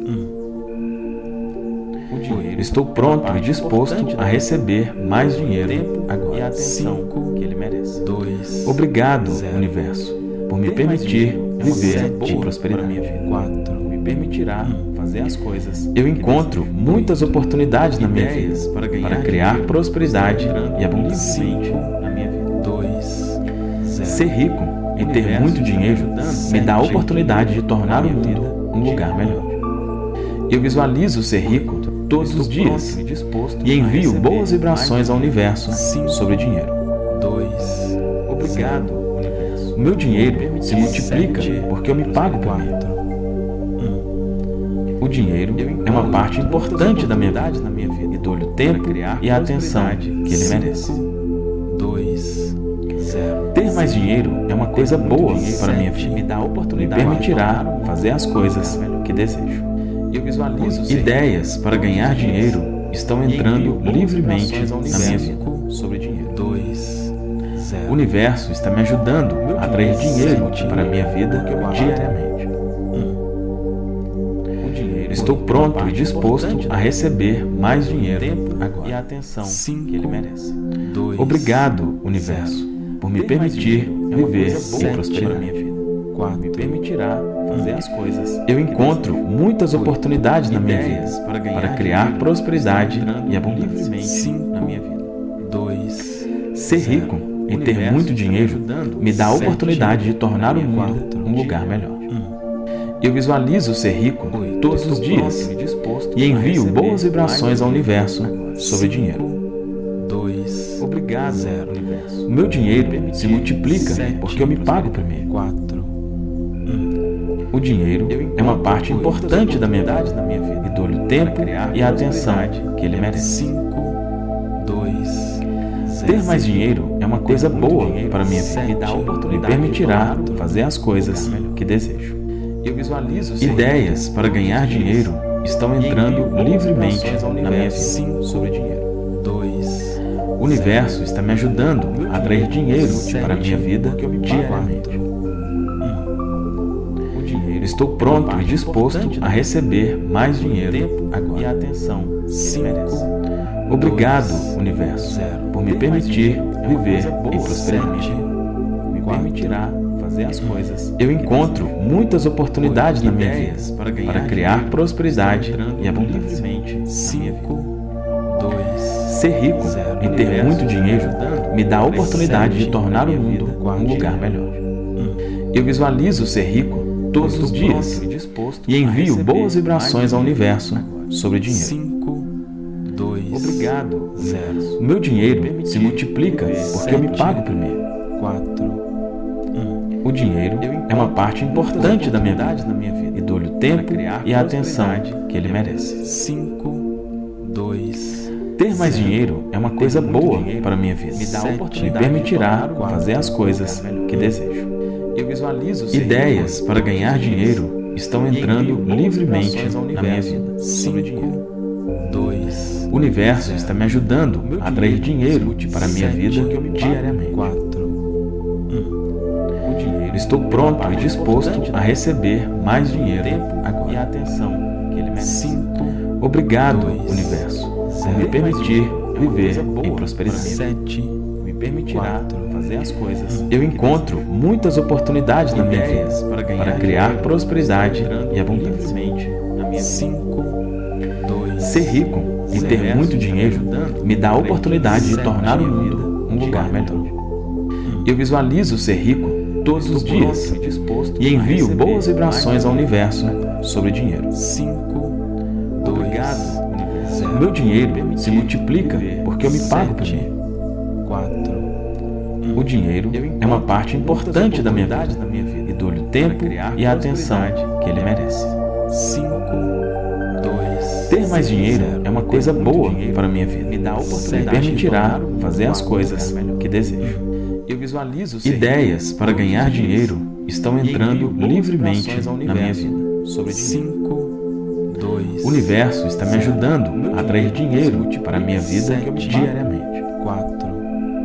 Estou pronto e disposto a receber mais dinheiro agora. E a atenção que ele merece. dois. Obrigado, universo, por me permitir viver em prosperidade. quatro. Me permitirá fazer as coisas. Eu encontro muitas oportunidades na minha vida para criar prosperidade e abundância na minha vida. dois. zero. Ser rico e ter muito dinheiro me dá a oportunidade de tornar o mundo um lugar melhor. Eu visualizo ser rico todos os dias e envio boas vibrações ao universo sobre dinheiro. dois. Obrigado, universo. O meu dinheiro se multiplica porque eu me pago primeiro. O dinheiro é uma parte importante da minha vida e dou-lhe o tempo e a atenção que ele merece. dois. zero. Ter mais dinheiro é uma coisa boa para a minha vida. Me dá a oportunidade me permitirá fazer as coisas que desejo. Eu visualizo ideias para ganhar dinheiro estão entrando livremente na minha vida sobre dinheiro. dois. zero. O universo está me ajudando a atrair dinheiro para a minha vida diariamente. estou pronto e disposto a receber mais dinheiro agora e a atenção cinco, que ele merece. dois, Obrigado, universo, por me permitir viver e prosperar. minha vida. Me quatro, permitirá fazer as coisas. Eu encontro muitas oportunidades na minha vida para ganhar para criar prosperidade e abundância. cinco, na minha vida. dois, Ser rico e ter muito dinheiro me dá a oportunidade de tornar o mundo um lugar melhor. Eu visualizo ser rico todos os dias e envio boas vibrações ao universo sobre dinheiro. dois, Obrigado, zero, universo. O meu dinheiro se multiplica porque eu me pago primeiro. quatro, O dinheiro é uma parte importante da minha vida e dou-lhe o tempo e a atenção que ele merece. cinco, dois, Ter mais dinheiro é uma coisa boa para a minha vida e me permitirá fazer as coisas que desejo. Eu visualizo ideias para ganhar dinheiro estão entrando livremente na minha vida sobre dinheiro. dois, O universo está me ajudando a atrair dinheiro para a minha vida diariamente. Estou pronto e disposto a receber mais dinheiro agora e a atenção que ele merece. Obrigado, universo, por me permitir viver em prosperidade. Me permitirá fazer as coisas. Eu encontro muitas oportunidades na minha vida para criar prosperidade e abundância. cinco, dois, Ser rico e ter muito dinheiro me dá a oportunidade de tornar o mundo um lugar melhor. Eu visualizo ser rico todos os dias e envio boas vibrações ao universo sobre dinheiro. cinco, dois, Obrigado, zero, o meu dinheiro se multiplica porque eu me pago primeiro. quatro, O dinheiro é uma parte importante da minha vida e dou-lhe o tempo e a atenção que ele merece. cinco, dois, Ter mais dinheiro é uma coisa boa para a minha vida e me permitirá fazer as coisas que desejo. Eu visualizo ideias para ganhar dinheiro estão entrando livremente na minha vida sobre dinheiro. dois, O universo está me ajudando a atrair dinheiro para a minha vida diariamente. quatro, Estou pronto e disposto a receber mais dinheiro agora e a atenção que ele merece. cinco, Obrigado, universo, por me permitir viver em prosperidade. sete, Me permitirá fazer as coisas. Eu encontro muitas oportunidades na minha vida para criar prosperidade e abundância. cinco, dois, Ser rico e ter muito dinheiro me dá a oportunidade de tornar o mundo um lugar melhor. Eu visualizo ser rico todos os dias e envio boas vibrações ao universo sobre dinheiro. cinco, dois, Obrigado, universo. O meu dinheiro se multiplica porque eu me pago primeiro. quatro, O dinheiro é uma parte importante da minha vida e dou-lhe o tempo e a atenção que ele merece. cinco, dois, Ter mais dinheiro é uma coisa boa para a minha vida e me permitirá fazer as coisas que desejo. Eu visualizo ideias para ganhar dinheiro estão entrando livremente na minha vida sobre dinheiro. cinco, dois, O universo está me ajudando a atrair dinheiro para a minha vida diariamente. quatro,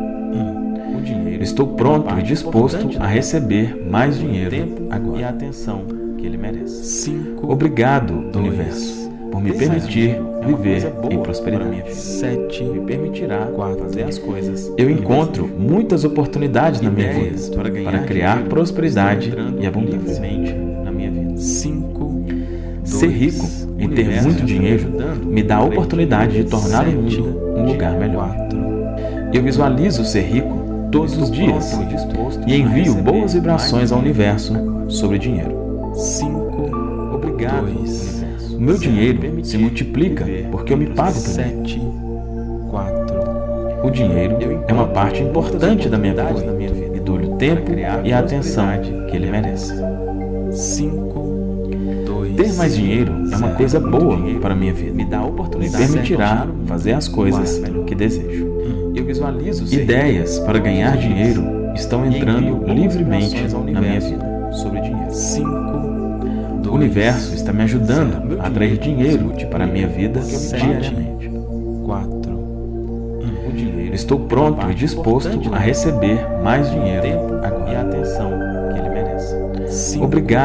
Estou pronto e disposto a receber mais dinheiro agora e a atenção que ele merece. cinco, Obrigado, universo, por me permitir viver em prosperidade. sete, Me permitirá fazer as coisas. Eu encontro muitas oportunidades na minha vida para criar prosperidade e abundância. cinco, Ser rico e ter muito dinheiro me dá a oportunidade de tornar o mundo um lugar melhor. Eu visualizo ser rico todos os dias e envio boas vibrações ao universo sobre dinheiro. cinco, Obrigado, dois, universo. O meu dinheiro se multiplica porque eu me pago primeiro. sete, quatro, O dinheiro é uma parte importante da minha vida e dou-lhe o tempo e a atenção que ele merece. cinco, dois, Ter mais dinheiro é uma coisa boa para a minha vida e me permitirá fazer as coisas que desejo. Eu visualizo ideias para ganhar dinheiro estão entrando livremente na minha vida sobre dinheiro. cinco, O universo está me ajudando a atrair dinheiro para a minha vida diariamente. quatro, Estou pronto e disposto a receber mais dinheiro agora e a atenção que ele merece. cinco, Obrigado,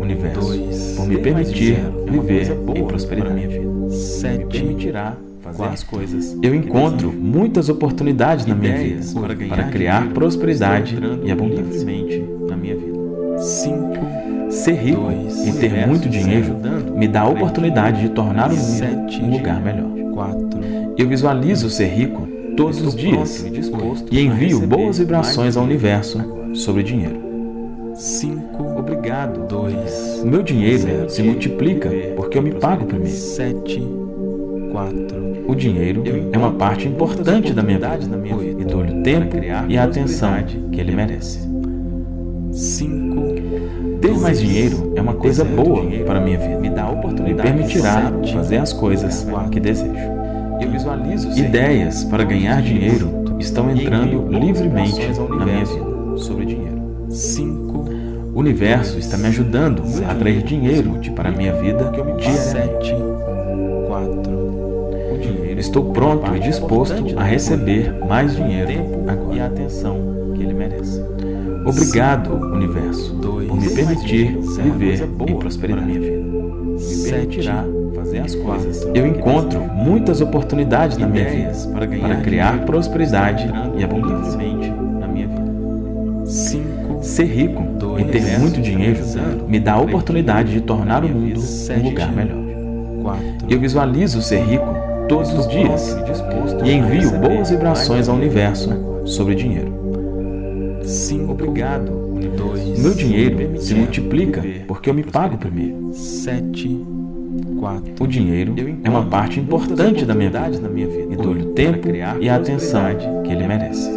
universo, dois, por me permitir zero, viver em prosperidade. minha vida. Sete, Me permitirá fazer quatro, as coisas. Eu encontro muitas oportunidades na minha vida para ganhar para criar dinheiro, prosperidade entrando e abundância livremente na minha vida. cinco, Ser rico dois, e ter muito dinheiro me dá a oportunidade de tornar o mundo sete, um lugar melhor. quatro, Eu visualizo ser rico todos os dias e envio boas vibrações ao universo sobre dinheiro. cinco, Obrigado. dois, O meu dinheiro zero, se multiplica porque eu me pago primeiro. sete, quatro, O dinheiro é uma parte importante da minha vida e dou-lhe o tempo e a atenção que ele merece. cinco, Ter mais dinheiro é uma coisa boa para a minha vida. Me dá a oportunidade, me permitirá fazer as coisas que desejo. Eu visualizo ideias para ganhar dinheiro estão entrando livremente na minha vida sobre dinheiro. cinco, O universo está me ajudando a atrair dinheiro para a minha vida diariamente. sete, quatro, Estou pronto e disposto a receber mais dinheiro agora e a atenção que ele merece. Obrigado, universo, por me permitir viver em prosperidade. Me permitirá fazer as coisas. Eu encontro muitas oportunidades na minha vida para criar prosperidade e abundância na minha vida. cinco, Ser rico e ter muito dinheiro me dá a oportunidade de tornar o mundo um lugar melhor. quatro, Eu visualizo ser rico todos os dias e envio boas vibrações ao universo sobre dinheiro. cinco, Obrigado, dois, meu dinheiro se multiplica porque eu me pago primeiro. sete, quatro, O dinheiro é uma parte importante da minha vida e dou-lhe o tempo e a atenção que ele merece.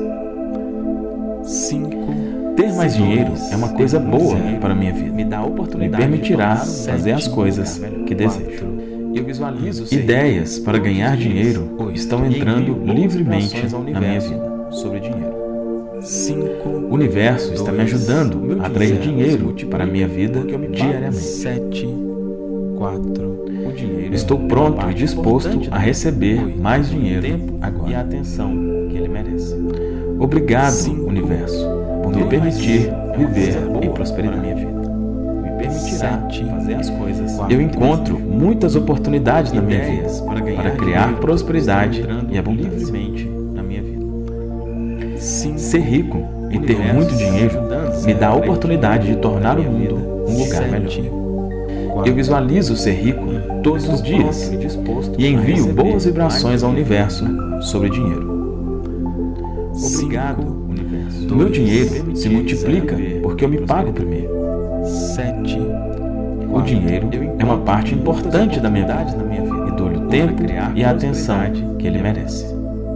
cinco, Ter mais dinheiro é uma coisa boa para a minha vida. Me dá a oportunidade, me permitirá fazer as coisas que desejo. Eu visualizo ideias para ganhar dinheiro estão entrando livremente na minha vida sobre dinheiro. cinco, O universo está me ajudando a atrair dinheiro para a minha vida diariamente. sete, quatro, Estou pronto e disposto a receber mais dinheiro agora e a atenção que ele merece. Obrigado, universo, por me permitir viver em prosperidade. Me permitirá fazer as coisas. Eu encontro muitas oportunidades na minha vida para criar prosperidade e abundância na minha vida. Ser rico e ter muito dinheiro me dá a oportunidade de tornar o mundo um lugar melhor. Eu visualizo ser rico todos os dias e envio boas vibrações ao universo sobre dinheiro. Obrigado, universo. O meu dinheiro se multiplica porque eu me pago primeiro. sete, O dinheiro é uma parte importante da minha vida e dou-lhe o tempo e a atenção que ele merece.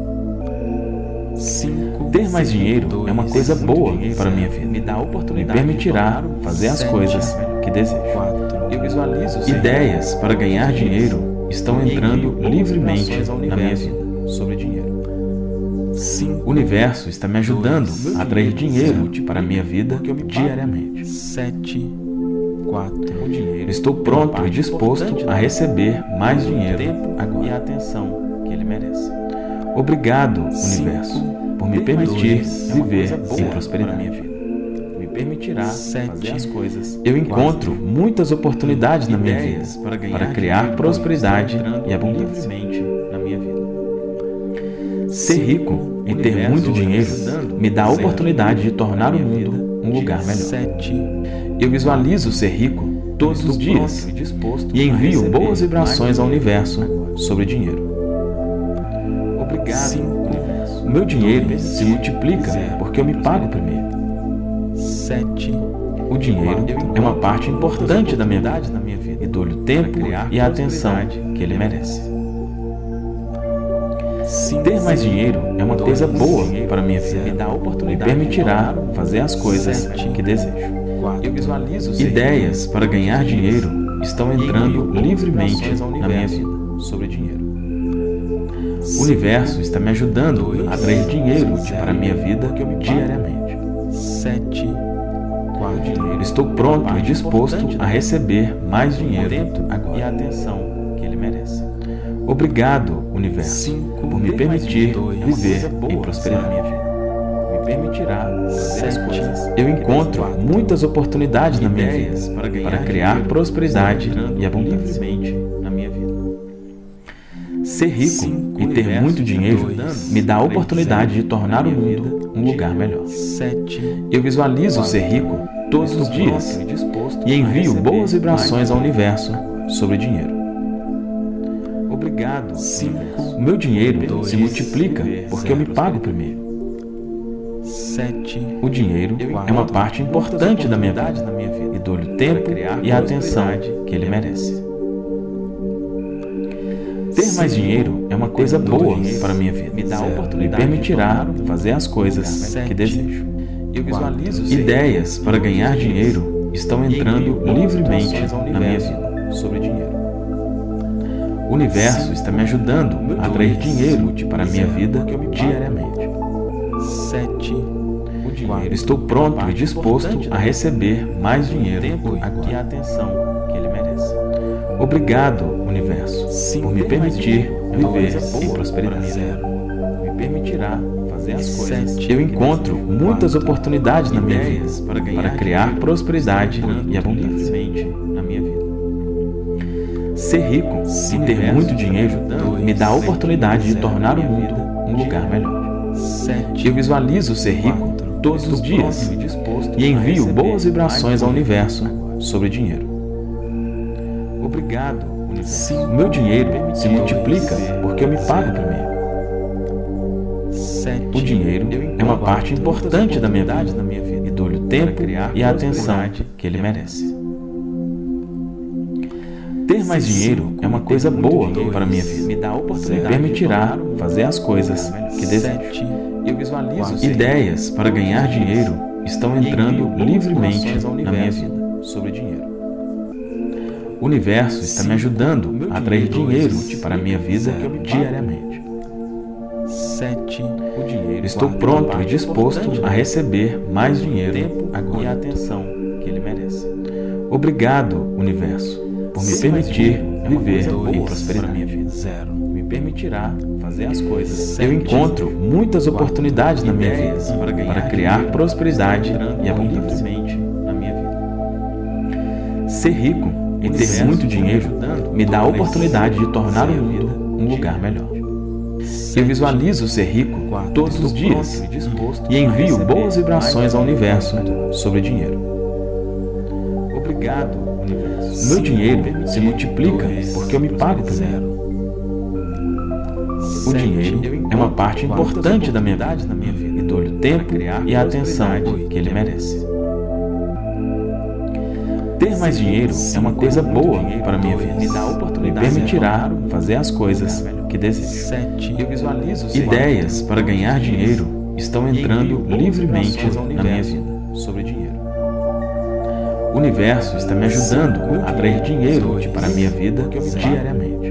cinco, Ter mais dinheiro é uma coisa boa para a minha vida. Me dá a oportunidade, me permitirá fazer as coisas que desejo. Eu visualizo ideias para ganhar dinheiro estão entrando livremente na minha vida sobre dinheiro. O universo está me ajudando a atrair dinheiro para a minha vida diariamente. sete, quatro, Estou pronto e disposto a receber mais dinheiro agora e a atenção que ele merece. Obrigado, universo, por me permitir viver em prosperidade. Me permitirá fazer as coisas. Eu encontro muitas oportunidades na minha vida para criar prosperidade e abundância na minha vida. Ser rico e ter muito dinheiro me dá a oportunidade de tornar o mundo um lugar melhor. sete, Eu visualizo ser rico todos os dias e envio boas vibrações ao universo sobre dinheiro. Obrigado. O meu dinheiro se multiplica porque eu me pago primeiro. sete, O dinheiro é uma parte importante da minha vida e dou-lhe o tempo e a atenção que ele merece. Ter mais dinheiro é uma coisa boa para a minha vida. Me dá a oportunidade, me permitirá fazer as coisas que desejo. Eu visualizo ideias para ganhar dinheiro estão entrando livremente na minha vida sobre dinheiro. O universo está me ajudando a atrair dinheiro para a minha vida diariamente. sete, quatro, Estou pronto e disposto a receber mais dinheiro agora e a atenção que ele merece. Obrigado, universo, por me permitir viver em prosperidade. Me permitirá fazer as sete, coisas. Eu encontro quatro, muitas oportunidades na minha vida para ganhar para criar dinheiro, prosperidade entrando e abundância livremente na minha vida. Ser rico cinco, e ter universo, muito dinheiro dois, me dá a três, oportunidade de zero, tornar na o minha mundo vida, um lugar melhor. sete, Eu visualizo quatro, ser rico todos os estou dias pronto e disposto e a envio receber boas vibrações mais ao universo sobre dinheiro. Obrigado, cinco, universo. O meu dinheiro dois, se multiplica porque eu me pago primeiro. sete, O dinheiro é uma parte importante da minha vida e dou-lhe o tempo e a atenção que ele merece. Ter mais dinheiro é uma coisa boa para a minha vida. Me dá a oportunidade, me permitirá fazer as coisas que desejo. Eu visualizo ideias para ganhar dinheiro estão entrando livremente na minha vida sobre dinheiro. O universo está me ajudando a atrair dinheiro para a minha vida diariamente. sete, Eu estou pronto e disposto a receber mais dinheiro e a atenção que ele merece. Obrigado, universo, por me permitir viver em prosperidade. Me permitirá fazer as coisas. Eu encontro muitas oportunidades na minha vida para criar prosperidade e abundância na minha vida. Ser rico e ter muito dinheiro me dá a oportunidade de tornar o mundo um lugar melhor. Eu visualizo ser rico todos os dias e envio boas vibrações ao universo sobre dinheiro. Obrigado, universo. O meu dinheiro se multiplica porque eu me pago primeiro. O dinheiro é uma parte importante da minha vida e dou-lhe o tempo e a atenção que ele merece. Ter mais dinheiro é uma coisa boa para a minha vida. Me dá a oportunidade, me permitirá fazer as coisas que desejo. Eu visualizo ideias para ganhar dinheiro estão entrando livremente na minha vida sobre dinheiro. O universo está me ajudando a atrair dinheiro para a minha vida diariamente. sete, Eu estou pronto e disposto a receber mais dinheiro e a atenção que ele merece. Obrigado, universo, por me permitir viver em prosperidade. Me permitirá fazer as coisas. Eu encontro muitas oportunidades na minha vida para criar prosperidade e abundância na minha vida. Ser rico e ter muito dinheiro me dá a oportunidade de tornar o mundo um lugar melhor. Eu visualizo ser rico todos os dias e envio boas vibrações ao universo sobre dinheiro. Obrigado, universo. O meu dinheiro se multiplica porque eu me pago primeiro. O dinheiro é uma parte importante da minha vida e dou-lhe o tempo e a atenção que ele merece. Ter mais dinheiro é uma coisa boa para a minha vida. Me dá a oportunidade, me permitirá fazer as coisas que desejo. Eu visualizo ideias para ganhar dinheiro estão entrando livremente na minha vida sobre dinheiro. O universo está me ajudando a atrair dinheiro para a minha vida diariamente.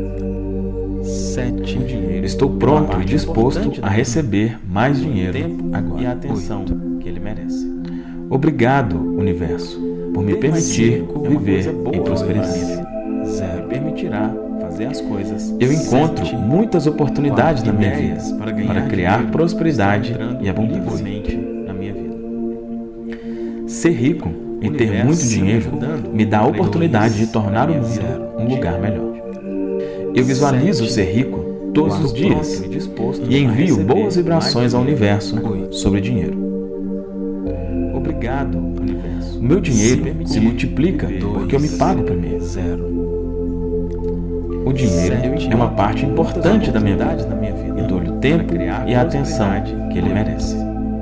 Eu estou pronto e disposto a receber mais dinheiro e a atenção que ele merece. Obrigado, universo, por me permitir viver em prosperidade. Me permitirá fazer as coisas. Eu encontro muitas oportunidades na minha vida para criar prosperidade e abundância na minha vida. Ser rico e ter muito dinheiro me dá a oportunidade de tornar o mundo um lugar melhor. Eu visualizo ser rico todos os dias e envio boas vibrações ao universo sobre dinheiro. Obrigado, universo. O meu dinheiro se multiplica porque eu me pago primeiro. O dinheiro é uma parte importante da minha vida e dou-lhe o tempo e a atenção que ele merece.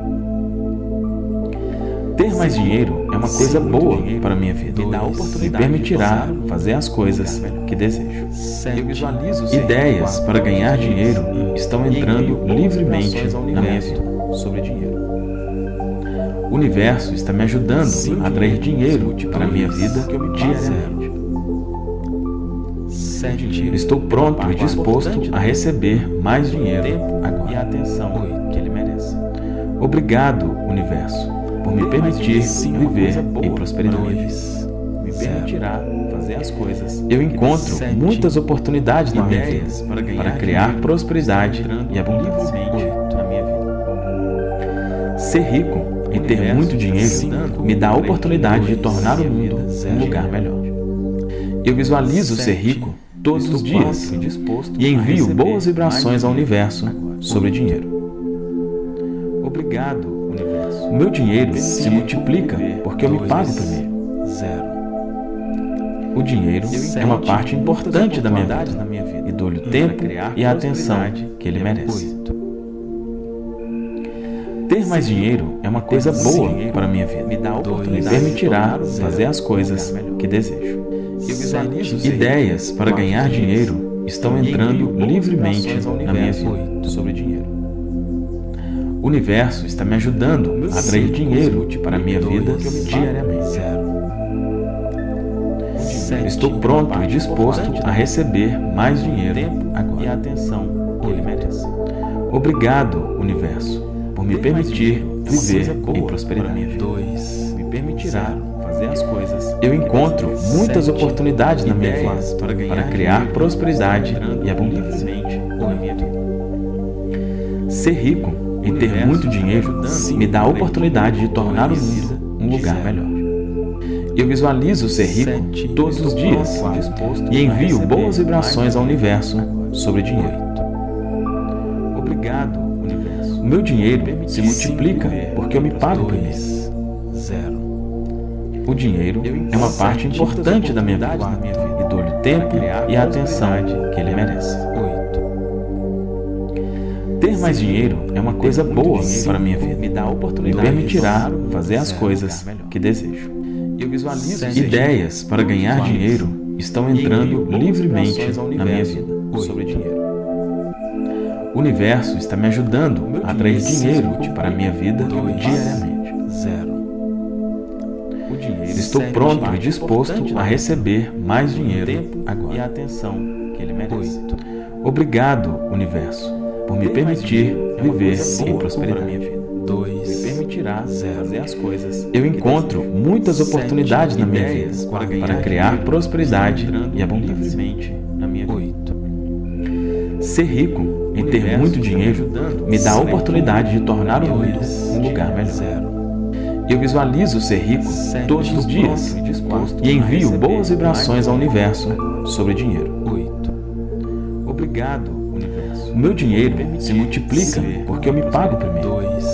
Ter mais dinheiro é uma coisa boa para a minha vida e me permitirá fazer as coisas que desejo. Eu visualizo ideias para ganhar dinheiro estão entrando livremente na minha vida sobre dinheiro. O universo está me ajudando a atrair dinheiro para a minha vida diariamente. Eu estou pronto e disposto a receber mais dinheiro e a atenção que ele merece. Obrigado, universo, por me permitir viver em prosperidade. Me permitirá fazer as coisas. Eu encontro muitas oportunidades na minha vida para criar prosperidade e abundância na minha vida. Ser rico e ter muito dinheiro me dá a oportunidade de tornar o mundo um lugar melhor. Eu visualizo ser rico todos os dias e envio boas vibrações ao universo sobre dinheiro. Obrigado, universo. O meu dinheiro se multiplica porque eu me pago primeiro. O dinheiro é uma parte importante da minha vida e dou-lhe o tempo e a atenção que ele merece. Ter mais dinheiro é uma coisa boa para a minha vida. Me permitirá fazer as coisas que desejo. Ideias para ganhar dinheiro estão entrando livremente na minha vida sobre dinheiro. O universo está me ajudando a atrair dinheiro para a minha vida diariamente. Estou pronto e disposto a receber mais dinheiro agora e a atenção que ele merece. Obrigado, universo, por me permitir viver em prosperidade. Me permitirá fazer as coisas. Eu encontro muitas oportunidades na minha vida para criar prosperidade e abundância. Ser rico e ter muito dinheiro me dá a oportunidade de tornar o mundo um lugar melhor. Eu visualizo ser rico todos os dias e envio boas vibrações ao universo sobre dinheiro. Obrigado, universo. O meu dinheiro se multiplica porque eu me pago primeiro. O dinheiro é uma parte importante da minha vida e dou-lhe o tempo e a atenção que ele merece. Ter mais dinheiro é uma coisa boa para a minha vida. Me permitirá fazer as coisas que desejo. Ideias para ganhar dinheiro estão entrando livremente na minha vida sobre dinheiro. O universo está me ajudando a atrair dinheiro para a minha vida diariamente. Estou pronto e disposto a receber mais dinheiro agora e a atenção que ele merece. Obrigado, universo, por me permitir viver em prosperidade. Me permitirá fazer as coisas. Eu encontro muitas oportunidades na minha vida para criar prosperidade e abundância na minha vida. Ser rico e ter muito dinheiro me dá a oportunidade de tornar o mundo um lugar melhor. Eu visualizo ser rico todos os dias e envio boas vibrações ao universo sobre dinheiro. Obrigado, universo. O meu dinheiro se multiplica porque eu me pago primeiro.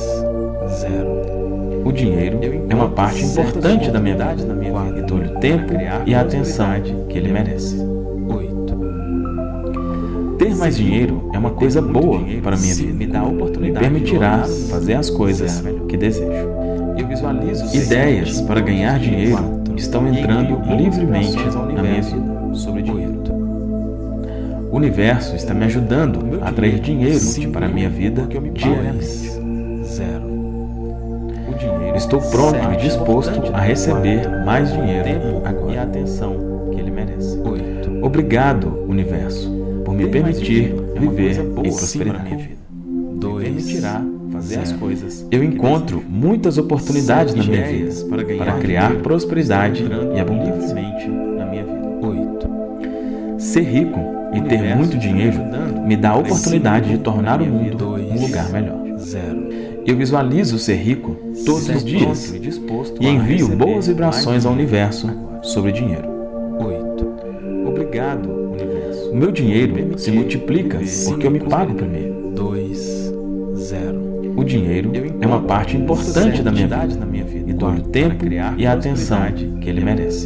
O dinheiro é uma parte importante da minha vida e dou-lhe o tempo e a atenção que ele merece. Ter mais dinheiro é uma coisa boa para a minha vida. Me permitirá fazer as coisas que desejo. Ideias para ganhar dinheiro estão entrando livremente na minha vida sobre dinheiro. O universo está me ajudando a atrair dinheiro para a minha vida diariamente. Estou pronto e disposto a receber mais dinheiro agora e a atenção que ele merece. Obrigado, universo, por me permitir viver em prosperidade. Me permitirá fazer as coisas. Eu encontro muitas oportunidades na minha vida para criar prosperidade e abundância na minha vida. Ser rico e ter muito dinheiro me dá a oportunidade de tornar o mundo um lugar melhor. Eu visualizo ser rico todos os dias e envio boas vibrações ao universo sobre dinheiro. Obrigado, universo. O meu dinheiro se multiplica porque eu me pago primeiro. O dinheiro é uma parte importante da minha vida e dou-lhe o tempo e a atenção que ele merece.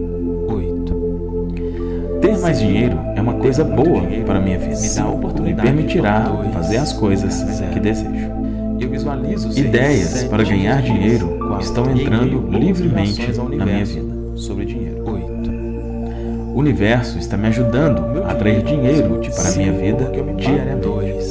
Ter mais dinheiro é uma coisa boa para a minha vida. Me permitirá fazer as coisas que desejo. Ideias para ganhar dinheiro estão entrando livremente na minha vida sobre dinheiro. O universo está me ajudando a atrair dinheiro para a minha vida diariamente.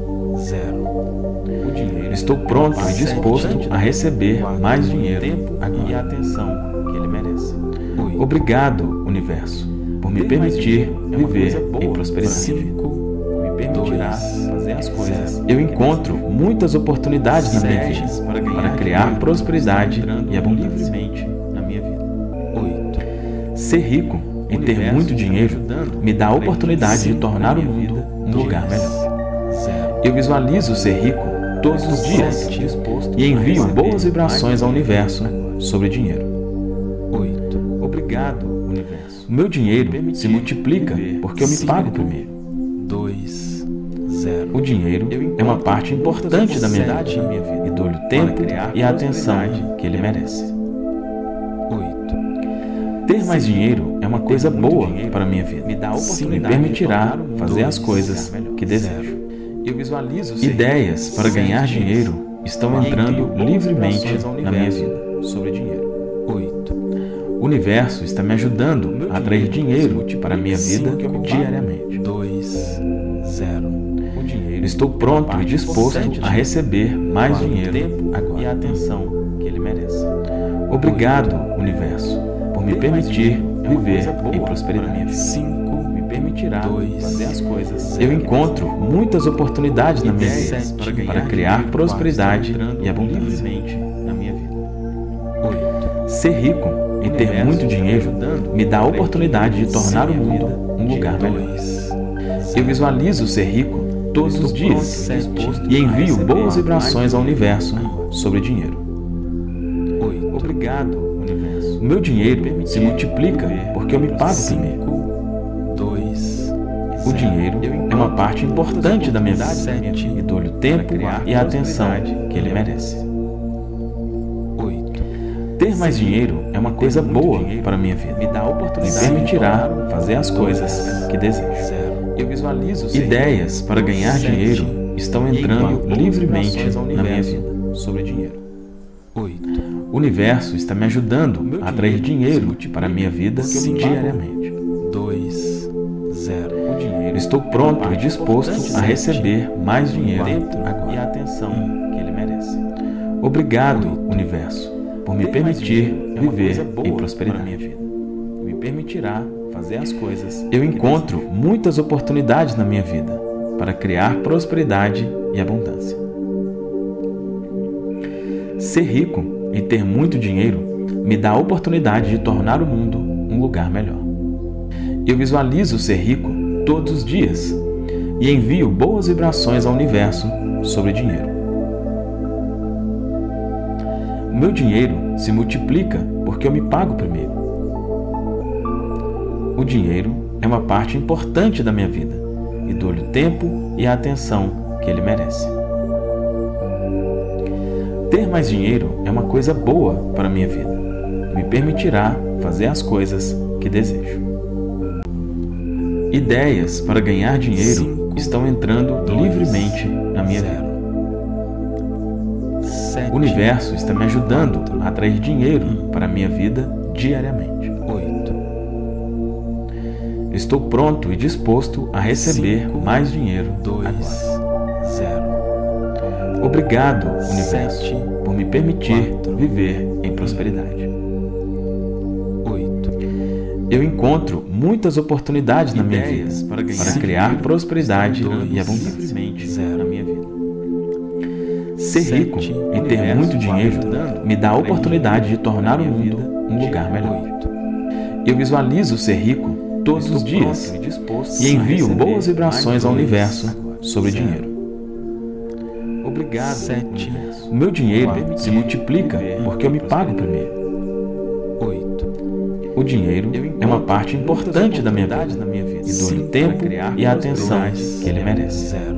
Estou pronto e disposto a receber mais dinheiro agora e a atenção que ele merece. Obrigado, universo, por me permitir viver em prosperidade. Me permitirá fazer as coisas. Eu encontro muitas oportunidades na minha vida para criar prosperidade e abundância na minha vida. Ser rico e ter muito dinheiro me dá a oportunidade de tornar o mundo um lugar melhor. Eu visualizo ser rico todos os dias e envio boas vibrações ao universo sobre dinheiro. oito. Obrigado, universo. O meu dinheiro se multiplica porque eu me pago primeiro. dois, zero. O dinheiro é uma parte importante da minha vida e dou-lhe o tempo e a atenção que ele merece. oito. Ter mais dinheiro é uma coisa boa para a minha vida. Me permitirá fazer as coisas que desejo. Eu visualizo ideias para ganhar dinheiro estão entrando livremente na minha vida sobre dinheiro. oito. O universo está me ajudando a atrair dinheiro para a minha vida diariamente. dois, zero. Estou pronto e disposto a receber mais dinheiro agora e a atenção que ele merece. Obrigado, universo, por me permitir viver em prosperidade. cinco, Me permitirá dois, fazer as coisas. zero. Eu encontro muitas oportunidades na minha vida sete, para criar prosperidade e abundância. na minha vida. oito. Ser rico e ter muito dinheiro me dá a oportunidade de tornar o mundo um lugar melhor. dois, Eu visualizo ser rico todos os dias e envio boas vibrações ao universo sobre dinheiro. oito. Obrigado, universo. O meu dinheiro se multiplica porque eu me pago primeiro. cinco, dois, O dinheiro é uma parte importante da minha vida e dou-lhe o tempo e a atenção que ele merece. oito. Ter mais dinheiro é uma coisa boa para a minha vida. Me permitirá fazer as coisas que desejo. zero. Eu visualizo ideias para ganhar dinheiro estão entrando livremente na minha vida sobre dinheiro. oito. O universo está me ajudando a atrair dinheiro para a minha vida diariamente. dois, zero. Eu estou pronto e disposto a receber mais dinheiro agora e a atenção que ele merece. Obrigado, universo, por me permitir viver em prosperidade. Me permitirá fazer as coisas. Eu encontro muitas oportunidades na minha vida para criar prosperidade e abundância. Ser rico e ter muito dinheiro me dá a oportunidade de tornar o mundo um lugar melhor. Eu visualizo ser rico todos os dias e envio boas vibrações ao universo sobre dinheiro. O meu dinheiro se multiplica porque eu me pago primeiro. O dinheiro é uma parte importante da minha vida e dou-lhe o tempo e a atenção que ele merece. Ter mais dinheiro é uma coisa boa para a minha vida. Me permitirá fazer as coisas que desejo. Ideias para ganhar dinheiro cinco, estão entrando dois, livremente na minha zero. vida. sete, O universo está me ajudando a atrair dinheiro para a minha vida diariamente. oito. Estou pronto e disposto a receber cinco, mais dinheiro dois, agora. zero. Obrigado, universo, sete, por me permitir quatro, viver em prosperidade. oito. Eu encontro muitas oportunidades na minha vida Ideias para, para ganhar criar dinheiro prosperidade dois, e abundância zero. na minha vida. Ser Sete, rico e ter universo, muito dinheiro quatro, me dá a oportunidade de tornar o mundo um lugar melhor. oito. Eu visualizo ser rico todos os dias e envio boas vibrações ao universo sobre zero. dinheiro. Obrigado, Sete, universo. O meu dinheiro quatro, se multiplica porque eu me pago primeiro. oito. O dinheiro é uma parte importante da minha vida e dou-lhe o tempo e a atenção que ele merece. zero.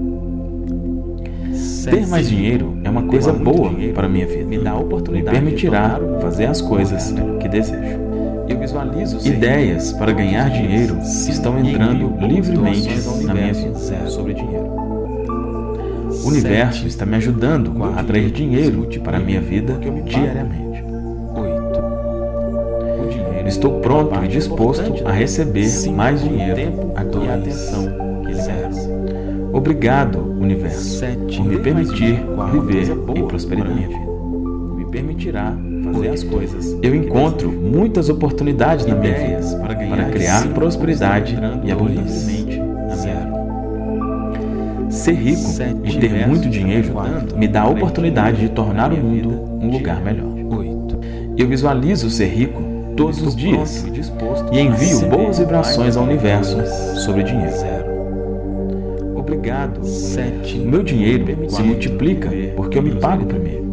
Ter mais dinheiro é uma coisa boa para a minha vida. Me dá a oportunidade. Me permitirá fazer as coisas que desejo. Eu visualizo ideias para ganhar dinheiro estão entrando livremente na minha vida sobre dinheiro. O universo está me ajudando a atrair dinheiro para a minha vida diariamente. oito. Estou pronto e disposto a receber mais dinheiro agora e a atenção que ele merece. Obrigado, universo, Sete, por me permitir quatro, viver em prosperidade. Me permitirá fazer as coisas. Eu encontro muitas oportunidades na minha vida para criar prosperidade e abundância. zero. Ser rico e ter muito dinheiro me dá a oportunidade de tornar o mundo um lugar melhor. oito. Eu visualizo ser rico todos os dias e envio boas vibrações ao universo sobre dinheiro. zero. Obrigado. sete, O meu dinheiro se multiplica porque eu me pago primeiro.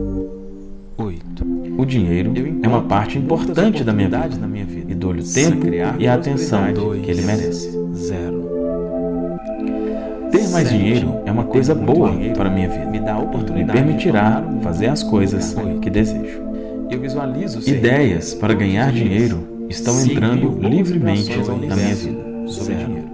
oito, O dinheiro é uma parte importante da minha vida e dou-lhe o tempo e a atenção que ele merece. zero, Ter mais dinheiro é uma coisa boa para a minha vida. Me permitirá fazer as coisas que desejo. Ideias para ganhar dinheiro estão entrando livremente na minha vida sobre dinheiro.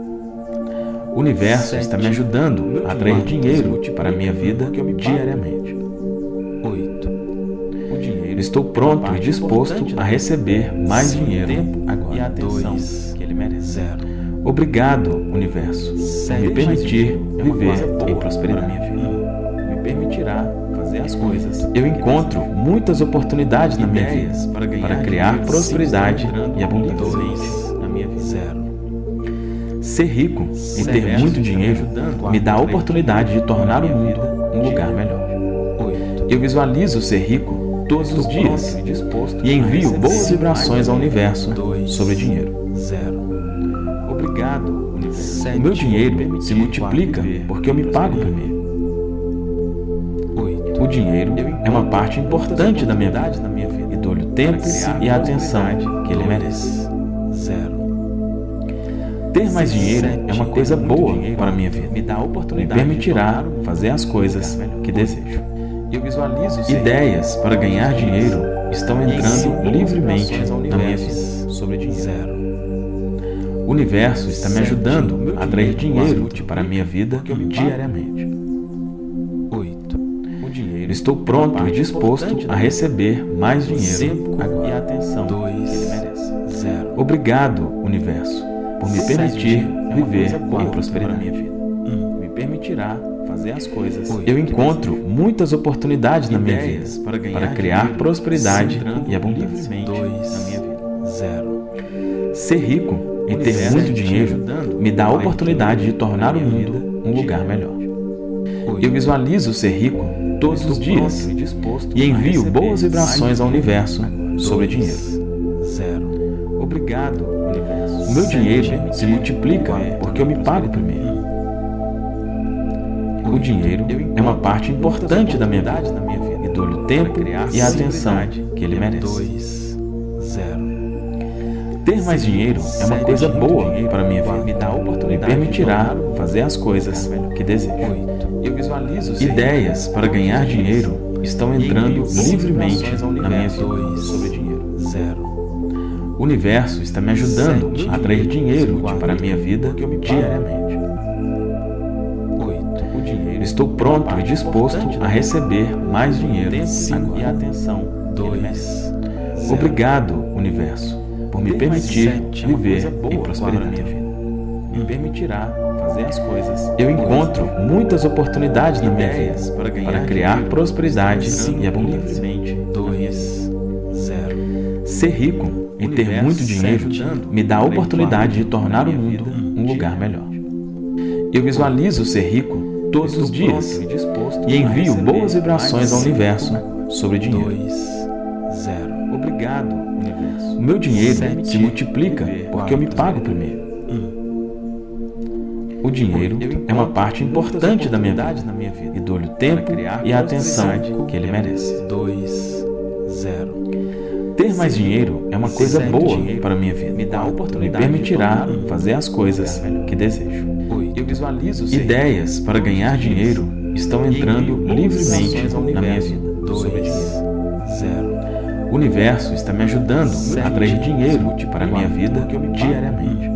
O universo está me ajudando a atrair dinheiro para a minha vida diariamente. oito, Estou pronto e disposto a receber mais dinheiro agora. e a atenção que ele merece. zero, Obrigado, universo, por me permitir viver em prosperidade. Me permitirá fazer as coisas. Eu encontro muitas oportunidades na minha vida para criar prosperidade e abundância. dois, na minha vida. zero, Ser rico e ter muito dinheiro me dá a oportunidade de tornar o mundo um lugar melhor. oito, Eu visualizo ser rico todos os dias e envio boas vibrações ao universo sobre dinheiro. zero, Obrigado, universo. O meu dinheiro se multiplica porque eu me pago primeiro. oito, O dinheiro é uma parte importante da minha vida e dou-lhe o tempo e a atenção que ele merece. zero, Ter mais dinheiro é uma coisa boa para a minha vida. Me permitirá fazer as coisas que desejo. Ideias para ganhar dinheiro estão entrando livremente na minha vida sobre dinheiro. zero, O universo está me ajudando a atrair dinheiro para a minha vida diariamente. oito, Estou pronto e disposto a receber mais dinheiro agora. e a atenção Dois. que ele merece. zero, Obrigado, universo, por me permitir viver em prosperidade. um, Me permitirá fazer as coisas. Oito. Eu encontro muitas oportunidades na minha vida para criar prosperidade e abundância. dois, zero, Ser rico e ter muito dinheiro me dá a oportunidade de tornar o mundo um lugar melhor. Eu visualizo ser rico todos os dias e envio boas vibrações ao universo sobre dinheiro. zero, Obrigado, universo. O meu dinheiro se multiplica porque eu me pago primeiro. O dinheiro é uma parte importante da minha vida e dou-lhe o tempo e a atenção que ele merece. dois, zero, Ter mais dinheiro é uma coisa boa para a minha vida. Me permitirá fazer as coisas que desejo. oito, Ideias para ganhar dinheiro estão entrando livremente na minha vida dois, sobre dinheiro. zero, O universo está me ajudando a atrair dinheiro para a minha vida diariamente. oito, Estou pronto e disposto a receber mais dinheiro agora. e a atenção dois, Obrigado, universo, por me permitir sete é uma viver coisa boa em prosperidade. para a minha Me permitirá fazer as coisas. Eu encontro muitas oportunidades na minha vida para criar prosperidade e abundância. dois, zero, Ser rico e ter muito dinheiro me dá a oportunidade de tornar o mundo um lugar melhor. Eu visualizo ser rico todos os dias e envio boas vibrações ao universo sobre dinheiro. dois, zero, Obrigado, universo. O meu dinheiro se multiplica porque eu me pago primeiro. O dinheiro é uma parte importante da minha vida e dou-lhe o tempo e a atenção que ele merece. dois, zero, Ter mais dinheiro é uma coisa boa para a minha vida. Me permitirá fazer as coisas que desejo. oito, Ideias para ganhar dinheiro estão entrando livremente na minha vida sobre dinheiro. dois, zero, O universo está me ajudando a atrair dinheiro para a minha vida diariamente.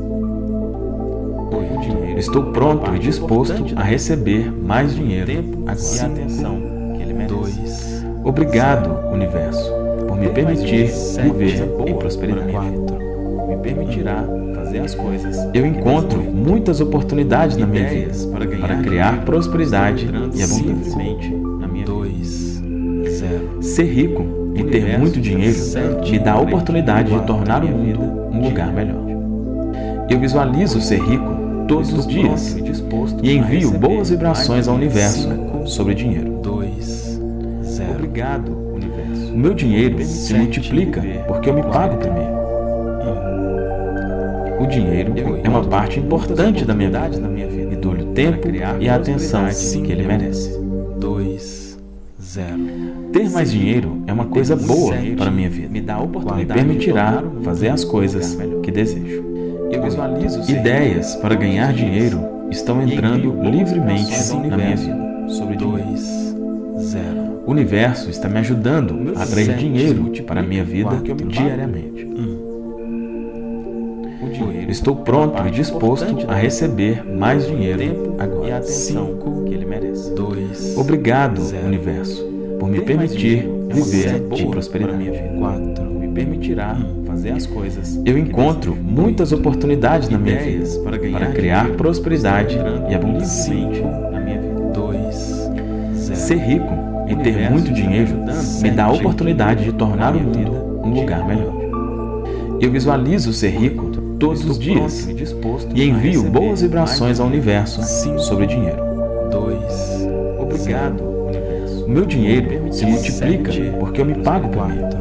Estou pronto e disposto a receber mais dinheiro agora. e a atenção que ele merece. Dois. Obrigado, universo, por me permitir viver em prosperidade. quatro, Me permitirá fazer as coisas. Eu encontro muitas oportunidades na minha vida para criar prosperidade e abundância. dois, zero, Ser rico e ter muito dinheiro me dá a oportunidade de tornar o mundo um lugar melhor. Eu visualizo ser rico todos os dias e envio boas vibrações ao universo sobre dinheiro. dois, zero, Obrigado, universo. O meu dinheiro se multiplica porque eu me pago primeiro. O dinheiro é uma parte importante da minha vida e dou-lhe tempo e a atenção que ele merece. dois, zero. Ter mais dinheiro é uma coisa boa para a minha vida. Me dá a oportunidade, me permitirá fazer as coisas que desejo. Eu visualizo ideias para ganhar dinheiro estão entrando livremente na minha vida. Sobre dois, zero. O universo está me ajudando a atrair dinheiro para a minha vida diariamente. Eu estou pronto e disposto a receber mais dinheiro agora. E a atenção que ele merece. dois, Obrigado, universo, por me permitir viver de prosperidade. quatro, Me permitirá fazer as coisas. Eu encontro muitas oportunidades na minha vida para criar prosperidade e abundância na minha vida. dois, zero. Ser rico e ter muito dinheiro me dá a oportunidade de tornar o mundo um lugar melhor. Eu visualizo ser rico todos os dias e envio boas vibrações ao universo sobre dinheiro. dois, Obrigado, universo. O meu dinheiro se multiplica porque eu me pago por ele.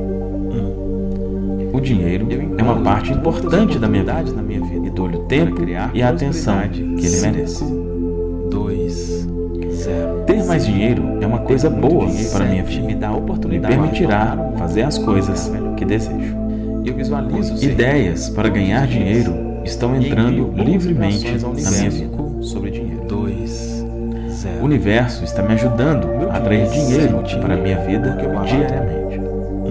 O dinheiro é uma parte importante da minha vida e dou-lhe o tempo e a atenção que ele merece. dois, zero. Ter mais dinheiro é uma coisa boa para a minha vida. Me dá a oportunidade, me permitirá fazer as coisas que desejo. Eu visualizo ideias para ganhar dinheiro estão entrando livremente na minha vida. Sobre dinheiro. dois, zero. O universo está me ajudando a atrair dinheiro para a minha vida diariamente.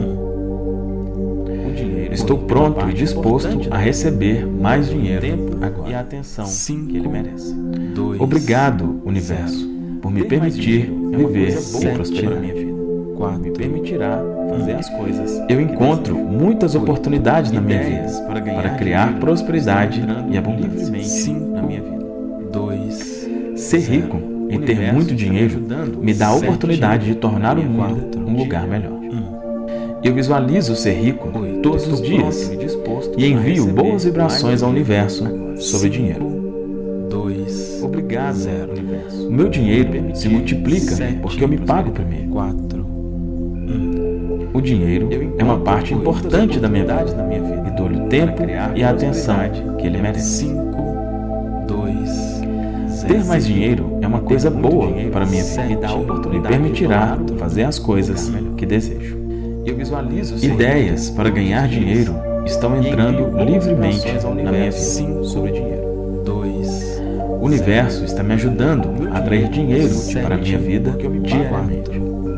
Estou pronto e disposto a receber mais dinheiro agora. E a atenção que ele merece. dois, Obrigado, universo, por me permitir viver e prosperar na minha vida. quatro, Me permitirá fazer as coisas. Eu encontro muitas oportunidades na minha vida para criar prosperidade e abundância na minha vida. dois, Ser rico e ter muito dinheiro me dá a oportunidade de tornar o mundo um lugar melhor. Eu visualizo ser rico todos os dias e envio boas vibrações ao universo sobre dinheiro. dois, Obrigado, zero. universo. O meu dinheiro se multiplica porque eu me pago primeiro. quatro, O dinheiro é uma parte importante da minha vida e dou-lhe o tempo e a atenção que ele merece. cinco, dois, Ter mais dinheiro é uma coisa boa para a minha vida. Me dá a oportunidade, me permitirá fazer as coisas que desejo. Eu visualizo ideias para ganhar dinheiro estão entrando livremente na minha vida. Sobre dinheiro. dois, O universo está me ajudando a atrair dinheiro para a minha vida diariamente.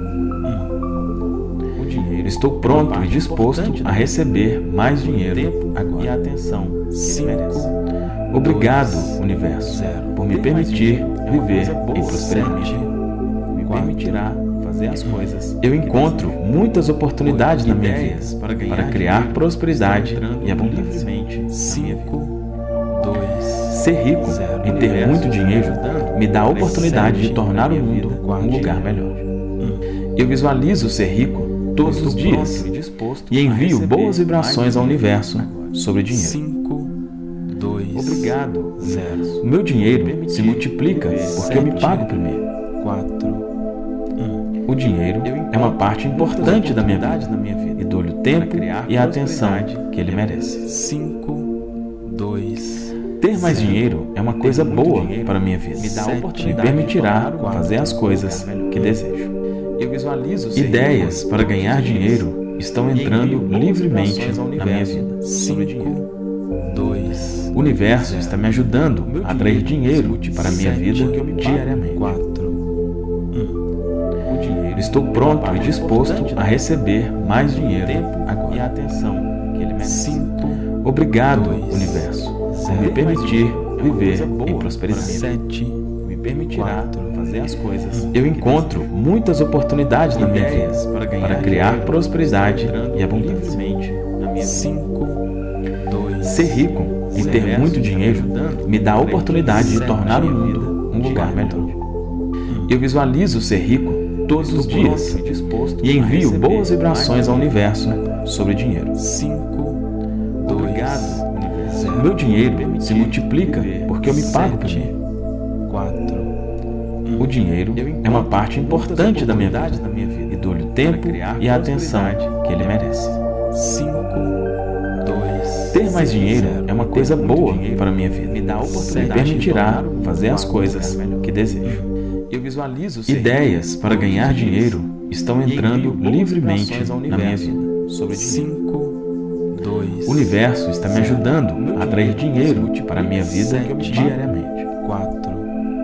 Estou pronto e disposto a receber mais dinheiro agora. E a atenção que ele merece. Obrigado, universo, por me permitir viver em prosperidade. Me permitirá fazer as coisas. Eu encontro muitas oportunidades na minha vida para criar prosperidade e abundância na minha vida. cinco, dois, Ser rico e ter muito dinheiro me dá a oportunidade de tornar o mundo um lugar melhor. Eu visualizo ser rico todos os dias e envio boas vibrações ao universo sobre dinheiro. cinco, dois, Obrigado, zero. O meu dinheiro se multiplica porque eu me pago primeiro. quatro, O dinheiro é uma parte importante da minha vida e dou-lhe o tempo e a atenção que ele merece. cinco, dois, Ter mais dinheiro é uma coisa boa para a minha vida. Me dá a oportunidade, me permitirá fazer as coisas que desejo. Eu visualizo ideias para ganhar dinheiro estão entrando livremente na minha vida. Sobre dinheiro. dois, O universo está me ajudando a atrair dinheiro para a minha vida diariamente. quatro, Estou pronto e disposto a receber mais dinheiro agora. E a atenção que ele merece. cinco, Obrigado, universo, por me permitir viver em prosperidade. sete, Me permitirá fazer as coisas. Eu encontro muitas oportunidades na minha vida para criar prosperidade e abundância na minha vida. cinco, dois, Ser rico e ter muito dinheiro me dá a oportunidade de tornar o mundo um lugar melhor. Eu visualizo ser rico todos os dias e envio boas vibrações ao universo sobre dinheiro. cinco, dois, Obrigado, universo. O meu dinheiro se multiplica porque eu me pago primeiro. quatro, O dinheiro é uma parte importante da minha vida e dou-lhe o tempo e a atenção que ele merece. cinco, dois, Ter mais dinheiro é uma coisa boa para a minha vida. Me dá a Me oportunidade permitirá de fazer as coisas que desejo. Eu visualizo Ideias para ganhar dinheiro estão entrando livremente na minha vida. sobre cinco, dois, O universo está me ajudando a atrair dinheiro para a minha vida diariamente. quatro,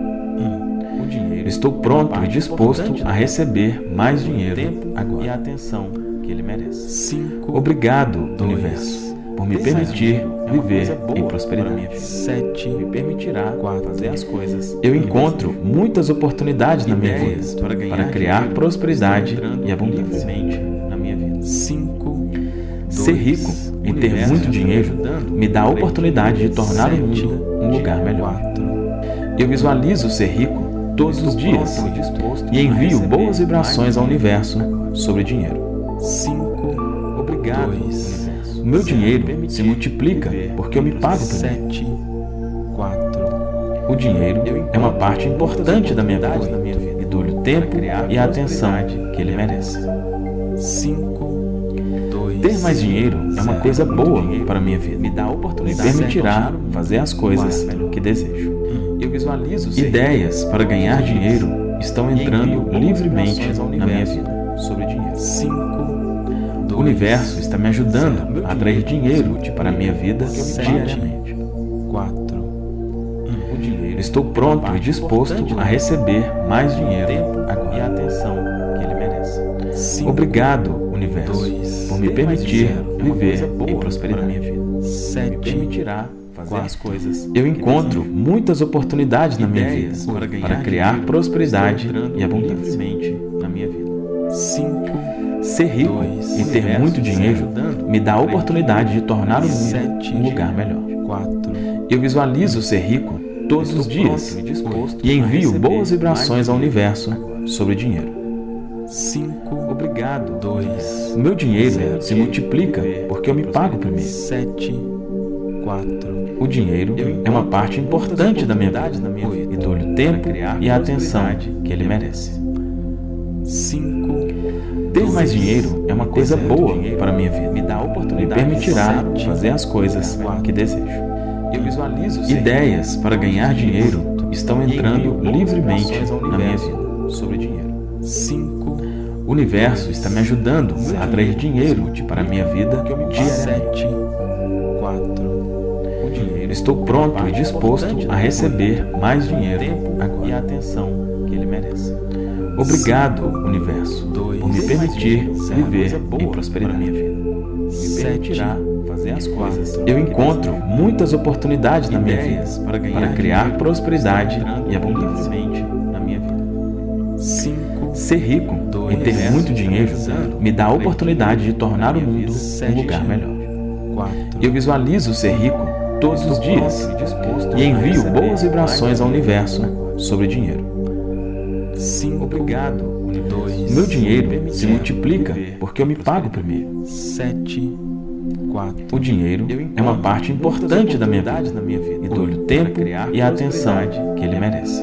um. O dinheiro. Estou pronto e disposto a receber mais dinheiro agora. E a atenção que ele merece. cinco, Obrigado, universo, por me permitir viver em prosperidade. sete, Me permitirá fazer as coisas. Eu Eu encontro muitas oportunidades na minha vida Ideias para ganhar para criar dinheiro prosperidade entrando e abundância livremente na minha vida. cinco, Ser rico e ter universo muito dinheiro me dá a oportunidade de tornar o sete, mundo um lugar melhor. quatro, Eu visualizo ser rico todos os dias e envio boas vibrações ao universo sobre dinheiro. cinco, Obrigado, dois, universo. O meu dinheiro se multiplica porque eu me pago por ele. sete, quatro, O dinheiro é uma parte importante da minha vida e dou-lhe o tempo e a atenção que ele merece. cinco, dois, Ter mais dinheiro é uma coisa boa para a minha vida. Me dá a Me oportunidade permitirá fazer as coisas que desejo. Eu visualizo ser Ideias para ganhar dinheiro estão entrando livremente na minha vida. sobre dinheiro. cinco, O universo está me ajudando a atrair dinheiro para a minha vida diariamente. quatro, O dinheiro. Estou pronto e disposto a receber mais dinheiro agora. E a atenção que ele merece. cinco, Obrigado, universo, dois, por me permitir uma viver coisa boa em para prosperidade. a minha vida. Me sete, permitirá fazer quatro, as coisas. Eu encontro muitas oportunidades na minha vida Ideias para ganhar para criar dinheiro prosperidade estão entrando e abundância livremente na minha vida. cinco, Ser rico dois, e ter universo muito dinheiro ajudando me dá a oportunidade de tornar o mundo sete, um lugar melhor. quatro, Eu visualizo ser rico todos os dias pronto e disposto e a envio receber boas vibrações mais ao universo sobre dinheiro. cinco, Obrigado, dois, O meu dinheiro zero, se multiplica porque eu me pago primeiro. sete, quatro, O dinheiro é uma parte importante da minha vida e dou-lhe o tempo e a atenção que ele merece. cinco, Ter mais dinheiro é uma coisa boa para a minha vida. Me dá a Me oportunidade permitirá sete, fazer as coisas que desejo. Eu visualizo ser Ideias para ganhar dinheiro estão entrando livremente na minha vida. sobre dinheiro. cinco, O universo está me ajudando a atrair dinheiro para a minha vida diariamente. sete, quatro, O dinheiro. Estou pronto e disposto a receber mais dinheiro agora. E a atenção que ele merece. Obrigado, universo, dois, por me permitir zero, viver boa em prosperidade. para a minha Me sete, permitirá fazer as coisas. quatro, Eu encontro muitas oportunidades na minha vida ideias para ganhar para criar dinheiro prosperidade entrando e abundância livremente na minha vida. cinco, Ser rico dois, e ter muito dinheiro ajudando me dá a oportunidade de tornar o mundo sete, um lugar melhor. quatro, Eu visualizo ser rico todos os dias pronto e disposto e a envio receber boas vibrações ao universo sobre dinheiro. cinco, Obrigado, universo. dois, O meu dinheiro se zero, multiplica porque eu me pago primeiro. sete, quatro, O dinheiro é uma parte importante da minha vida e dou-lhe o tempo e a atenção que ele merece.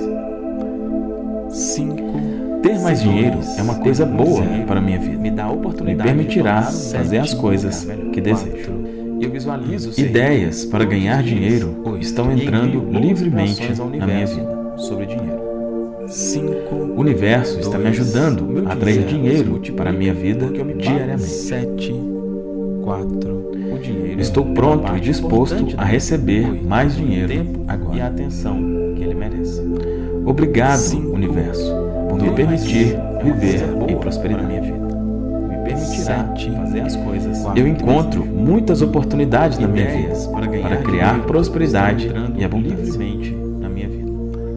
cinco, Ter mais dinheiro é uma coisa boa para a minha vida. me dá a Me oportunidade permitirá de tornar fazer as sete, coisas que desejo. quatro, Eu visualizo ser Ideias para ganhar dinheiro estão entrando livremente na minha vida. sobre dinheiro. cinco, O universo está me ajudando a atrair dinheiro para a minha vida diariamente. sete, quatro, O dinheiro. Estou pronto e disposto a receber mais dinheiro agora. E a atenção que ele merece. Obrigado, universo, por me permitir viver em prosperidade. Me permitirá fazer as coisas. Eu encontro muitas oportunidades na minha vida para criar prosperidade e abundância na minha vida.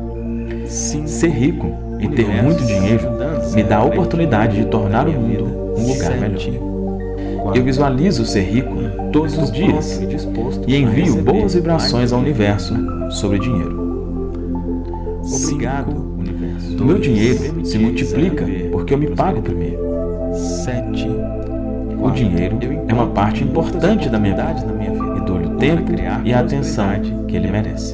Ser rico e ter muito dinheiro me dá a oportunidade de tornar o mundo um lugar melhor. Eu visualizo ser rico todos os dias e envio boas vibrações ao universo sobre dinheiro. Obrigado, universo. O meu dinheiro se multiplica porque eu me pago primeiro. sete, O dinheiro é uma parte importante da minha vida e dou-lhe o tempo e a atenção que ele merece.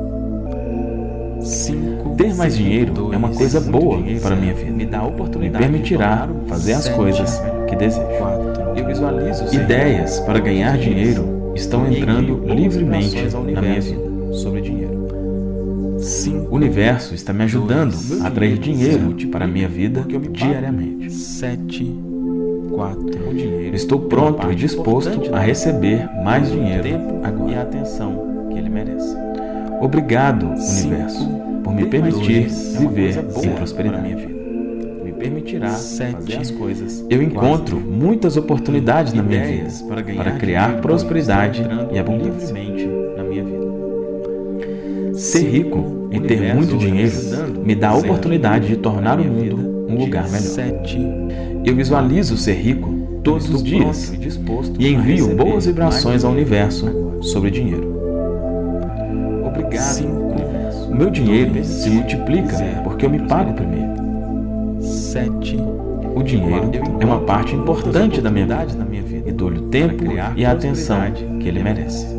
cinco, Ter mais dinheiro é uma coisa boa para a minha vida. me dá a Me oportunidade permitirá de tornar fazer as sete, coisas que desejo. quatro, Eu visualizo ser Ideias para ganhar dinheiro estão entrando livremente na minha vida sobre dinheiro. O universo está me ajudando a atrair dinheiro para a minha vida diariamente. sete, quatro, Estou pronto e disposto a receber mais dinheiro agora e a atenção que ele merece. Obrigado, universo, por me permitir viver em prosperidade. Me permitirá fazer as coisas. Eu encontro muitas oportunidades na minha vida para criar prosperidade e abundância na minha vida. Ser rico e ter muito dinheiro me dá a oportunidade de tornar o mundo um lugar melhor. Eu visualizo ser rico todos os dias e envio boas vibrações ao universo sobre dinheiro. Obrigado, universo. O meu dinheiro se multiplica porque eu me pago primeiro. O dinheiro é uma parte importante da minha vida e dou-lhe o tempo e a atenção que ele merece.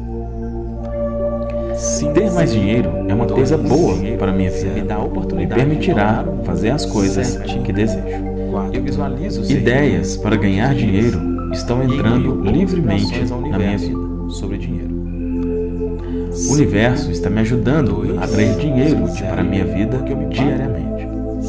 Ter mais dinheiro é uma coisa boa para a minha vida e me permitirá fazer as coisas que desejo. Ideias para ganhar dinheiro estão entrando livremente na minha vida sobre dinheiro. O universo está me ajudando a atrair dinheiro para a minha vida diariamente.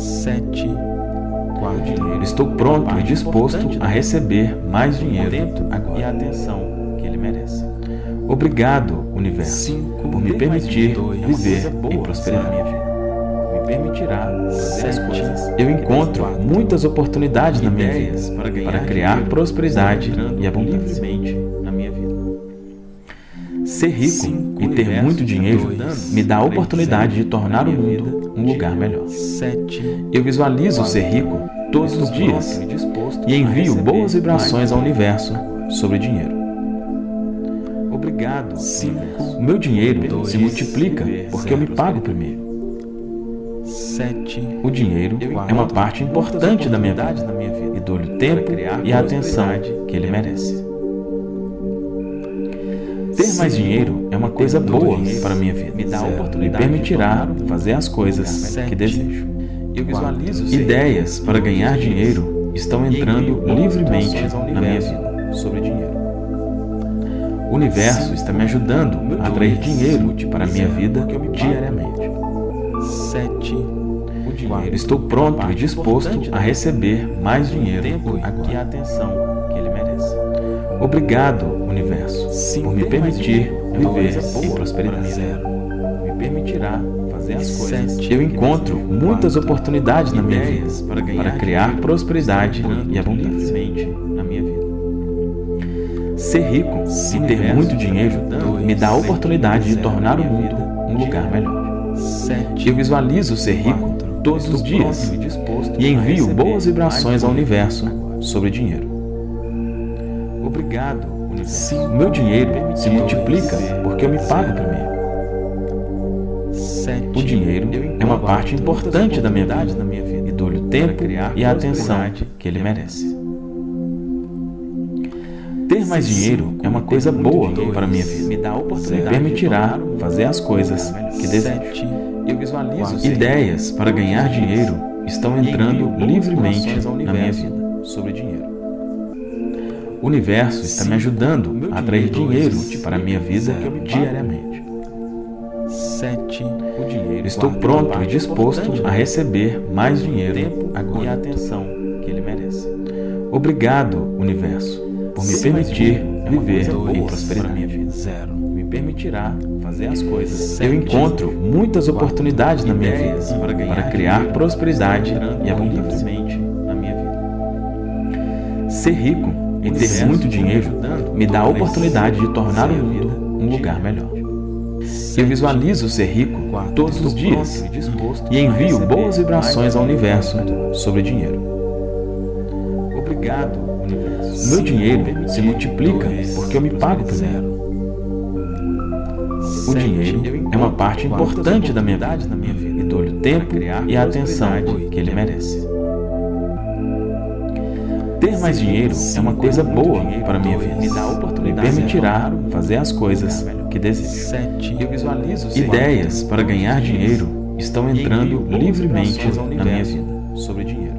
Estou pronto e disposto a receber mais dinheiro agora e a atenção que ele merece. Obrigado, universo, por me permitir viver em prosperidade. Me permitirá fazer as coisas. Eu encontro muitas oportunidades na minha vida para criar prosperidade e abundância na minha vida. Ser rico e ter muito dinheiro me dá a oportunidade de tornar o mundo um lugar melhor. Eu visualizo ser rico todos os dias e envio boas vibrações ao universo sobre dinheiro. Obrigado, universo. O meu dinheiro se multiplica porque eu me pago primeiro. O dinheiro é uma parte importante da minha vida e dou-lhe o tempo e a atenção que ele merece. Ter mais dinheiro é uma coisa boa para a minha vida e me permitirá fazer as coisas que desejo. Ideias para ganhar dinheiro estão entrando livremente na minha vida sobre dinheiro. O universo está me ajudando a atrair dinheiro para a minha vida diariamente. Estou pronto e disposto a receber mais dinheiro agora e a atenção que ele merece. Obrigado, universo, por me permitir viver em prosperidade. Me permitirá fazer as coisas. Eu encontro muitas oportunidades na minha vida para criar prosperidade e abundância na minha vida. Ser rico e ter muito dinheiro me dá a oportunidade de tornar o mundo um lugar melhor. Eu visualizo ser rico todos os dias e envio boas vibrações ao universo sobre dinheiro. Obrigado, universo. O meu dinheiro se multiplica porque eu me pago primeiro. O dinheiro é uma parte importante da minha vida e dou-lhe o tempo e a atenção que ele merece. Ter mais dinheiro é uma coisa boa para a minha vida e me permitirá fazer as coisas que desejo. Ideias para ganhar dinheiro estão entrando livremente na minha vida sobre dinheiro. O universo está me ajudando a atrair dinheiro para a minha vida diariamente. Estou pronto e disposto a receber mais dinheiro agora e a atenção que ele merece. Obrigado, universo, por me permitir viver em prosperidade. Me permitirá fazer as coisas. Eu encontro muitas oportunidades na minha vida para criar prosperidade e abundância na minha vida. Ser rico e ter muito dinheiro me dá a oportunidade de tornar o mundo um lugar melhor. Eu visualizo ser rico todos os dias e envio boas vibrações ao universo sobre dinheiro. Obrigado, universo. Meu dinheiro se multiplica porque eu me pago primeiro. O dinheiro é uma parte importante da minha vida e dou-lhe o tempo e a atenção que ele merece. Ter mais dinheiro é uma coisa boa para a minha vida e me permitirá fazer as coisas que desejo. Ideias para ganhar dinheiro estão entrando livremente na minha vida sobre dinheiro.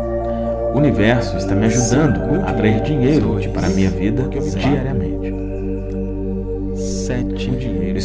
O universo está me ajudando a atrair dinheiro para a minha vida diariamente.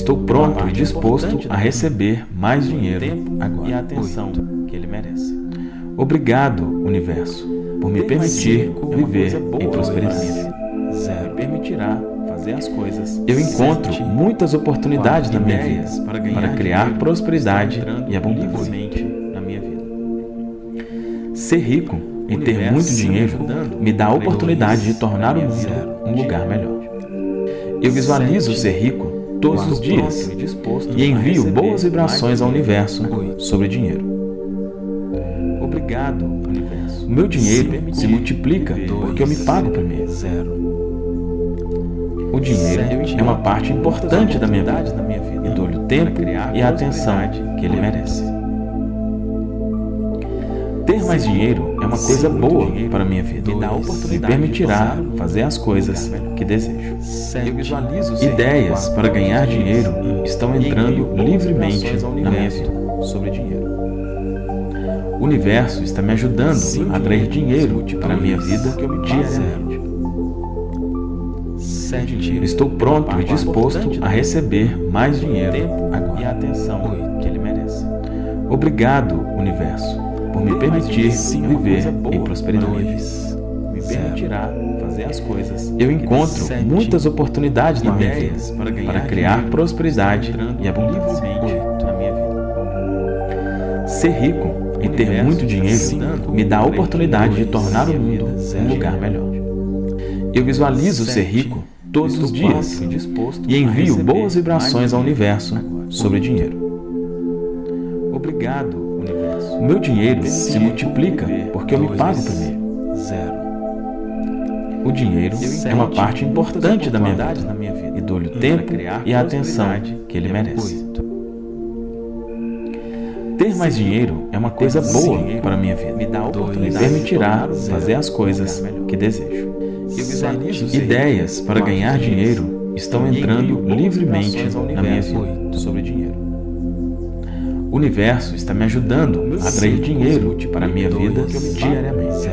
Estou pronto e disposto a receber mais dinheiro agora. E a atenção que ele merece. Obrigado, universo, por me permitir viver em prosperidade. Me permitirá fazer as coisas. Eu encontro muitas oportunidades na minha vida para criar prosperidade e abundância na minha vida. Ser rico e ter muito dinheiro me dá a oportunidade de tornar o mundo um lugar melhor. Eu visualizo ser rico todos os dias e envio boas vibrações ao universo sobre dinheiro. Obrigado, universo. O meu dinheiro se multiplica porque eu me pago primeiro. O dinheiro é uma parte importante da minha vida e dou-lhe o tempo e a atenção que ele merece. Ter mais dinheiro é uma coisa boa para a minha vida. Me permitirá fazer as coisas que desejo. Ideias para ganhar dinheiro estão entrando livremente na minha vida sobre dinheiro. O universo está me ajudando a atrair dinheiro para a minha vida diariamente. Estou pronto e disposto a receber mais dinheiro agora. E a atenção que ele merece. Obrigado, universo, por me permitir viver em prosperidade. Me permitirá fazer as coisas. Eu encontro muitas oportunidades na minha vida para criar prosperidade e abundância na minha vida. Ser rico e ter muito dinheiro me dá a oportunidade de tornar o mundo um lugar melhor. Eu visualizo ser rico todos os dias e envio boas vibrações ao universo sobre dinheiro. Obrigado, universo. O meu dinheiro se multiplica porque eu me pago primeiro. O dinheiro é uma parte importante da minha vida e dou-lhe o tempo e a atenção que ele merece. Ter mais dinheiro é uma coisa boa para a minha vida. Me permitirá fazer as coisas que desejo. Ideias para ganhar dinheiro estão entrando livremente na minha vida sobre dinheiro. O universo está me ajudando a atrair dinheiro para a minha vida diariamente.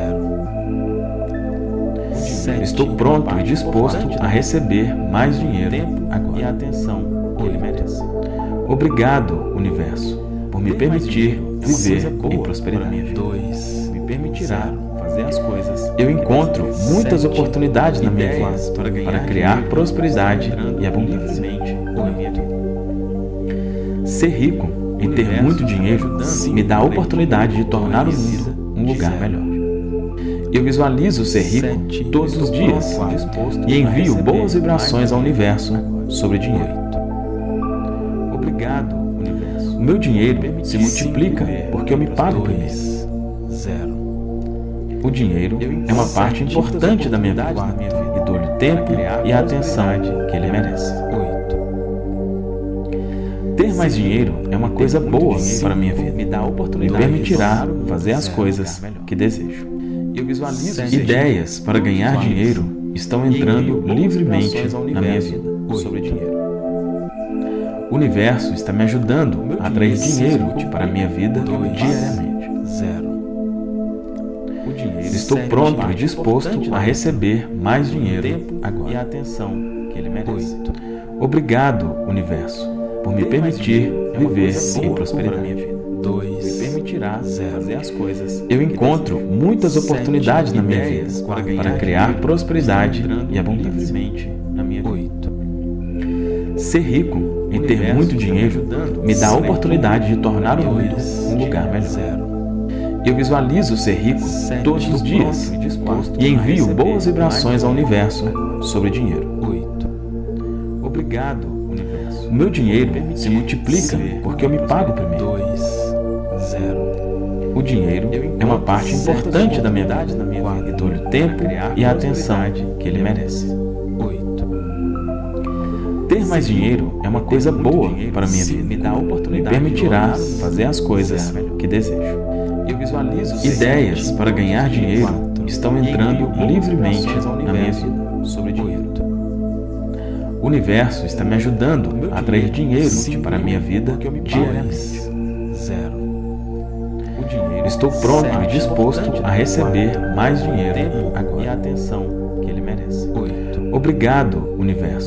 Estou pronto e disposto a receber mais dinheiro agora. E a atenção que ele merece. Obrigado, universo, por me permitir viver em prosperidade. Me permitirá fazer as coisas. Eu encontro muitas oportunidades na minha vida para criar prosperidade e abundância na minha vida. Ser rico e ter muito dinheiro me dá a oportunidade de tornar o mundo um lugar melhor. Eu visualizo ser rico todos os dias e envio boas vibrações ao universo sobre dinheiro. Obrigado, universo. O meu dinheiro se multiplica porque eu me pago primeiro. O dinheiro é uma parte importante da minha vida e dou-lhe o tempo e a atenção que ele merece. Ter mais dinheiro é uma coisa boa para a minha vida. Me permitirá fazer as coisas que desejo. Ideias para ganhar dinheiro estão entrando livremente na minha vida sobre dinheiro. O universo está me ajudando a atrair dinheiro para a minha vida diariamente. Estou pronto e disposto a receber mais dinheiro agora. E a atenção que ele merece. Obrigado, universo, por me permitir viver em prosperidade. Me permitirá fazer as coisas. Eu encontro muitas oportunidades na minha vida para criar prosperidade e abundância na minha vida. Ser rico e ter muito dinheiro me dá a oportunidade de tornar o mundo um lugar melhor. Eu visualizo ser rico todos os dias e envio boas vibrações ao universo sobre dinheiro. Obrigado, universo. O meu dinheiro se multiplica porque eu me pago primeiro. O dinheiro é uma parte importante da minha vida e dou-lhe o tempo e a atenção que ele merece. Ter mais dinheiro é uma coisa boa para a minha vida. Me permitirá fazer as coisas que desejo. Ideias para ganhar dinheiro estão entrando livremente na minha vida sobre dinheiro. O universo está me ajudando a atrair dinheiro para a minha vida diariamente. Estou pronto e disposto a receber mais dinheiro agora. E a atenção que ele merece. Obrigado, universo,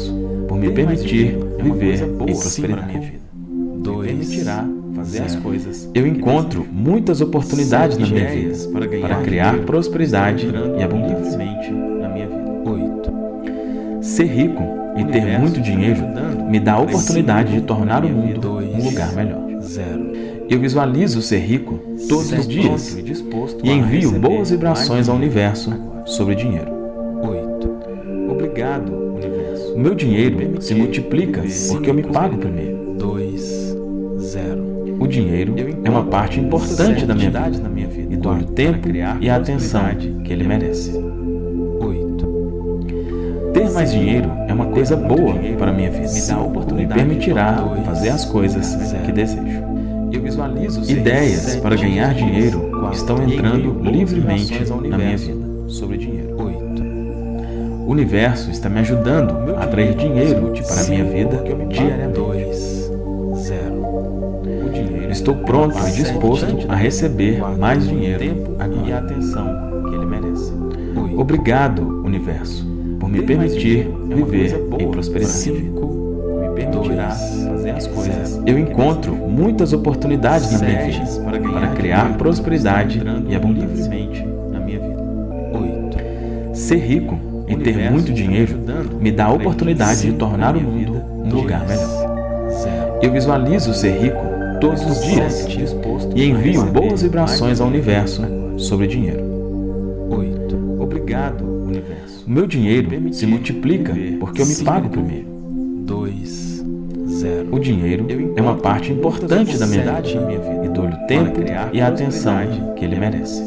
por me permitir viver em prosperidade. dois, Permitirá fazer as zero. coisas. Eu encontro muitas oportunidades na minha vida para criar prosperidade e abundância na minha vida. oito, Ser rico e ter muito dinheiro me dá a oportunidade de tornar o mundo um lugar melhor. zero. Eu visualizo ser rico todos os dias e envio boas vibrações ao universo sobre dinheiro. oito, Obrigado, universo. O meu dinheiro se multiplica porque eu me pago primeiro. dois, zero. O dinheiro é uma parte importante da minha vida e dou-lhe o tempo e a atenção que ele merece. oito, Ter mais dinheiro é uma coisa boa para a minha vida. Me permitirá fazer as coisas que desejo. Eu visualizo ideias para ganhar dinheiro estão entrando livremente na minha vida sobre dinheiro. oito, O universo está me ajudando a atrair dinheiro para a minha vida diariamente. dois, zero. Estou pronto e disposto a receber mais dinheiro e a atenção que ele merece. Obrigado, universo, por me permitir viver em prosperidade. cinco, Me permitirá fazer as coisas. Eu encontro muitas oportunidades na minha vida para criar prosperidade e abundância na minha vida. oito, Ser rico e ter muito dinheiro me dá a oportunidade de tornar o mundo um lugar melhor. zero. Eu visualizo ser rico todos os dias e envio boas vibrações ao universo sobre dinheiro. oito, Obrigado, universo. O meu dinheiro se multiplica porque eu me pago primeiro. dois, zero. O dinheiro é uma parte importante da minha vida e dou-lhe o tempo e a atenção que ele merece.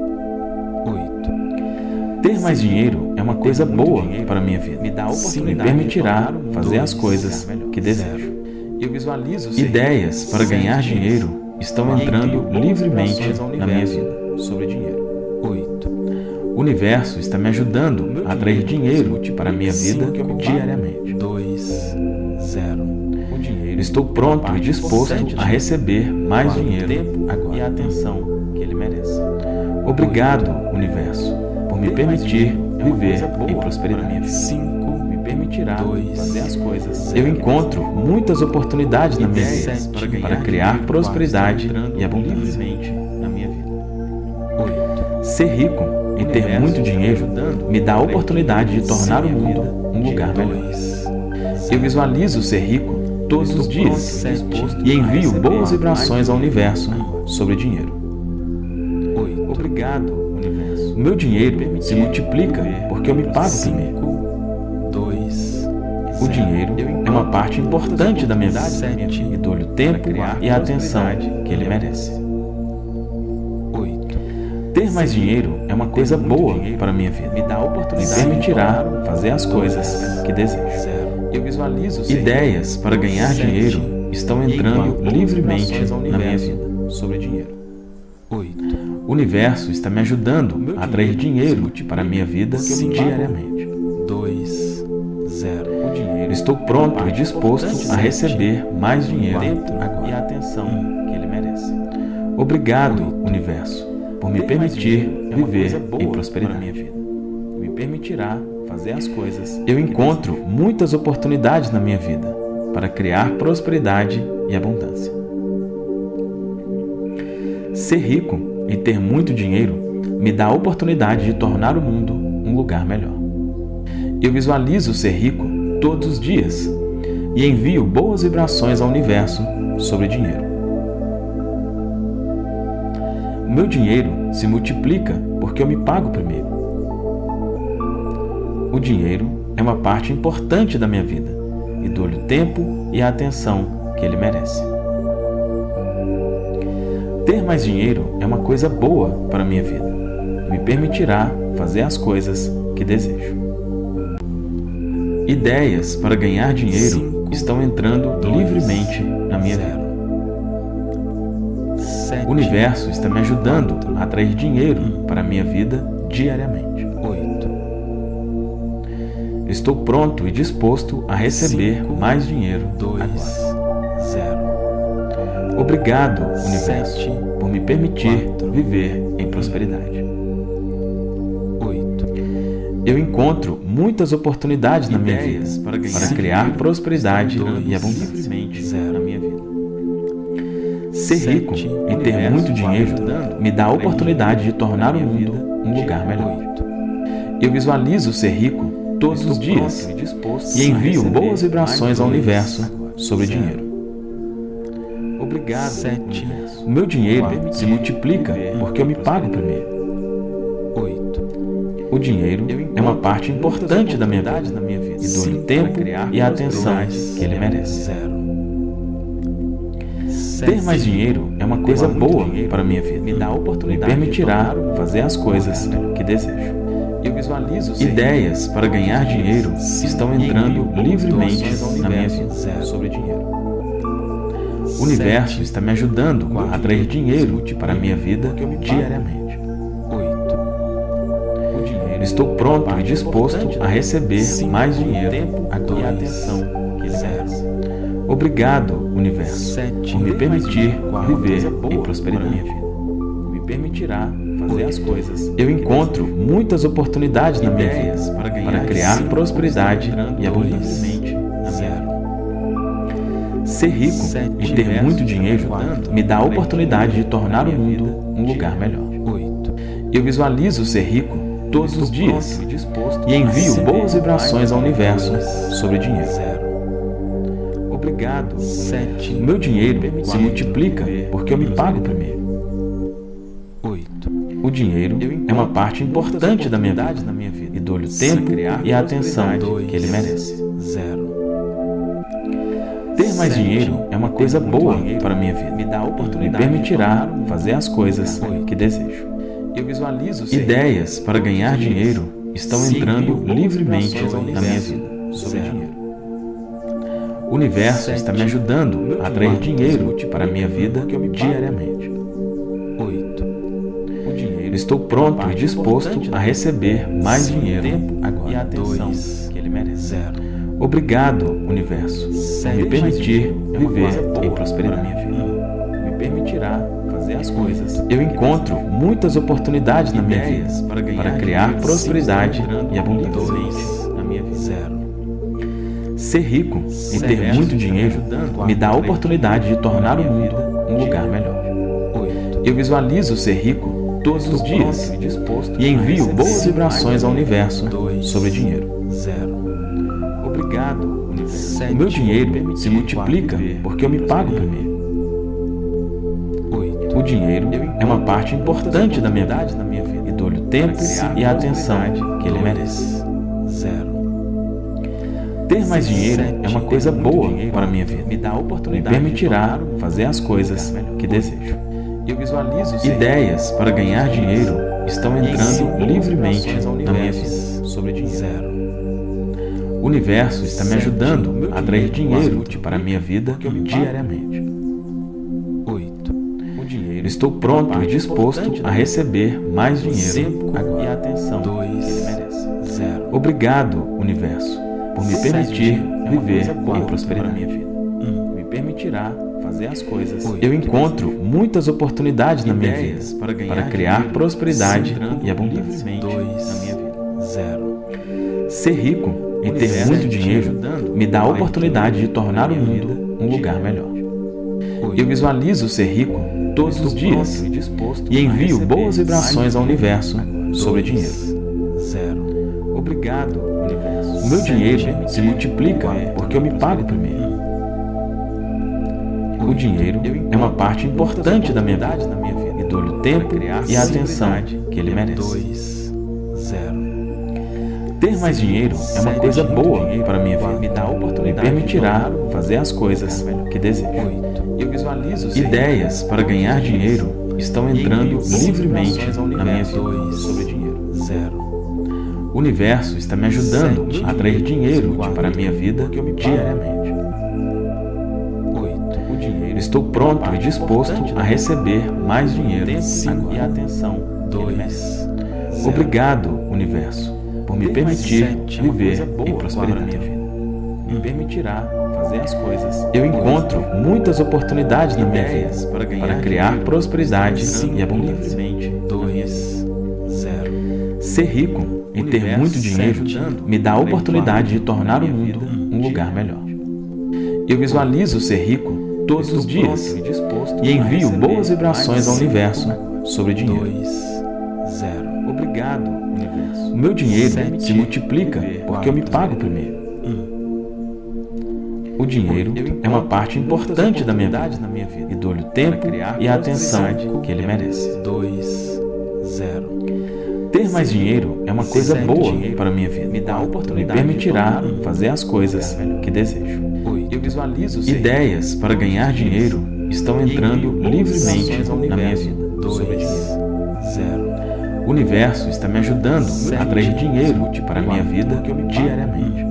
oito, Ter mais dinheiro é uma coisa boa para a minha vida. Me permitirá fazer as coisas que desejo. Eu visualizo ideias para ganhar dinheiro estão entrando livremente na minha vida sobre dinheiro. oito, O universo está me ajudando a atrair dinheiro para a minha vida diariamente. dois, zero. Estou pronto e disposto a receber mais dinheiro e a atenção que ele merece. Obrigado, universo, por me permitir viver em prosperidade. cinco, Me permitirá fazer as coisas. Eu encontro muitas oportunidades na minha vida para criar prosperidade e abundância na minha vida. oito, Ser rico e ter muito dinheiro me dá a oportunidade de tornar o mundo um lugar melhor. Eu visualizo ser rico todos os dias e envio boas vibrações ao universo sobre dinheiro. oito, Obrigado, universo. O meu dinheiro se multiplica porque eu me pago primeiro. dois, O dinheiro é uma parte importante da minha vida e dou-lhe o tempo e a atenção que ele merece. oito, Ter mais dinheiro é uma coisa boa para a minha vida. Me permitirá fazer as coisas que desejo. zero. Eu visualizo ideias para ganhar dinheiro estão entrando livremente na minha vida sobre dinheiro. oito, O universo está me ajudando a atrair dinheiro para a minha vida diariamente. dois, zero. Estou pronto e disposto a receber mais dinheiro e a atenção que ele merece. Obrigado, universo, por me permitir viver em prosperidade. Me permitirá fazer as coisas. Eu encontro muitas oportunidades na minha vida para criar prosperidade e abundância. Ser rico e ter muito dinheiro me dá a oportunidade de tornar o mundo um lugar melhor. Eu visualizo ser rico todos os dias e envio boas vibrações ao universo sobre dinheiro. O meu dinheiro se multiplica porque eu me pago primeiro. O dinheiro é uma parte importante da minha vida e dou-lhe o tempo e a atenção que ele merece. Ter mais dinheiro é uma coisa boa para a minha vida. Me permitirá fazer as coisas que desejo. Ideias para ganhar dinheiro Cinco, estão entrando dois, livremente na minha zero. vida. sete, O universo está me ajudando a atrair dinheiro para a minha vida diariamente. oito, Estou pronto e disposto a receber Cinco, mais dinheiro dois, agora. zero. Obrigado, universo, Sete, por me permitir quatro, viver em prosperidade. oito, Eu encontro muitas oportunidades na minha vida para, para criar prosperidade e abundância na minha vida. Ser rico e ter muito dinheiro me dá a oportunidade de tornar o mundo um lugar melhor. Eu visualizo ser rico todos os dias e envio boas vibrações ao universo sobre dinheiro. Obrigado, universo. O meu dinheiro se multiplica porque eu me pago primeiro. O dinheiro é uma parte importante da minha vida e dou-lhe o tempo e a atenção que ele merece. Ter mais dinheiro é uma coisa boa para a minha vida. Me dá a oportunidade, me permitirá fazer as coisas que desejo. Eu visualizo ideias para ganhar dinheiro estão entrando livremente na minha vida sobre dinheiro. O universo está me ajudando a atrair dinheiro para a minha vida diariamente. Estou pronto e disposto a receber mais dinheiro agora e a atenção que ele merece. Obrigado, universo, por me permitir viver em prosperidade. Me permitirá fazer as coisas. Eu encontro muitas oportunidades na minha vida para criar prosperidade e abundância. Ser rico e ter muito dinheiro me dá a oportunidade de tornar o mundo um lugar melhor. Eu visualizo ser rico todos os dias e envio boas vibrações ao universo sobre dinheiro. Obrigado. O meu dinheiro se multiplica porque eu me pago primeiro. O dinheiro é uma parte importante da minha vida e dou-lhe o tempo e a atenção que ele merece. Ter mais dinheiro é uma coisa boa para a minha vida. Me dá a oportunidade, me permitirá fazer as coisas que desejo. Eu visualizo ideias para ganhar dinheiro estão entrando livremente na minha vida sobre dinheiro. O universo está me ajudando a atrair dinheiro para a minha vida diariamente. Estou pronto e disposto a receber mais dinheiro agora e a atenção que ele merece. Obrigado, universo, por me permitir viver em prosperidade. Me permitirá fazer as coisas. Eu encontro muitas oportunidades na minha vida para criar prosperidade e abundância na minha vida. Ser rico e ter muito dinheiro me dá a oportunidade de tornar o mundo um lugar melhor. Eu visualizo ser rico todos os dias e envio boas vibrações ao universo sobre dinheiro. Obrigado, universo. O meu dinheiro se multiplica porque eu me pago primeiro. O dinheiro é uma parte importante da minha vida e dou-lhe o tempo e a atenção que ele merece. Ter mais dinheiro é uma coisa boa para a minha vida. Me dá a oportunidade, me permitirá fazer as coisas que desejo. Eu visualizo ideias para ganhar dinheiro estão entrando livremente na minha vida sobre dinheiro. O universo está me ajudando a atrair dinheiro para a minha vida diariamente. Estou pronto e disposto a receber mais dinheiro agora e a atenção que ele merece. Obrigado, universo, por me permitir viver em prosperidade. Me permitirá fazer as coisas. Eu encontro muitas oportunidades na minha vida para criar prosperidade e abundância na minha vida. Ser rico e ter muito dinheiro me dá a oportunidade de tornar o mundo um lugar melhor. Eu visualizo ser rico todos os dias e envio boas vibrações ao universo sobre dinheiro. Obrigado, universo. O meu dinheiro se multiplica porque eu me pago primeiro. O dinheiro é uma parte importante da minha vida e dou-lhe o tempo e a atenção que ele merece. Ter mais dinheiro é uma coisa boa para a minha vida. Me dá a oportunidade, me permitirá fazer as coisas que desejo. Eu visualizo ideias para ganhar dinheiro estão entrando livremente na minha vida sobre dinheiro. O universo está me ajudando a atrair dinheiro para a minha vida diariamente. Estou pronto e disposto a receber mais dinheiro e a atenção que ele merece. Obrigado, universo, por me permitir viver em prosperidade. Me permitirá fazer as coisas. Eu encontro muitas oportunidades na minha vida para criar prosperidade e abundância. Ser rico e ter muito dinheiro me dá a oportunidade de tornar o mundo um lugar melhor. Eu visualizo ser rico todos os dias e envio boas vibrações ao universo sobre dinheiro. Obrigado, universo. O meu dinheiro se multiplica porque eu me pago primeiro. O dinheiro é uma parte importante da minha vida e dou-lhe o tempo e a atenção que ele merece. Ter mais dinheiro é uma coisa boa para a minha vida. Me dá a oportunidade, me permitirá fazer as coisas que desejo. Eu visualizo ideias para ganhar dinheiro estão entrando livremente na minha vida. Sobre dinheiro. O universo está me ajudando a atrair dinheiro para a minha vida diariamente.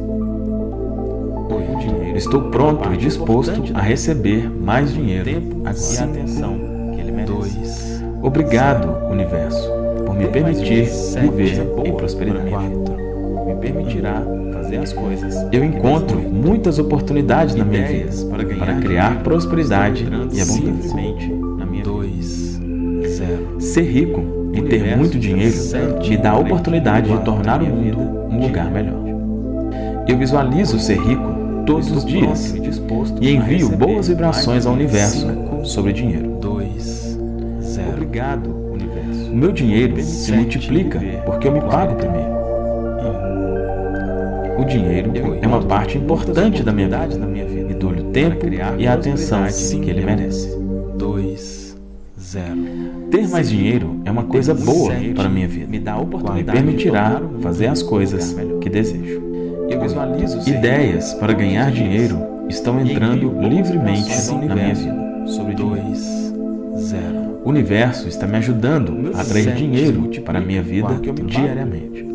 Estou pronto e disposto a receber mais dinheiro e a atenção que ele merece. Obrigado, universo, por me permitir viver em prosperidade. Me permitirá fazer as coisas. Eu encontro muitas oportunidades na minha vida para criar prosperidade e abundância na minha vida. Ser rico e ter muito dinheiro me dá a oportunidade de tornar o mundo um lugar melhor. Eu visualizo ser rico todos os dias e envio boas vibrações ao universo sobre dinheiro. Obrigado, universo. O meu dinheiro se multiplica porque eu me pago primeiro. O dinheiro é uma parte importante da minha vida e dou-lhe o tempo e a atenção que ele merece. Ter mais dinheiro é uma coisa boa para a minha vida. Me dá a oportunidade, me permitirá fazer as coisas que desejo. Eu visualizo ideias para ganhar dinheiro estão entrando livremente na minha vida. Sobre dinheiro. O universo está me ajudando a atrair dinheiro para a minha vida diariamente.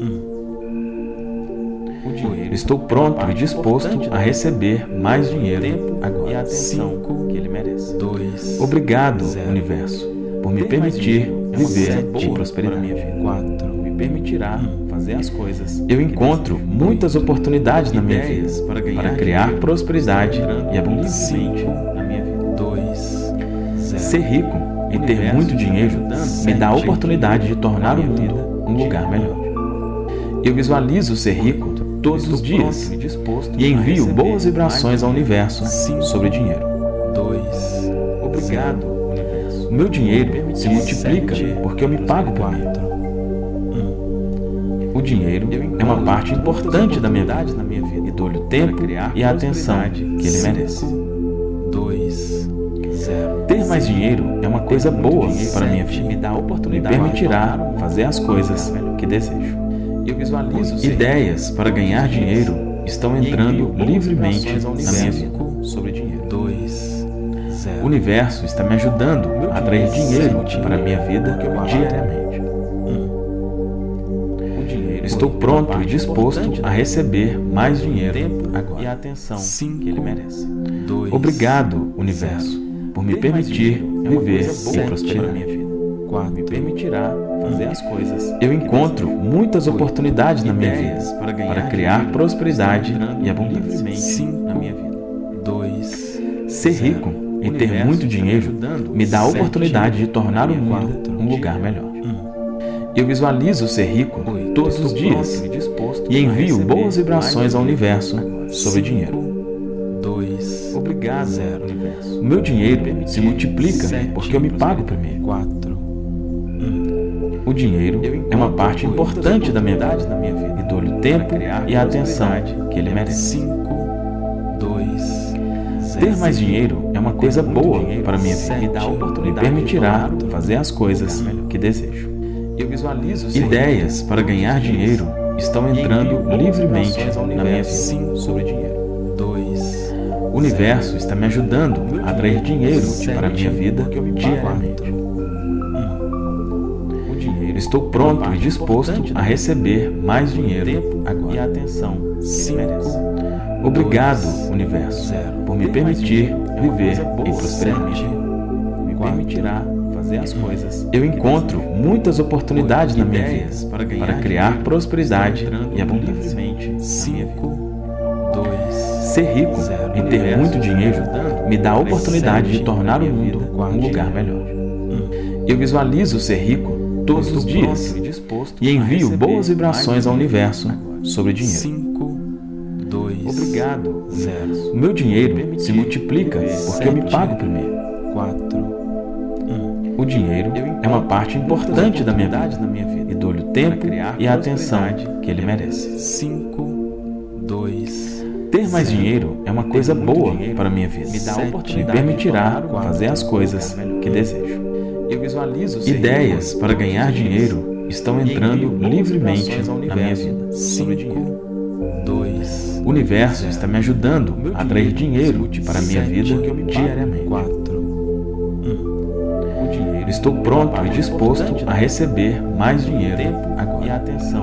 Estou pronto e disposto a receber mais dinheiro agora e a atenção que ele merece. Obrigado, universo, por me permitir viver em prosperidade. Me permitirá fazer as coisas. Eu encontro muitas oportunidades na minha vida para criar prosperidade e abundância na minha vida. Ser rico e ter muito dinheiro me dá a oportunidade de tornar o mundo um lugar melhor. Eu visualizo ser rico todos os dias e envio boas vibrações ao universo sobre dinheiro. Obrigado, universo. O meu dinheiro se multiplica porque eu me pago primeiro. O dinheiro é uma parte importante da minha vida e dou-lhe o tempo e a atenção que ele merece. Ter mais dinheiro é uma coisa boa para a minha vida. Me dá a oportunidade, me permitirá fazer as coisas que desejo. Eu visualizo ideias para ganhar dinheiro estão entrando livremente na minha vida. Sobre dinheiro. O universo está me ajudando a atrair dinheiro para a minha vida diariamente. Estou pronto e disposto a receber mais dinheiro agora e a atenção que ele merece. Obrigado, universo, por me permitir viver e prosperar minha vida. Me permitirá fazer as coisas. Eu encontro muitas oportunidades na minha vida para criar prosperidade e abundância na minha vida. Ser rico e ter muito dinheiro me dá a oportunidade de tornar o mundo um lugar melhor. Eu visualizo ser rico todos os dias e envio boas vibrações ao universo sobre dinheiro. Obrigado, universo. O meu dinheiro se multiplica porque eu me pago primeiro. O dinheiro é uma parte importante da minha vida e dou-lhe o tempo e a atenção que ele merece. Ter mais dinheiro é uma coisa boa para a minha vida e dá a oportunidade, me permitirá fazer as coisas que desejo. Eu visualizo ideias para ganhar dinheiro estão entrando livremente na minha vida. Sobre dinheiro. O universo está me ajudando a atrair dinheiro para a minha vida diariamente. Estou pronto e disposto a receber mais dinheiro agora e a atenção que ele merece. Obrigado, universo, por me permitir viver em prosperidade. Me permitirá fazer as coisas. Eu encontro muitas oportunidades na minha vida para criar prosperidade e abundância na minha vida. Ser rico e ter muito dinheiro me dá a oportunidade de tornar o mundo um lugar melhor. Eu visualizo ser rico todos os dias e envio boas vibrações ao universo sobre dinheiro. cinco, dois, Obrigado, zero. O meu dinheiro se multiplica porque eu me pago primeiro. quatro, um. O dinheiro é uma parte importante da minha vida e dou-lhe o tempo e a atenção que ele merece. cinco, dois, Ter mais dinheiro é uma coisa boa para a minha vida. Me permitirá fazer as coisas que desejo. Ideias para ganhar dinheiro estão entrando livremente na minha vida. cinco, dois, O universo está me ajudando a atrair dinheiro para a minha vida diariamente. quatro, um. Estou pronto e disposto a receber mais dinheiro agora.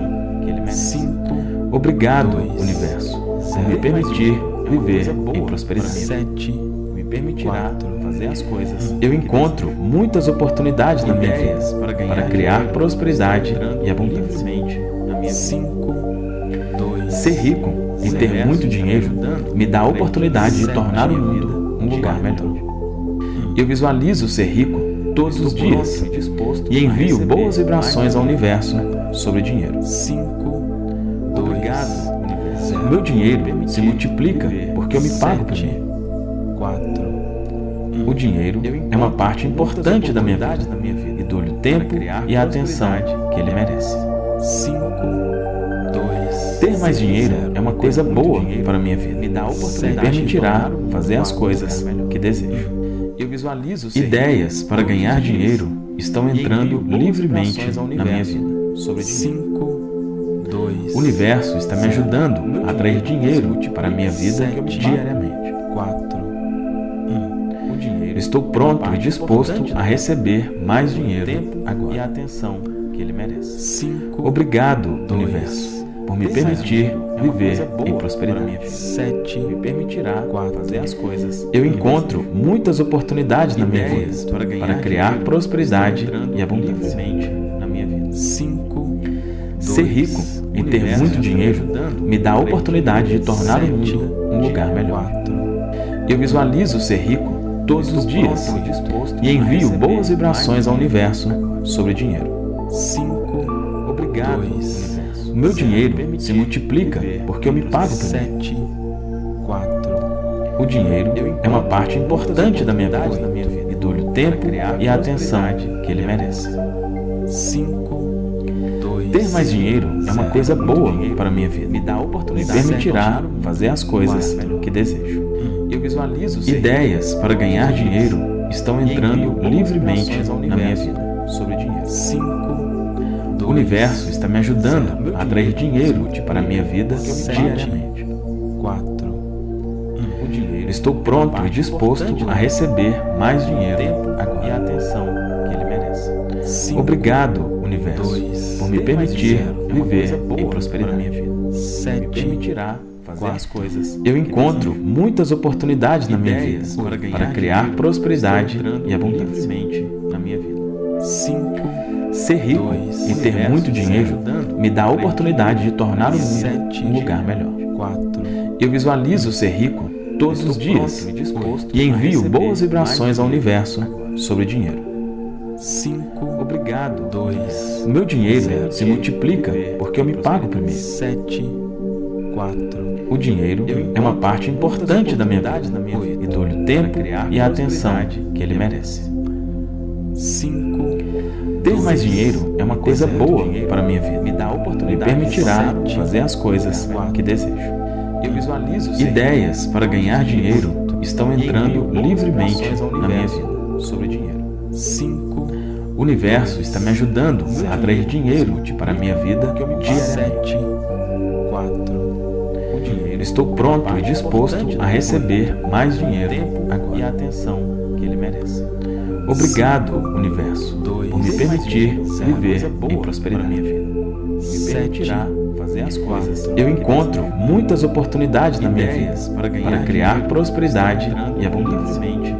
cinco, Obrigado, universo, por me permitir viver em prosperidade. sete, Me permitirá quatro, fazer as coisas. Eu encontro muitas oportunidades na minha vida para criar prosperidade e abundância. cinco, dois, Ser rico e ter muito dinheiro me dá a oportunidade de tornar o mundo um lugar melhor. Eu visualizo ser rico todos os dias e envio boas vibrações ao universo sobre dinheiro. cinco, dois, Obrigado. zero. O meu dinheiro se multiplica porque eu me pago primeiro. quatro, O dinheiro é uma parte importante da minha vida e dou-lhe o tempo e a atenção que ele merece. cinco, dois, Ter mais dinheiro é uma coisa boa para a minha vida. Me permitirá fazer as coisas que desejo. Ideias para ganhar dinheiro estão entrando livremente na minha vida. cinco, dois, O universo está me ajudando a atrair dinheiro para a minha vida diariamente. quatro, um. Estou pronto e disposto a receber mais dinheiro agora. cinco, Obrigado, universo, por me permitir viver em prosperidade. sete, Me permitirá quatro, fazer as coisas. Eu encontro muitas oportunidades na minha vida para criar prosperidade e abundância. cinco, Ser rico e ter muito dinheiro me dá a oportunidade de tornar o mundo um lugar melhor. Eu visualizo ser rico todos os dias e envio boas vibrações ao universo sobre dinheiro. cinco, Obrigado, dois, universo. O meu dinheiro se multiplica porque eu me pago primeiro. sete, quatro, O dinheiro é uma parte importante da minha vida e dou-lhe o tempo e a atenção que ele merece. cinco, dois, Ter mais dinheiro é uma coisa boa para a minha vida. Me permitirá fazer as coisas que desejo. Ideias para ganhar dinheiro estão entrando livremente na minha vida. cinco, O universo está me ajudando a atrair dinheiro para a minha vida diariamente. quatro, Estou pronto e disposto a receber mais dinheiro agora. cinco, Obrigado, universo, por me permitir viver em prosperidade. sete, Fazer as coisas. Eu encontro muitas oportunidades na minha vida para criar prosperidade e abundância. cinco, Ser rico e ter muito dinheiro me dá a oportunidade de tornar o mundo um lugar melhor. quatro, Eu visualizo ser rico todos os dias e envio boas vibrações ao universo sobre dinheiro. cinco, Obrigado. dois, O meu dinheiro se multiplica porque eu me pago primeiro. sete, quatro, O dinheiro é uma parte importante da minha vida e dou-lhe o tempo e a atenção que ele merece. cinco, Ter mais dinheiro é uma coisa boa para a minha vida. Me permitirá fazer as coisas que desejo. Ideias para ganhar dinheiro estão entrando livremente na minha vida. cinco, O universo está me ajudando a atrair dinheiro para a minha vida diariamente. sete, quatro, Estou pronto e disposto a receber mais dinheiro agora. Obrigado, universo, por me permitir viver em prosperidade. Me permitirá fazer as coisas. Eu encontro muitas oportunidades na minha vida para criar prosperidade e abundância.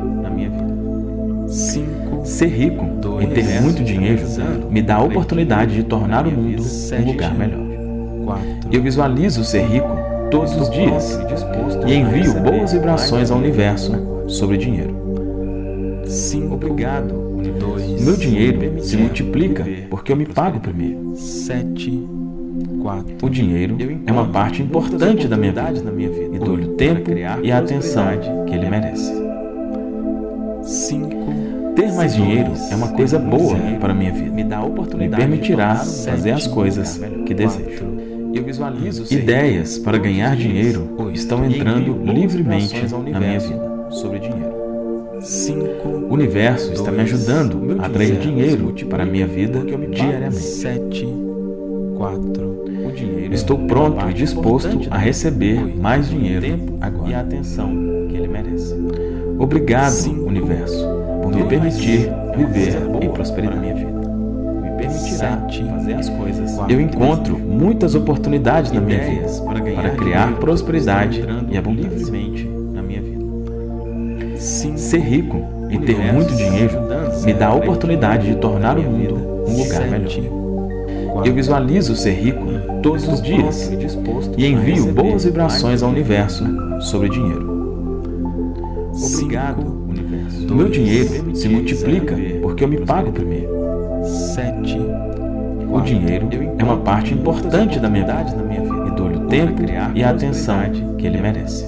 cinco, Ser rico e ter muito dinheiro me dá a oportunidade de tornar o mundo um lugar melhor. quatro, Eu visualizo ser rico todos os dias e envio boas vibrações ao universo sobre dinheiro. cinco, Obrigado, dois, O meu dinheiro se multiplica porque eu me pago primeiro. Sete, quatro. O dinheiro é uma parte importante da minha vida e dou-lhe o tempo e a atenção que ele merece. Cinco. Ter mais dinheiro é uma coisa boa para a minha vida. Me dá a oportunidade, me permitirá fazer as coisas que desejo. Eu visualizo ideias para ganhar dinheiro estão entrando livremente na minha vida. Sobre dinheiro. Cinco. O universo está me ajudando a atrair dinheiro para a minha vida diariamente. Sete, quatro. O dinheiro. Estou pronto e disposto a receber mais dinheiro agora e a atenção que ele merece. Obrigado, universo, por me permitir viver em prosperidade. Minha vida. Me permitirá fazer as coisas. Eu encontro muitas oportunidades na minha vida para criar prosperidade e abundância na minha vida. Ser rico e ter muito dinheiro me dá a oportunidade de tornar o mundo um lugar melhor. Eu visualizo ser rico todos os dias e envio boas vibrações ao universo sobre dinheiro. Obrigado, universo. O meu dinheiro se multiplica porque eu me pago primeiro. Sete. O dinheiro é uma parte importante da minha vida e dou-lhe o tempo e a atenção que ele merece.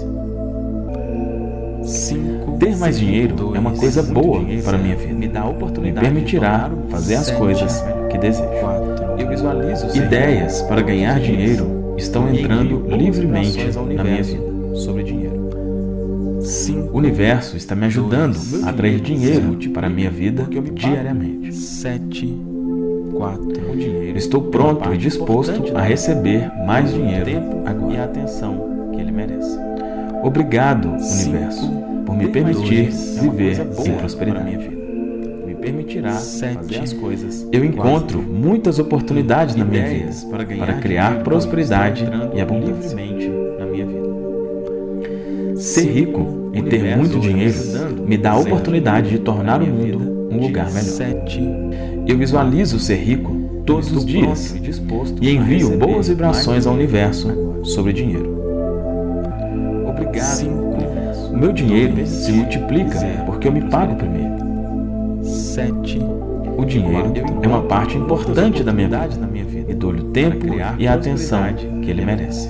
Cinco. Ter mais dinheiro é uma coisa boa para a minha vida. Me dá a oportunidade, me permitirá fazer as coisas que desejo. Eu visualizo ideias para ganhar dinheiro estão entrando livremente na minha vida. Sobre dinheiro. O universo está me ajudando a atrair dinheiro para a minha vida diariamente. Sete, quatro. Estou pronto e disposto a receber mais dinheiro agora e a atenção que ele merece. Obrigado, universo, por me permitir viver em prosperidade. Me permitirá fazer as coisas. Eu encontro muitas oportunidades na minha vida para criar prosperidade e abundância na minha vida. Ser rico e ter muito dinheiro me dá a oportunidade de tornar o mundo um lugar melhor. Eu visualizo ser rico todos os dias e envio boas vibrações ao universo sobre dinheiro. Obrigado. O meu dinheiro se multiplica porque eu me pago primeiro. Sete. O dinheiro é uma parte importante da minha vida e dou-lhe o tempo e a atenção que ele merece.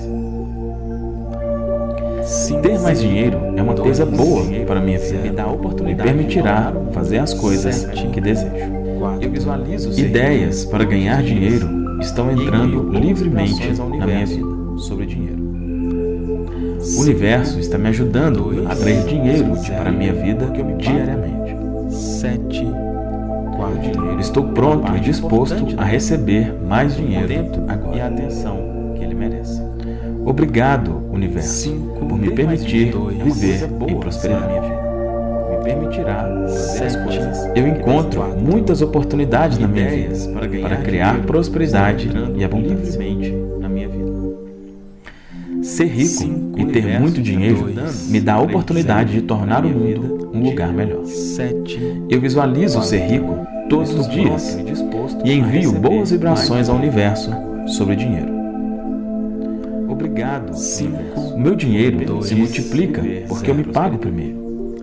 Ter mais dinheiro é uma coisa boa para a minha vida. Me dá a oportunidade, me permitirá fazer as coisas que desejo. Eu visualizo ideias para ganhar dinheiro estão entrando livremente na minha vida. Sobre dinheiro. O universo está me ajudando a atrair dinheiro para a minha vida diariamente. Sete, quatro. Estou pronto e disposto a receber mais dinheiro agora e a atenção que ele merece. Obrigado, universo, por me permitir viver em prosperidade. Me permitirá fazer as coisas. Eu encontro muitas oportunidades na minha vida para criar prosperidade e abundância na minha vida. Ser rico e ter muito dinheiro me dá a oportunidade de tornar o mundo um lugar melhor. Eu visualizo ser rico todos os dias e envio boas vibrações ao universo sobre dinheiro. Obrigado. O meu dinheiro se multiplica porque eu me pago primeiro.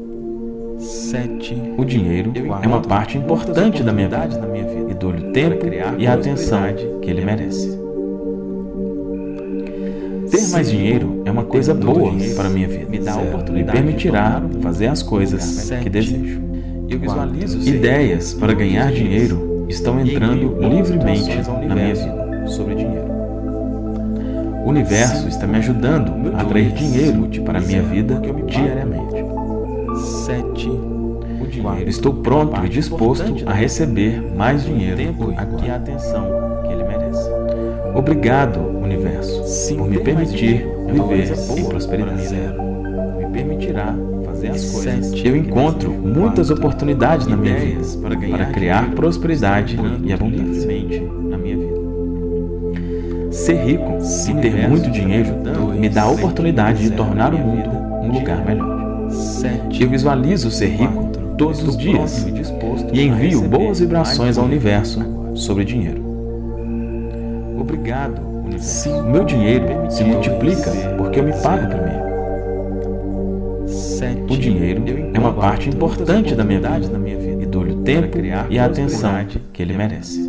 O dinheiro é uma parte importante da minha vida e dou-lhe o tempo e a atenção que ele merece. Ter mais dinheiro é uma coisa boa para a minha vida. Me dá a oportunidade, me permitirá fazer as coisas que desejo. Eu visualizo ideias para ganhar dinheiro estão entrando livremente na minha vida. Sobre dinheiro. O universo está me ajudando a atrair dinheiro para a minha vida diariamente. Sete. Estou pronto e disposto a receber mais dinheiro agora e a atenção que ele merece. Obrigado, universo, por me permitir viver em prosperidade. Me permitirá fazer as coisas. Eu encontro muitas oportunidades na minha vida para criar prosperidade e abundância na minha vida. Ser rico e ter muito dinheiro me dá a oportunidade de tornar o mundo um lugar melhor. Eu visualizo ser rico todos os dias e envio boas vibrações ao universo sobre dinheiro. Obrigado, universo. O meu dinheiro se multiplica porque eu me pago primeiro. O dinheiro é uma parte importante da minha vida e dou-lhe o tempo e a atenção que ele merece.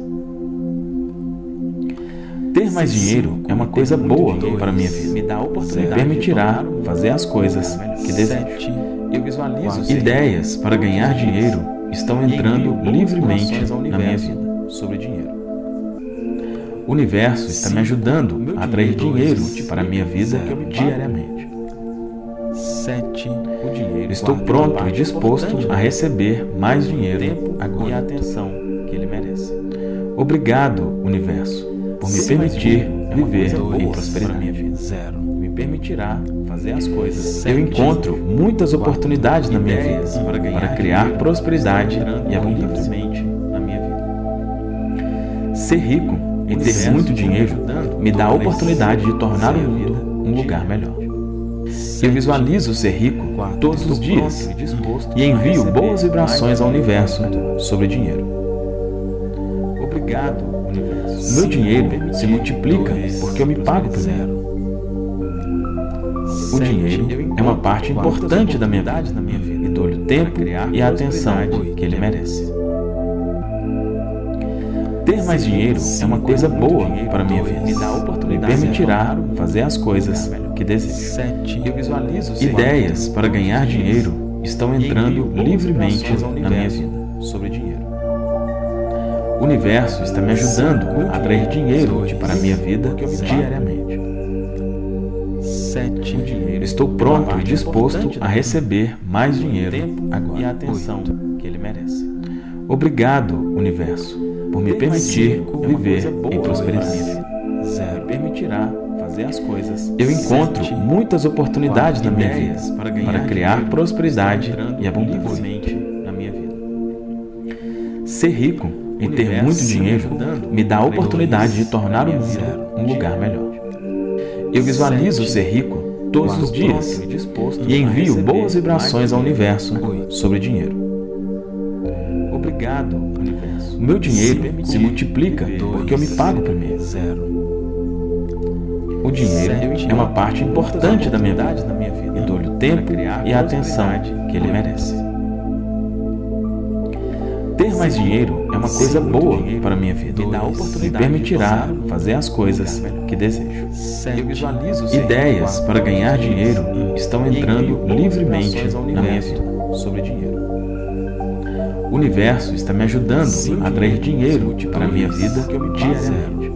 Ter mais dinheiro é uma coisa boa para a minha vida. Me dá a oportunidade, me permitirá fazer as coisas que desejo. Eu visualizo ideias para ganhar dinheiro estão entrando livremente na minha vida. Sobre dinheiro. O universo está me ajudando a atrair dinheiro para a minha vida diariamente. Sete. O dinheiro. Estou pronto e disposto a receber mais dinheiro agora e a atenção que ele merece. Obrigado, universo, por me permitir viver e prosperar na minha vida. Zero. Me permitirá fazer as coisas. Eu encontro muitas oportunidades na minha vida para criar prosperidade e abundância na minha vida. Ser rico e ter muito dinheiro me dá a oportunidade de tornar o mundo um lugar melhor. Eu visualizo ser rico todos os dias e envio boas vibrações ao universo sobre dinheiro. Obrigado, universo. Meu dinheiro se multiplica porque eu me pago primeiro. O dinheiro é uma parte importante da minha vida e dou-lhe o tempo e a atenção que ele merece. Ter mais dinheiro é uma coisa boa para a minha vida. Me permitirá fazer as coisas que desejo. Eu visualizo ideias para ganhar dinheiro estão entrando livremente na minha vida. Sobre dinheiro. O universo está me ajudando a atrair dinheiro para a minha vida diariamente. Sete. Estou pronto e disposto a receber mais dinheiro agora e a atenção que ele merece. Obrigado, universo, por me permitir viver em prosperidade. Me permitirá fazer as coisas. Eu encontro muitas oportunidades na minha vida para criar prosperidade e abundância na minha vida. Ser rico e ter muito dinheiro me dá a oportunidade de tornar o mundo um lugar melhor. Eu visualizo ser rico todos os dias e envio boas vibrações ao universo sobre dinheiro. Obrigado, universo. Meu dinheiro se multiplica porque eu me pago primeiro. O dinheiro é uma parte importante da minha vida e dou-lhe o tempo e a atenção que ele merece. Ter mais dinheiro é uma coisa boa para a minha vida e me permitirá fazer as coisas que desejo. Eu visualizo ideias para ganhar dinheiro estão entrando livremente na minha vida. Sobre dinheiro. O universo está me ajudando a atrair dinheiro para a minha vida diariamente.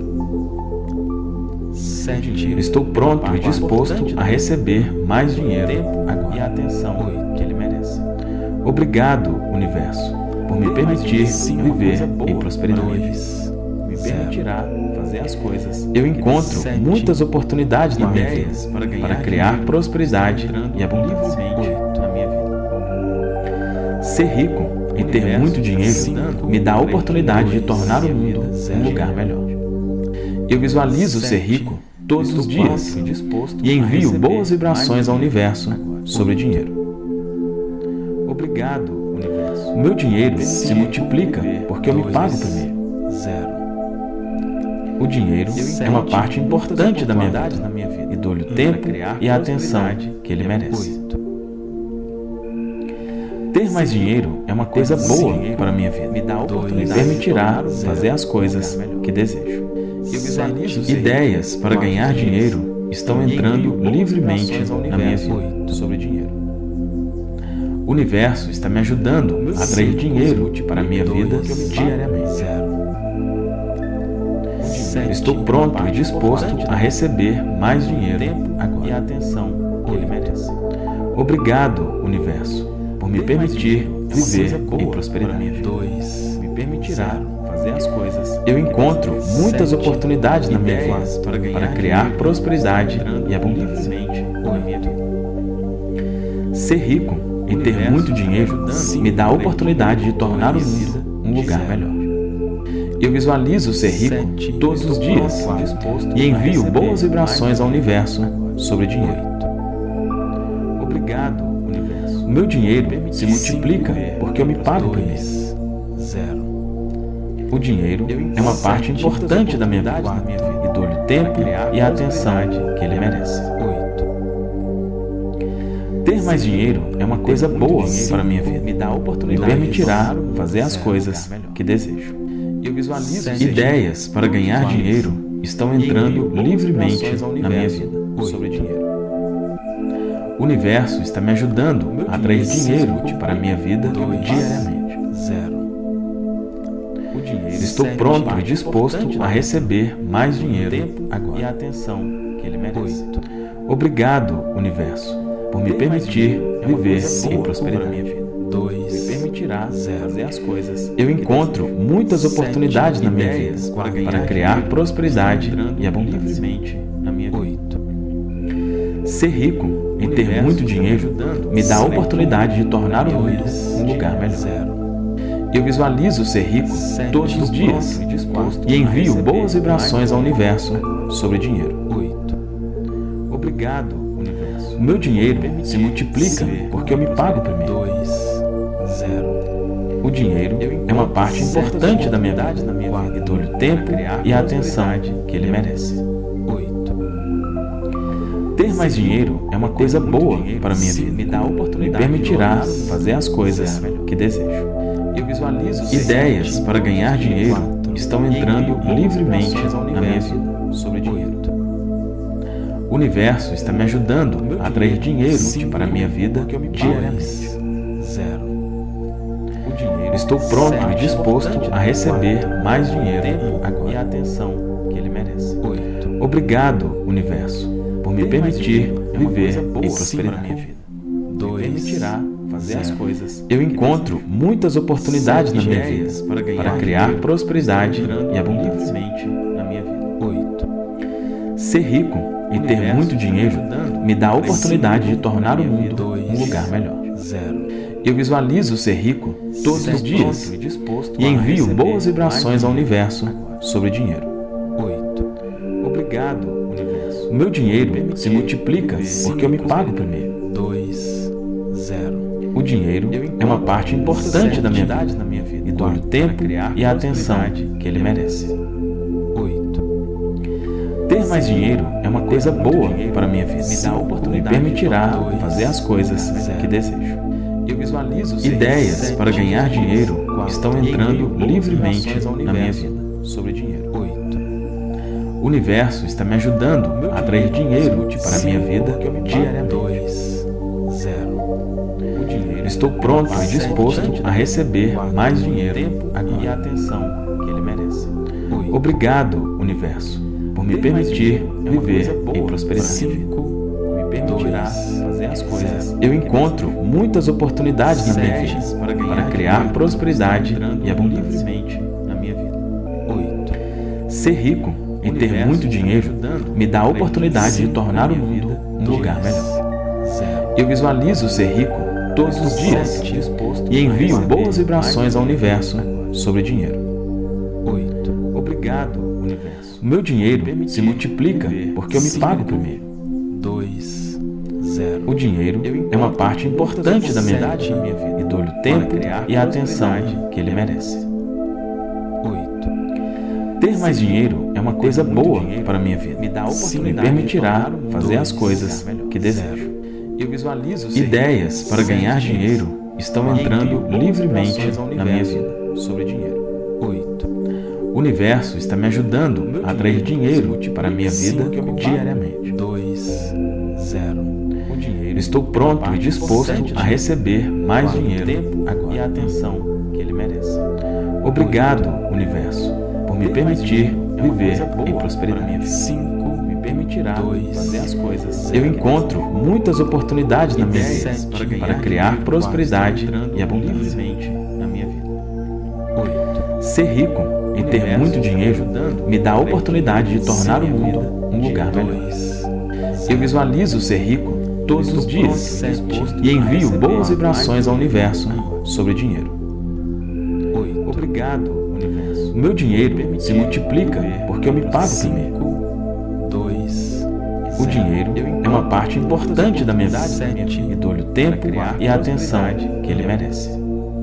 Estou pronto e disposto a receber mais dinheiro agora e a atenção que ele merece. Obrigado, universo, por me permitir viver em prosperidade. Me permitirá fazer as coisas. Eu encontro muitas oportunidades na minha vida para criar prosperidade e abundância na minha vida. Ser rico e ter muito dinheiro me dá a oportunidade de tornar o mundo um lugar melhor. Eu visualizo ser rico todos os dias e envio boas vibrações ao universo sobre dinheiro. Obrigado, universo. Meu dinheiro se multiplica porque eu me pago primeiro. O dinheiro é uma parte importante da minha vida e dou-lhe o tempo e a atenção que ele merece. Ter mais dinheiro é uma coisa boa para a minha vida. Me dá a oportunidade, me permitirá fazer as coisas que desejo. Eu visualizo ideias para ganhar dinheiro estão entrando livremente na minha vida. Sobre dinheiro. O universo está me ajudando a atrair dinheiro para a minha vida diariamente. Estou pronto e disposto a receber mais dinheiro agora e a atenção que ele merece. Obrigado, universo, por me permitir viver em prosperidade. Me permitirá fazer as coisas. Eu encontro muitas oportunidades na minha vida para criar prosperidade e abundância na minha vida. Ser rico e ter muito dinheiro me dá a oportunidade de tornar o mundo um lugar melhor. Eu visualizo ser rico todos os dias e envio boas vibrações ao universo sobre dinheiro. Obrigado, universo. O meu dinheiro se multiplica porque eu me pago primeiro. O dinheiro é uma parte importante da minha vida e dou-lhe o tempo e a atenção que ele merece. Ter mais dinheiro é uma coisa boa para a minha vida. Me dá a oportunidade, me permitirá fazer as coisas que desejo. Eu visualizo ideias para ganhar dinheiro estão entrando livremente na minha vida. Sobre dinheiro. O universo está me ajudando a atrair dinheiro para a minha vida diariamente. Estou pronto e disposto a receber mais dinheiro agora. E a atenção que ele merece. Obrigado, universo, por me permitir viver em prosperidade. Me permitirá fazer as coisas. Eu encontro muitas oportunidades na minha vida para criar prosperidade e abundância na minha vida. Ser rico e ter muito dinheiro me dá a oportunidade de tornar o mundo um lugar melhor. Eu visualizo ser rico todos os dias e envio boas vibrações ao universo sobre dinheiro. Obrigado, universo. O meu dinheiro se multiplica porque eu me pago primeiro. O dinheiro é uma parte importante da minha vida e dou-lhe o tempo e a atenção que ele merece. Ter mais dinheiro é uma coisa boa para a minha vida. Me dá a oportunidade, me permitirá fazer as coisas que desejo. Eu visualizo ideias para ganhar dinheiro estão entrando livremente na minha vida. Sobre dinheiro. O universo está me ajudando a atrair dinheiro para a minha vida diariamente. Estou pronto e disposto a receber mais dinheiro agora. E a atenção que ele merece. Obrigado, universo, por me permitir viver em prosperidade. Me permitirá fazer as coisas. Eu encontro muitas oportunidades na minha vida para criar prosperidade e abundância na minha vida. Ser rico e ter muito dinheiro me dá a oportunidade de tornar o mundo um lugar melhor. Eu visualizo ser rico todos os dias e envio boas vibrações ao universo sobre dinheiro. Obrigado, universo. O meu dinheiro se multiplica porque eu me pago primeiro. O dinheiro é uma parte importante da minha vida e dou-lhe o tempo e a atenção que ele merece. Ter mais dinheiro é uma coisa boa para a minha vida. Me dá a oportunidade, me permitirá fazer as coisas que desejo. Eu visualizo ideias para ganhar dinheiro estão entrando livremente na minha vida. Sobre dinheiro. O universo está me ajudando a atrair dinheiro para a minha vida diariamente. Estou pronto e disposto a receber mais dinheiro agora. E a atenção que ele merece. Obrigado, universo, por me permitir viver em prosperidade. Me permitirá fazer as coisas. Eu encontro muitas oportunidades na minha vida para criar prosperidade e abundância na minha vida. Ser rico e ter muito dinheiro me dá a oportunidade de tornar o mundo um lugar melhor. Eu visualizo ser rico todos os dias e envio boas vibrações ao universo sobre dinheiro. Obrigado, universo. O meu dinheiro se multiplica porque eu me pago primeiro. O dinheiro é uma parte importante da minha vida e dou-lhe o tempo e a atenção que ele merece. Ter mais dinheiro é uma coisa boa para a minha vida. Me dá a oportunidade, me permitirá fazer as coisas que desejo. Eu visualizo ideias para ganhar dinheiro estão entrando livremente na minha vida. Sobre dinheiro. O universo está me ajudando a atrair dinheiro para a minha vida diariamente. Estou pronto e disposto a receber mais dinheiro agora. E a atenção que ele merece. Obrigado, universo, por me permitir viver em prosperidade. Me permitirá fazer as coisas. Eu encontro muitas oportunidades na minha vida para criar prosperidade e abundância na minha vida. Ser rico e ter muito dinheiro me dá a oportunidade de tornar o mundo um lugar melhor. Eu visualizo ser rico todos os dias e envio boas vibrações ao universo sobre dinheiro. Obrigado, universo. O meu dinheiro se multiplica porque eu me pago primeiro. O dinheiro é uma parte importante da minha vida e dou-lhe o tempo e a atenção que ele merece.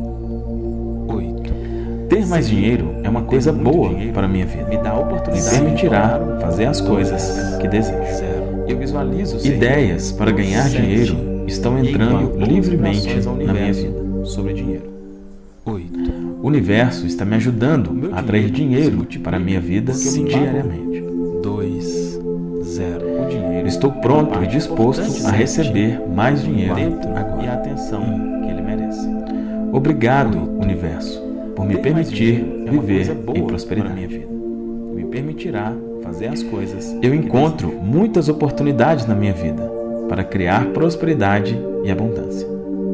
Ter mais dinheiro é uma coisa boa para a minha vida. Me dá a oportunidade, me permitirá fazer as coisas que desejo. Eu visualizo ideias para ganhar dinheiro estão entrando livremente na minha vida. Sobre dinheiro. oito. O universo está me ajudando a atrair dinheiro para a minha vida diariamente. dois, zero. O dinheiro. Estou pronto e disposto a receber mais dinheiro agora e a atenção que ele merece. Obrigado, universo, por me permitir viver em prosperidade. Me permitirá fazer as coisas. Eu encontro muitas oportunidades na minha vida para criar prosperidade e abundância.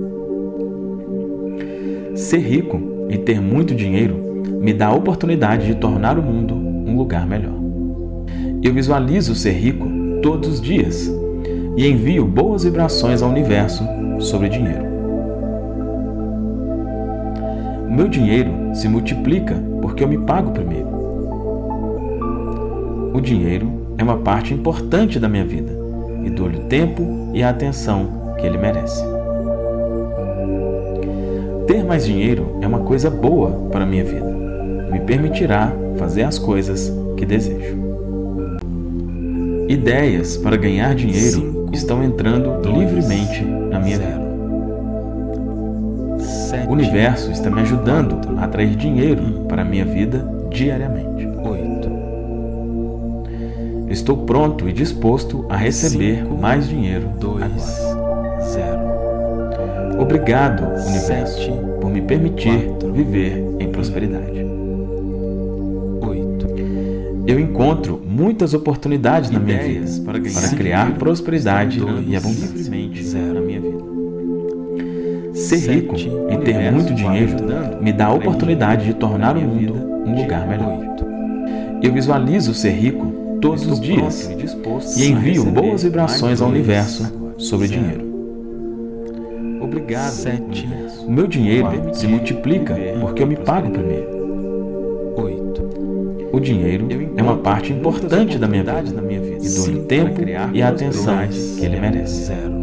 Ser rico e ter muito dinheiro me dá a oportunidade de tornar o mundo um lugar melhor. Eu visualizo ser rico todos os dias e envio boas vibrações ao universo sobre dinheiro. O meu dinheiro se multiplica porque eu me pago primeiro. O dinheiro é uma parte importante da minha vida e dou-lhe o tempo e a atenção que ele merece. Ter mais dinheiro é uma coisa boa para a minha vida. Me permitirá fazer as coisas que desejo. Ideias para ganhar dinheiro Cinco, estão entrando dois, livremente na minha zero. vida. sete, O universo está me ajudando a atrair dinheiro para a minha vida diariamente. oito. Estou pronto e disposto a receber Cinco, mais dinheiro dois, agora. zero. Obrigado, universo, Sete, por me permitir quatro, viver em prosperidade. oito. Eu encontro muitas oportunidades na minha vida Ideias para, para ganhar criar dinheiro, prosperidade dois, e abundância livremente, zero na minha vida. Ser Sete, rico e ter universo, muito dinheiro quatro, me dá a atrair oportunidade de tornar o minha mundo vida um lugar melhor. oito. Eu visualizo ser rico todos Estou os dias pronto e disposto e a envio receber boas vibrações ao mais universo agora. sobre Zero. dinheiro. Obrigado, Sete, universo. O meu dinheiro quatro, se multiplica viver porque eu me em pago primeiro. oito. O dinheiro é uma parte importante da minha vida na minha vida. e dou-lhe o Cinco, tempo para criar e a atenção prosperidade, que ele merece. Zero.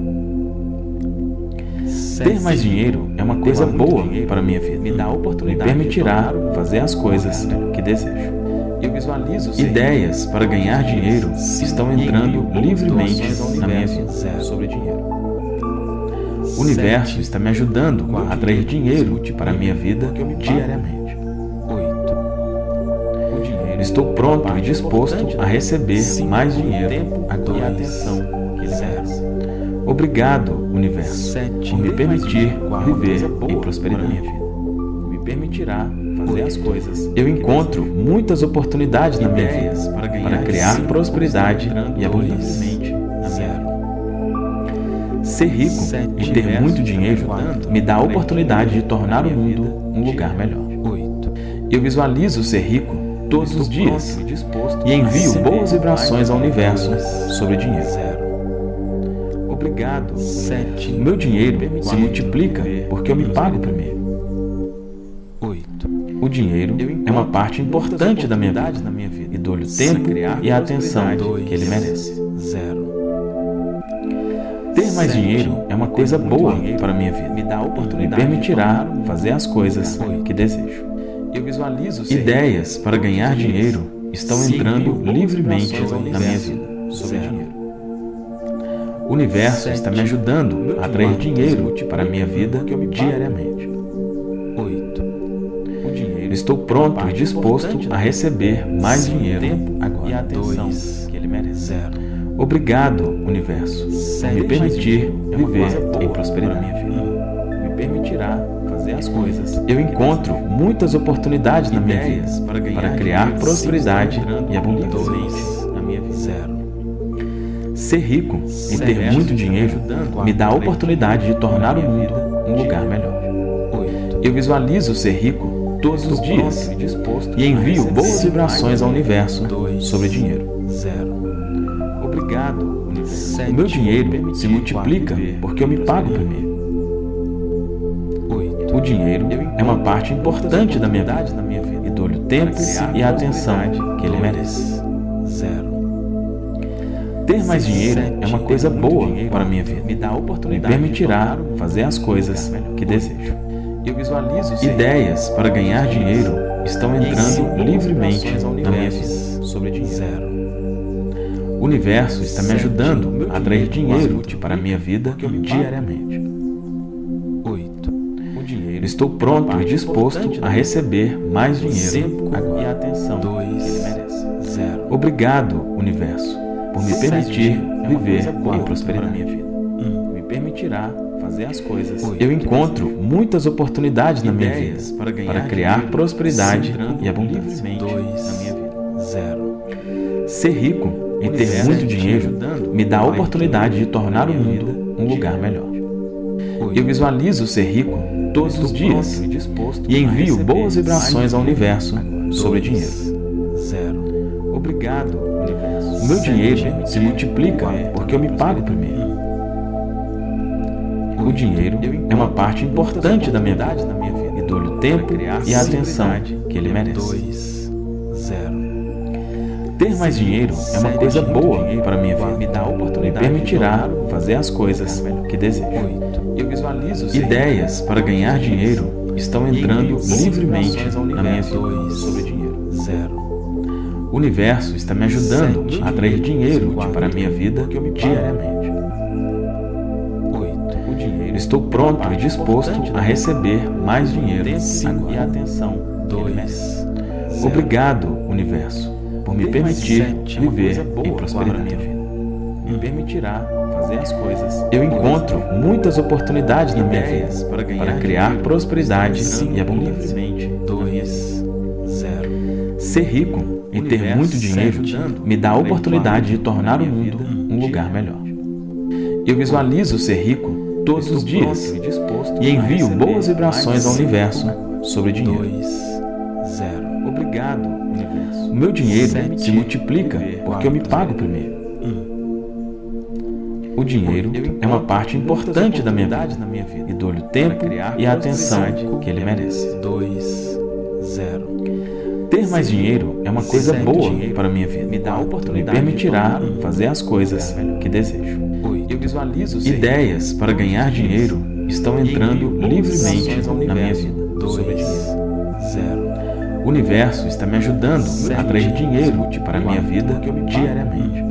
Ter mais dinheiro é uma coisa boa para a minha vida. Me dá a oportunidade Me permitirá de fazer as coisas que desejo. Eu visualizo ideias para ganhar dinheiro estão entrando livremente na minha vida sobre dinheiro. O universo está me ajudando a atrair dinheiro para a minha vida diariamente. oito. Estou pronto e disposto a receber mais dinheiro agora e a atenção que ele merece. Obrigado, universo, Sete, por me permitir quatro, viver boa em prosperidade. para a minha Me permitirá fazer as coisas. Eu encontro muitas oportunidades na minha vida para ganhar para criar cinco, prosperidade entrando e abundância dois, na minha zero. vida. Ser rico Sete, e ter universo, muito dinheiro quatro, me dá a oportunidade de tornar o na minha mundo vida um lugar melhor. oito. Eu visualizo ser rico todos os dias Pronto e disposto e a envio receber boas vibrações ao mais universo dois, sobre dinheiro. zero. Obrigado. Sete, O meu dinheiro se quatro, multiplica porque eu me pago primeiro. oito. O dinheiro é uma parte importante da minha vida e dou-lhe o tempo e a atenção que ele merece. Zero. Ter mais Sete, dinheiro é uma coisa muito boa dinheiro para a minha vida. me dá a Me oportunidade permitirá de fazer as coisas Oito. que desejo. Eu visualizo Ideias para ganhar dinheiro estão Sim, entrando envio livremente vibrações ao na minha universo. vida sobre Zero. dinheiro. O universo Sete, está me ajudando a atrair quatro, dinheiro para a minha vida diariamente. oito. Estou pronto e disposto a receber mais dinheiro agora e a atenção dois, que ele merece. Zero. Obrigado, universo, por Sete, me permitir é uma viver coisa boa em prosperidade. para a minha vida. Me permitirá fazer as coisas. Eu encontro muitas oportunidades na minha vida Ideias para ganhar para criar dinheiro, prosperidade entrando e abundância dois, na minha vida. Zero. Ser rico e Sete, ter muito dinheiro ajudando me dá a a oportunidade de tornar o mundo um lugar melhor. Oito. Eu visualizo ser rico todos os Estou dias pronto e disposto e a envio receber boas vibrações ao mais universo dois, sobre dinheiro. Zero. Obrigado, universo. Sete, O meu dinheiro permitir, se multiplica quatro, porque eu me pago primeiro. Oito. O dinheiro é uma parte importante da minha vida na minha vida e dou-lhe o tempo criar e a atenção prosperidade. que ele Dois, merece. Zero. Ter mais dinheiro Sete, é uma coisa ter muito boa dinheiro para a minha vida. me dá a Me oportunidade permitirá de tornar o fazer as coisas lugar que melhor. desejo. Eu visualizo ser Ideias para ganhar dinheiro estão entrando envio livremente vibrações ao na minha universo vida sobre dinheiro. Zero. O O universo está me ajudando a atrair dinheiro para a minha vida diariamente. oito. O dinheiro. Estou pronto e disposto a receber mais dinheiro agora. E a atenção dois. que ele merece. zero. Obrigado, universo, por me permitir viver em prosperidade. minha vida. um. Me permitirá fazer as coisas. Oito. Eu encontro muitas oportunidades na minha vida para ganhar para criar dinheiro, prosperidade entrando e abundância. dois. Na minha vida. zero. Ser rico e ter universo muito te dinheiro ajudando me dá a a oportunidade de tornar o minha mundo vida um lugar melhor. oito. Eu visualizo ser rico todos os dias Pronto e disposto e a envio receber boas vibrações mais ao dinheiro universo agora. sobre Dois. dinheiro. zero. Obrigado, universo. O meu Sete. dinheiro se multiplica Quarto. porque eu me pago primeiro. O dinheiro é uma parte importante da minha vida e dou-lhe o tempo e a atenção que ele merece. dois. zero. Ter mais dinheiro é uma coisa boa para a minha vida. Me dá a oportunidade. Me permitirá fazer as coisas que desejo. oito. Eu visualizo ideias para ganhar dinheiro estão entrando livremente na minha vida dois. sobre dinheiro. zero. O universo está me ajudando Sete. a atrair dinheiro Quatro. para a minha vida diariamente. oito. O dinheiro. Estou pronto e disposto a receber mais dinheiro Cinco. e a atenção que ele dois. merece. zero. Obrigado, universo, por me permitir Sete. Uma viver coisa boa em para a prosperidade. minha vida. Me permitirá fazer as coisas. Eu encontro muitas oportunidades na minha vida Para ganhar para criar dinheiro. prosperidade Cinco. e abundância. dois. zero. Ser rico e ter universo muito dinheiro se ajudando me dá a a oportunidade de elevar tornar o minha mundo vida um lugar melhor. Eu visualizo ser rico todos os Estou dias pronto e disposto e a envio receber boas vibrações ao mais universo cinco. sobre dinheiro. dois. zero. Obrigado, universo. O meu dinheiro Sete. se multiplica porque eu me Quatro. pago primeiro. um. O dinheiro é uma parte importante da minha vida e dou-lhe o tempo e a atenção que ele merece. dois. zero. Ter mais dinheiro é uma coisa Sete. boa para a minha vida. Me dá a oportunidade. Me permitirá fazer as coisas que desejo. oito. Eu visualizo ideias para ganhar dinheiro estão entrando livremente na minha vida. Sobre dinheiro. dois. zero. O universo está me ajudando a atrair dinheiro para a minha vida diariamente.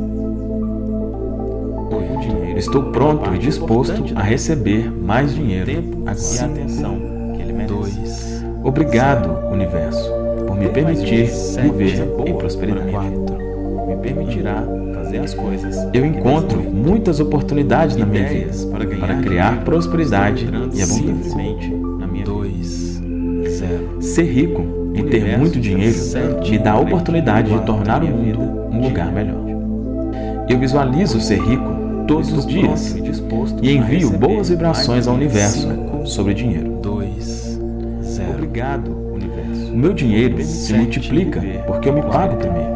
oito. Estou pronto e disposto a receber mais dinheiro agora. E a atenção que ele merece. dois. Obrigado, universo, por me permitir Sete. viver em prosperidade. quatro. Me permitirá fazer as coisas. Eu encontro muitas oportunidades na minha vida para criar prosperidade e abundância. Na minha vida. dois. zero. Ser rico e ter muito dinheiro me dá a oportunidade de tornar o mundo um lugar melhor. Eu visualizo ser rico todos os dias e envio boas vibrações ao universo sobre dinheiro. dois. zero. Obrigado, universo. O meu dinheiro se multiplica porque eu me pago primeiro.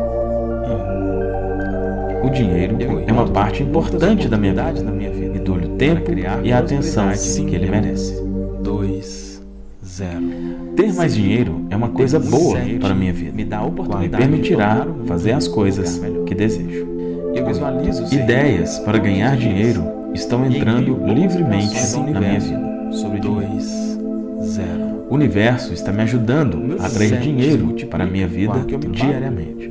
O dinheiro é uma parte importante da minha vida e dou-lhe o tempo e a atenção que ele merece. dois. zero. Ter mais dinheiro é uma coisa boa para a minha vida. Me dá a oportunidade. Me permitirá fazer as coisas que desejo. Eu visualizo ideias para ganhar dinheiro estão entrando livremente na minha vida. Sobre dois. zero. O universo está me ajudando a atrair Sete. dinheiro para a minha vida Quatro. diariamente.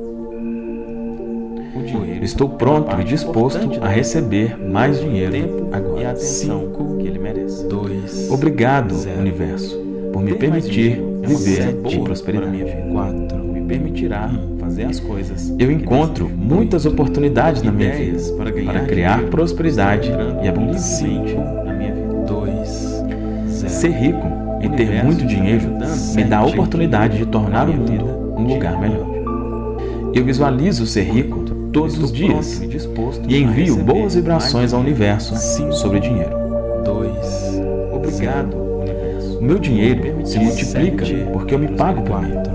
Estou pronto e disposto a receber mais dinheiro agora. E a atenção Cinco. que ele merece. dois. Obrigado, Zero. universo, por me permitir viver em prosperidade. quatro. Me permitirá fazer as coisas. Eu encontro muitas oportunidades na minha vida para criar prosperidade e abundância na minha vida. dois. zero. Ser rico e ter muito dinheiro me dá a oportunidade de tornar o mundo um lugar melhor. Eu visualizo ser rico todos os dias e envio boas vibrações ao universo sobre dinheiro. dois. Obrigado, universo. O meu dinheiro se multiplica porque eu me pago primeiro.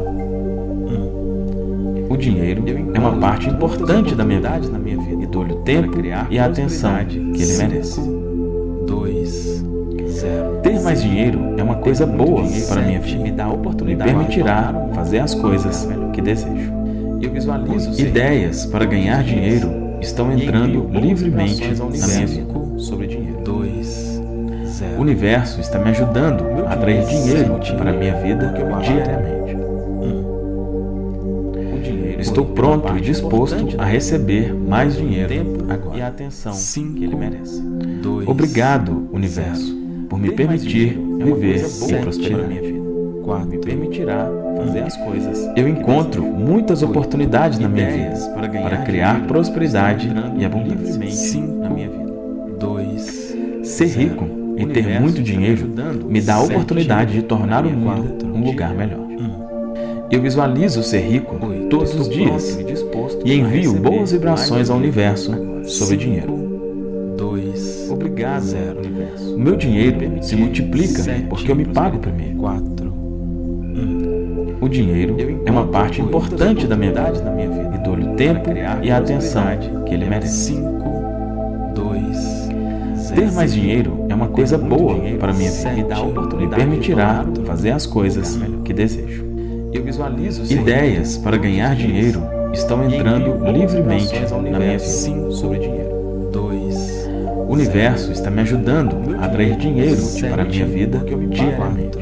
O dinheiro é uma parte importante da minha vida e dou-lhe o tempo e a atenção que ele merece. dois. zero. Ter mais dinheiro é uma coisa boa para a minha vida. Me dá a oportunidade. Me permitirá fazer as coisas que desejo. Eu visualizo ideias para ganhar dinheiro estão entrando livremente na minha vida. Sobre dinheiro. dois. zero. O universo está me ajudando a atrair dinheiro para a minha vida diariamente. estou pronto e disposto a receber mais dinheiro agora e a atenção cinco, que ele merece. dois, Obrigado, universo, por me permitir viver e prosperar. minha vida. Me quatro, permitirá fazer as coisas. Eu encontro muitas oportunidades na minha vida para criar prosperidade e abundância. cinco, na minha vida. dois, Ser rico e ter muito dinheiro me dá a oportunidade de tornar o mundo um lugar melhor. Eu visualizo ser rico todos os dias e envio boas vibrações ao universo sobre dinheiro. dois, Obrigado, zero, universo. O meu dinheiro se multiplica porque eu me pago primeiro. quatro, O dinheiro é uma parte importante da minha vida e dou-lhe o tempo e a atenção que ele merece. cinco, dois, Ter mais dinheiro é uma coisa boa para a minha vida e me permitirá fazer as coisas que desejo. Eu visualizo ideias para ganhar dinheiro estão entrando livremente na minha vida sobre dinheiro. dois, O universo está me ajudando a atrair dinheiro para a minha vida diariamente.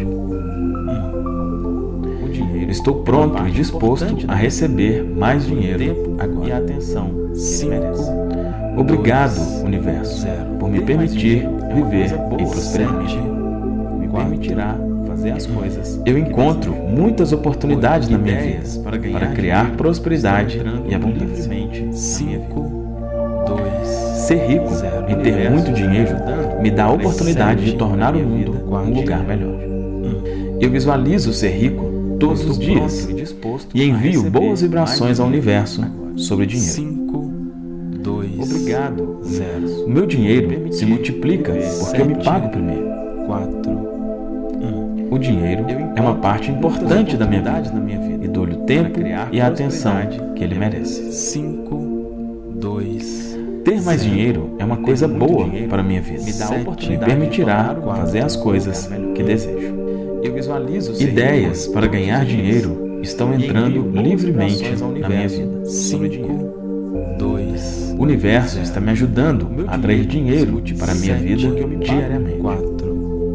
Estou pronto e disposto a receber mais dinheiro agora e a atenção que ele merece. Obrigado, universo, por me permitir viver e prosperar. Me permitirá fazer as coisas. Eu encontro muitas oportunidades na minha vida para criar prosperidade e abundância. cinco, dois, Ser rico e ter muito dinheiro me dá a oportunidade de tornar o mundo um lugar melhor. Eu visualizo ser rico todos os dias e envio boas vibrações ao universo sobre dinheiro. cinco, dois, Obrigado, zero, o meu dinheiro se multiplica porque eu me pago primeiro. quatro, O dinheiro é uma parte importante da minha vida e dou-lhe o tempo e a atenção que ele merece. cinco, dois, Ter mais dinheiro é uma coisa boa para a minha vida e me permitirá fazer as coisas que desejo. Eu visualizo ideias para ganhar dinheiro estão entrando livremente na minha vida sobre dinheiro. dois, O universo está me ajudando a atrair dinheiro para a minha vida diariamente. quatro,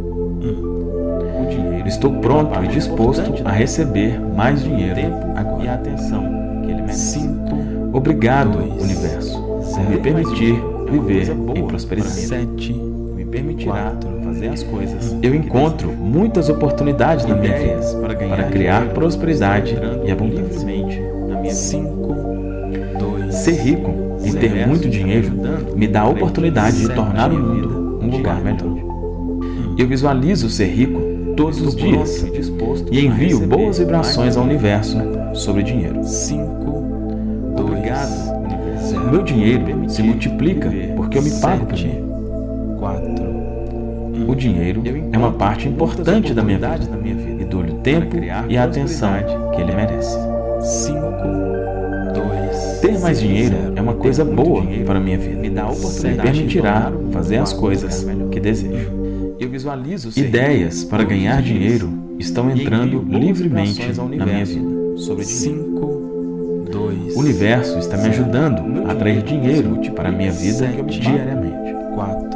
Estou pronto e disposto a receber mais dinheiro agora e a atenção que ele merece. cinco, Obrigado, universo, por me permitir viver em prosperidade. sete, Me permitirá fazer as coisas. Eu encontro muitas oportunidades na minha vida para criar prosperidade e abundância. cinco, dois, Ser rico e ter muito dinheiro me dá a oportunidade de tornar o mundo um lugar melhor. Eu visualizo ser rico todos os dias e envio boas vibrações ao universo sobre dinheiro. cinco, Obrigado, universo. O meu dinheiro se multiplica porque eu me pago primeiro. quatro, O dinheiro é uma parte importante da minha vida e dou-lhe o tempo e a atenção que ele merece. cinco, dois, Ter mais dinheiro é uma coisa boa para a minha vida e me permitirá fazer as coisas que desejo. Eu visualizo ideias para ganhar dinheiro estão entrando livremente na minha vida sobre dinheiro. cinco, dois, O universo está me ajudando a atrair dinheiro para a minha vida diariamente. quatro,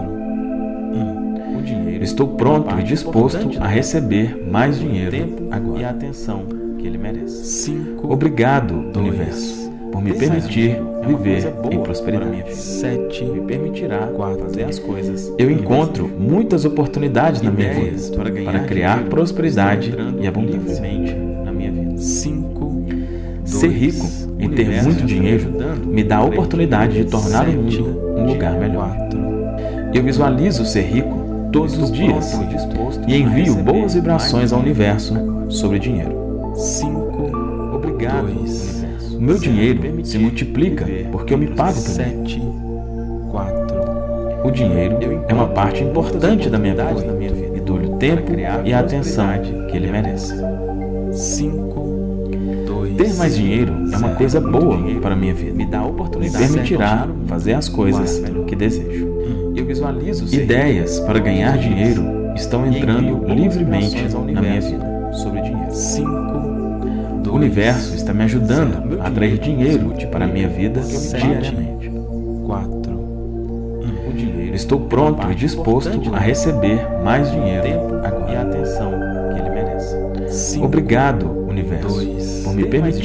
Estou pronto e disposto a receber mais dinheiro e a agora. atenção que ele merece. cinco, Obrigado, universo, por me permitir viver em prosperidade. sete, Me permitirá fazer as coisas. Eu Eu encontro muitas oportunidades na minha vida para criar prosperidade e abundância. cinco, Ser rico e ter muito dinheiro me dá a oportunidade de tornar o mundo um lugar melhor. quatro, Eu visualizo ser rico todos os dias e envio boas vibrações ao universo sobre dinheiro. cinco, Obrigado, dois, universo. O meu dinheiro se multiplica porque eu me pago primeiro. sete, quatro, O dinheiro é uma parte importante da minha vida e dou-lhe o tempo e a atenção que ele merece. cinco, dois, Ter mais dinheiro é uma coisa boa para a minha vida e me permitirá fazer as coisas que desejo. Eu visualizo ideias para ganhar dinheiro estão entrando livremente na minha vida sobre dinheiro. cinco, O universo está me ajudando a atrair dinheiro para a minha vida diariamente. quatro, Estou pronto e disposto a receber mais dinheiro agora. e a atenção que ele merece. cinco, Obrigado, universo, dois, por me permitir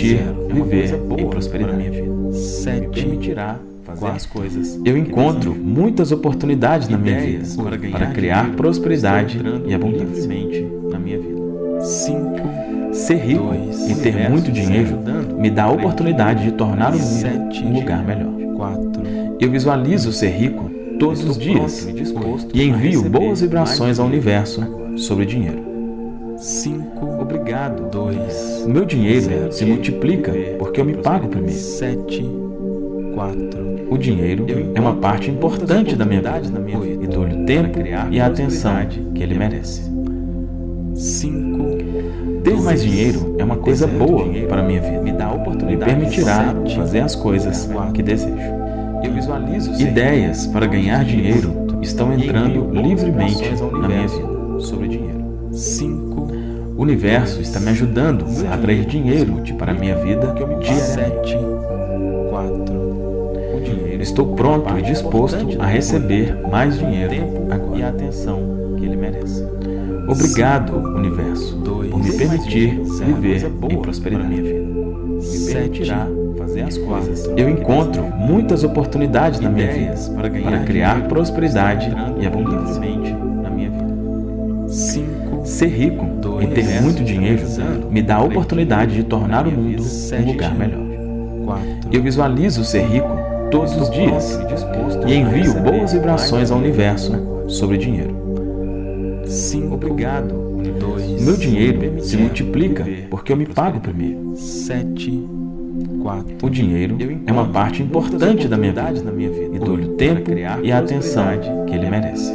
viver em prosperidade. sete, Permitirá fazer as coisas. Eu que encontro desejo. muitas oportunidades na minha vida Ideias para ganhar para criar dinheiro prosperidade estão entrando e abundância livremente na minha vida. cinco, Ser rico dois, e ter universo muito te dinheiro ajudando me dá a a oportunidade de tornar o sete, mundo um lugar melhor. quatro, Eu visualizo ser rico todos os dias pronto e disposto e a envio receber boas vibrações mais ao dinheiro universo sobre dinheiro. cinco, Obrigado. dois, O meu dinheiro zero, se multiplica viver porque eu me pago primeiro. sete, quatro, O dinheiro é uma parte importante da minha vida e dou-lhe o tempo e a atenção que ele merece. cinco, Ter mais dinheiro é uma coisa boa para a minha vida. Me dá a oportunidade. Me permitirá sete, fazer as coisas quatro. que desejo. Eu visualizo ideias para ganhar dinheiro estão entrando livremente na minha vida sobre dinheiro. cinco, O universo está me ajudando a atrair dinheiro para a minha vida diariamente. sete, quatro, Eu estou pronto e disposto a receber mais dinheiro agora e a atenção que ele merece. Obrigado, universo, por me permitir viver em prosperidade. Me permitirá fazer as coisas. Eu encontro muitas oportunidades na minha vida para criar prosperidade e abundância na minha vida. cinco, Ser rico e ter muito dinheiro me dá a oportunidade de tornar o mundo um lugar melhor. quatro, Eu visualizo ser rico todos os dias e envio boas vibrações ao universo sobre dinheiro. cinco, Obrigado, dois, O meu dinheiro se multiplica porque eu me pago primeiro. sete, quatro, O dinheiro é uma parte importante da minha vida e dou-lhe o tempo e a atenção que ele merece.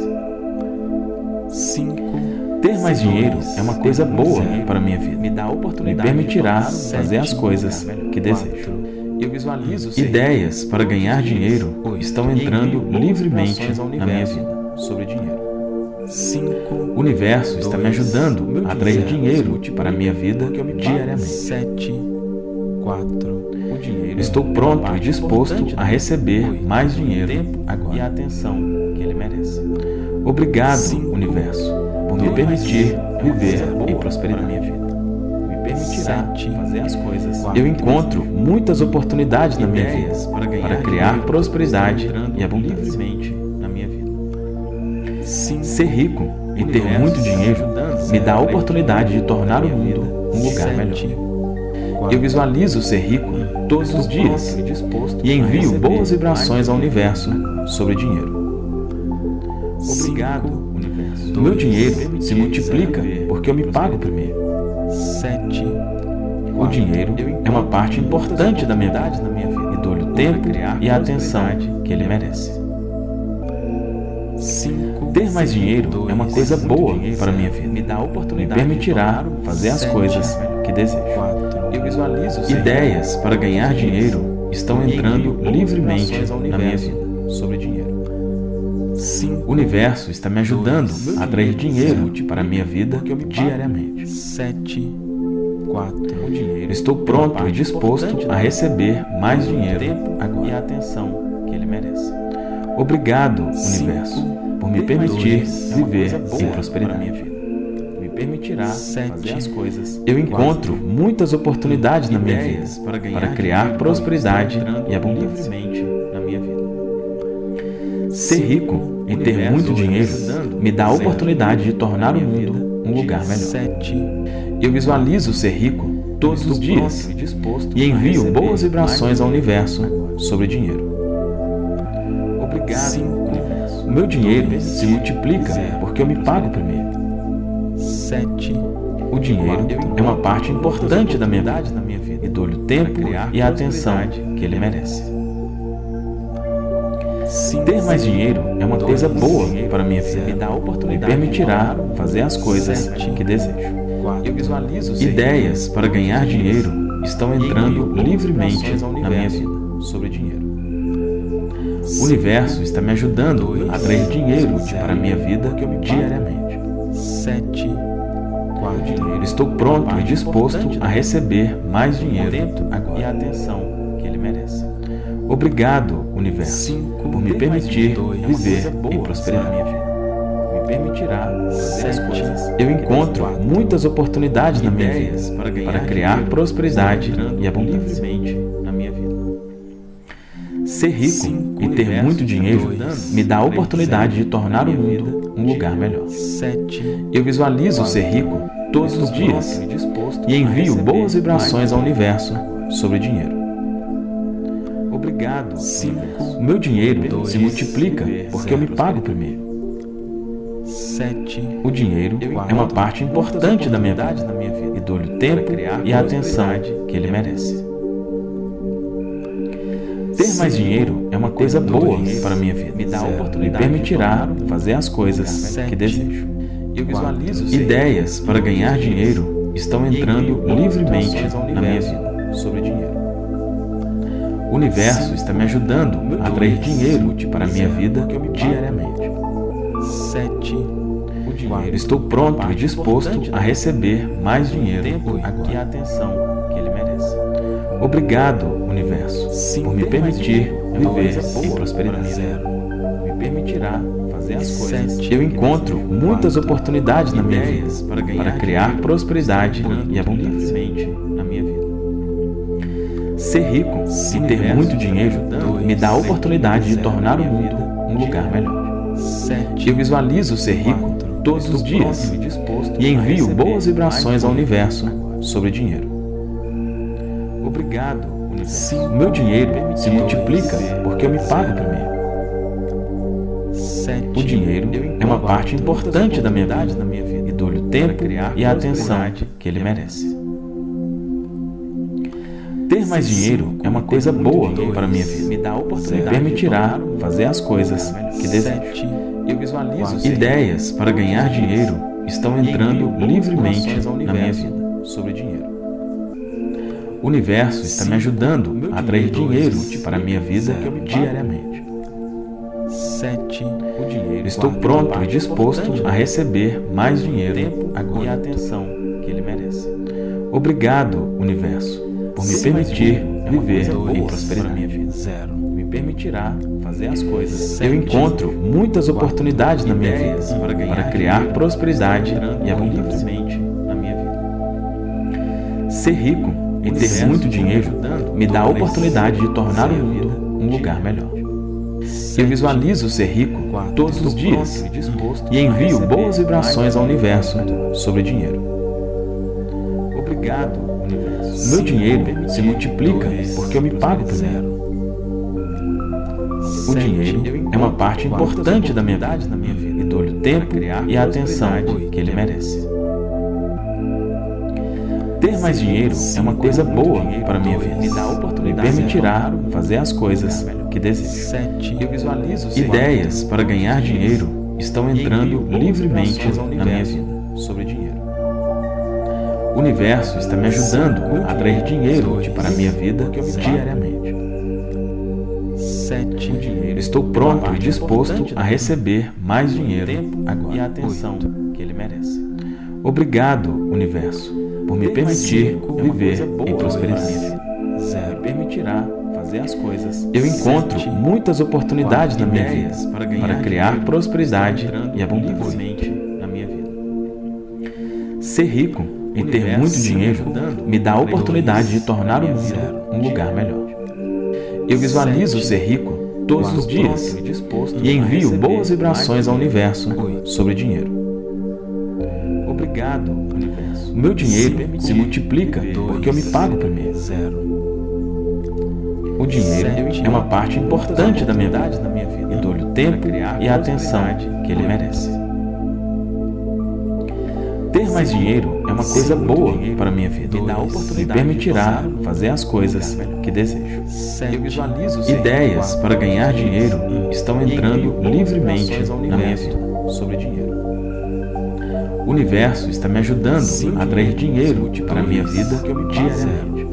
cinco, Ter mais dinheiro é uma coisa boa para a minha vida. Me dá a oportunidade. Me permitirá fazer as coisas que desejo. Eu visualizo ideias para ganhar dinheiro estão entrando livremente na minha vida sobre dinheiro. cinco, O universo está me ajudando a atrair dinheiro para a minha vida diariamente. sete, quatro, Estou pronto e disposto a receber mais dinheiro agora e a atenção que ele merece. Obrigado, universo, por me permitir viver em prosperidade. Me permitirá fazer as coisas. Eu encontro muitas oportunidades na minha vida para criar prosperidade e abundância na minha vida. Ser rico e ter muito dinheiro me dá a oportunidade de tornar o mundo um lugar melhor. Eu visualizo ser rico todos os dias e envio boas vibrações ao universo sobre dinheiro. Obrigado, universo. O meu dinheiro se multiplica porque eu me pago primeiro. sete, O dinheiro é uma parte importante da minha vida e dou-lhe o tempo e a atenção que ele merece. cinco, Ter mais dinheiro é uma coisa boa para a minha vida. Me dá a oportunidade. Me permitirá fazer as coisas que desejo. Eu visualizo ideias para ganhar dinheiro estão entrando livremente na minha vida sobre dinheiro. O universo está me ajudando a atrair dinheiro para a minha vida diariamente. sete, quatro, Estou pronto e disposto a receber mais dinheiro agora e a atenção que ele merece. Obrigado, universo, por me permitir viver em prosperidade. Me permitirá fazer as coisas. Eu encontro muitas oportunidades na minha vida para criar prosperidade e abundância na minha vida. Ser rico e ter muito dinheiro me dá a oportunidade de tornar o mundo um lugar melhor. sete, Eu visualizo ser rico todos os dias e envio boas vibrações ao universo sobre dinheiro. Obrigado, universo. O meu dinheiro se multiplica porque eu me pago primeiro. sete, O dinheiro é uma parte importante da minha vida e dou-lhe o tempo e a atenção que ele merece. Ter mais dinheiro é uma coisa boa para a minha vida. Me dá a oportunidade. Me permitirá fazer as coisas que desejo. Eu visualizo ideias para ganhar dinheiro estão entrando livremente na minha vida sobre dinheiro. O universo está me ajudando a atrair dinheiro para a minha vida diariamente. sete, quatro, Estou pronto e disposto a receber mais dinheiro agora e a atenção que ele merece. Obrigado, universo, por me permitir viver em prosperidade. Me permitirá fazer as sete, coisas. Eu encontro muitas oportunidades na minha vida para criar prosperidade e abundância na minha vida. Ser rico e ter muito dinheiro me dá a oportunidade de tornar o mundo um lugar melhor. Eu visualizo ser rico todos os dias e envio boas vibrações ao universo sobre dinheiro. Obrigado. O meu dinheiro se multiplica porque eu me pago primeiro. O dinheiro é uma parte importante da minha vida e dou-lhe o tempo e a atenção que ele merece. Ter mais dinheiro é uma coisa boa para a minha vida. Me dá a oportunidade, me permitirá fazer as coisas que desejo. Eu visualizo ideias para ganhar dinheiro estão entrando livremente na minha vida sobre dinheiro. O universo está me ajudando a atrair dinheiro para a minha vida diariamente. Estou pronto e disposto a receber mais dinheiro agora. E a atenção que ele merece. Obrigado, universo, por me permitir viver em prosperidade. Me permitirá fazer as coisas. Eu encontro muitas oportunidades na minha vida para criar prosperidade e abundância na minha vida. Ser rico e ter muito dinheiro me dá a oportunidade de tornar o mundo um lugar melhor. Eu visualizo ser rico todos os dias e envio boas vibrações ao universo sobre dinheiro. Obrigado, universo. O meu dinheiro se multiplica porque eu me pago primeiro. O dinheiro é uma parte importante da minha vida e dou-lhe o tempo e a atenção que ele merece. Ter mais dinheiro é uma coisa boa para a minha vida. Me dá a oportunidade, me permitirá fazer as coisas que desejo. Eu visualizo ideias para ganhar dinheiro estão entrando livremente na minha vida sobre dinheiro. O universo está me ajudando a atrair dinheiro para a minha vida diariamente. Estou pronto e disposto a receber mais dinheiro agora. E a atenção que ele merece. Obrigado, universo, por me permitir viver em prosperidade. Me permitirá fazer as coisas. Eu encontro muitas oportunidades na minha vida para criar prosperidade e abundância na minha vida. Ser rico e ter muito dinheiro me dá a oportunidade de tornar o mundo um lugar melhor. Eu visualizo ser rico todos os dias e envio boas vibrações ao universo sobre dinheiro. Obrigado, universo. Meu dinheiro se multiplica porque eu me pago primeiro. O dinheiro é uma parte importante da minha vida e dou-lhe o tempo e a atenção que ele merece. Ter mais dinheiro é uma coisa boa para a minha vida. Me dá a oportunidade, me permitirá fazer as coisas que desejo. Eu visualizo ideias para ganhar dinheiro estão entrando livremente na minha vida sobre dinheiro. O universo está me ajudando a atrair dinheiro para a minha vida diariamente. Estou pronto e disposto a receber mais dinheiro agora. E a atenção que ele merece. Obrigado, universo, por me permitir viver em prosperidade. Me permitirá fazer as coisas. Eu encontro muitas oportunidades na minha vida para criar prosperidade e abundância na minha vida. Ser rico e ter muito dinheiro me dá a oportunidade de tornar o mundo um lugar melhor. Eu visualizo ser rico todos os dias e envio boas vibrações ao universo sobre dinheiro. Obrigado, universo. O meu dinheiro se multiplica porque eu me pago primeiro. O dinheiro é uma parte importante da minha vida e dou-lhe o tempo e a atenção que ele merece. Ter mais dinheiro é uma coisa boa para a minha vida. Me permitirá fazer as coisas que desejo. Eu visualizo ideias para ganhar dinheiro estão entrando livremente na minha vida sobre dinheiro. O universo está me ajudando a atrair dinheiro para a minha vida diariamente.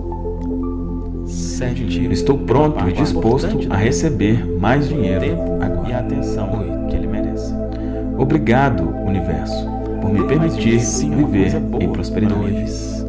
Estou pronto e disposto a receber mais dinheiro agora. E a atenção que ele merece. Obrigado, universo, por me permitir viver em prosperidade.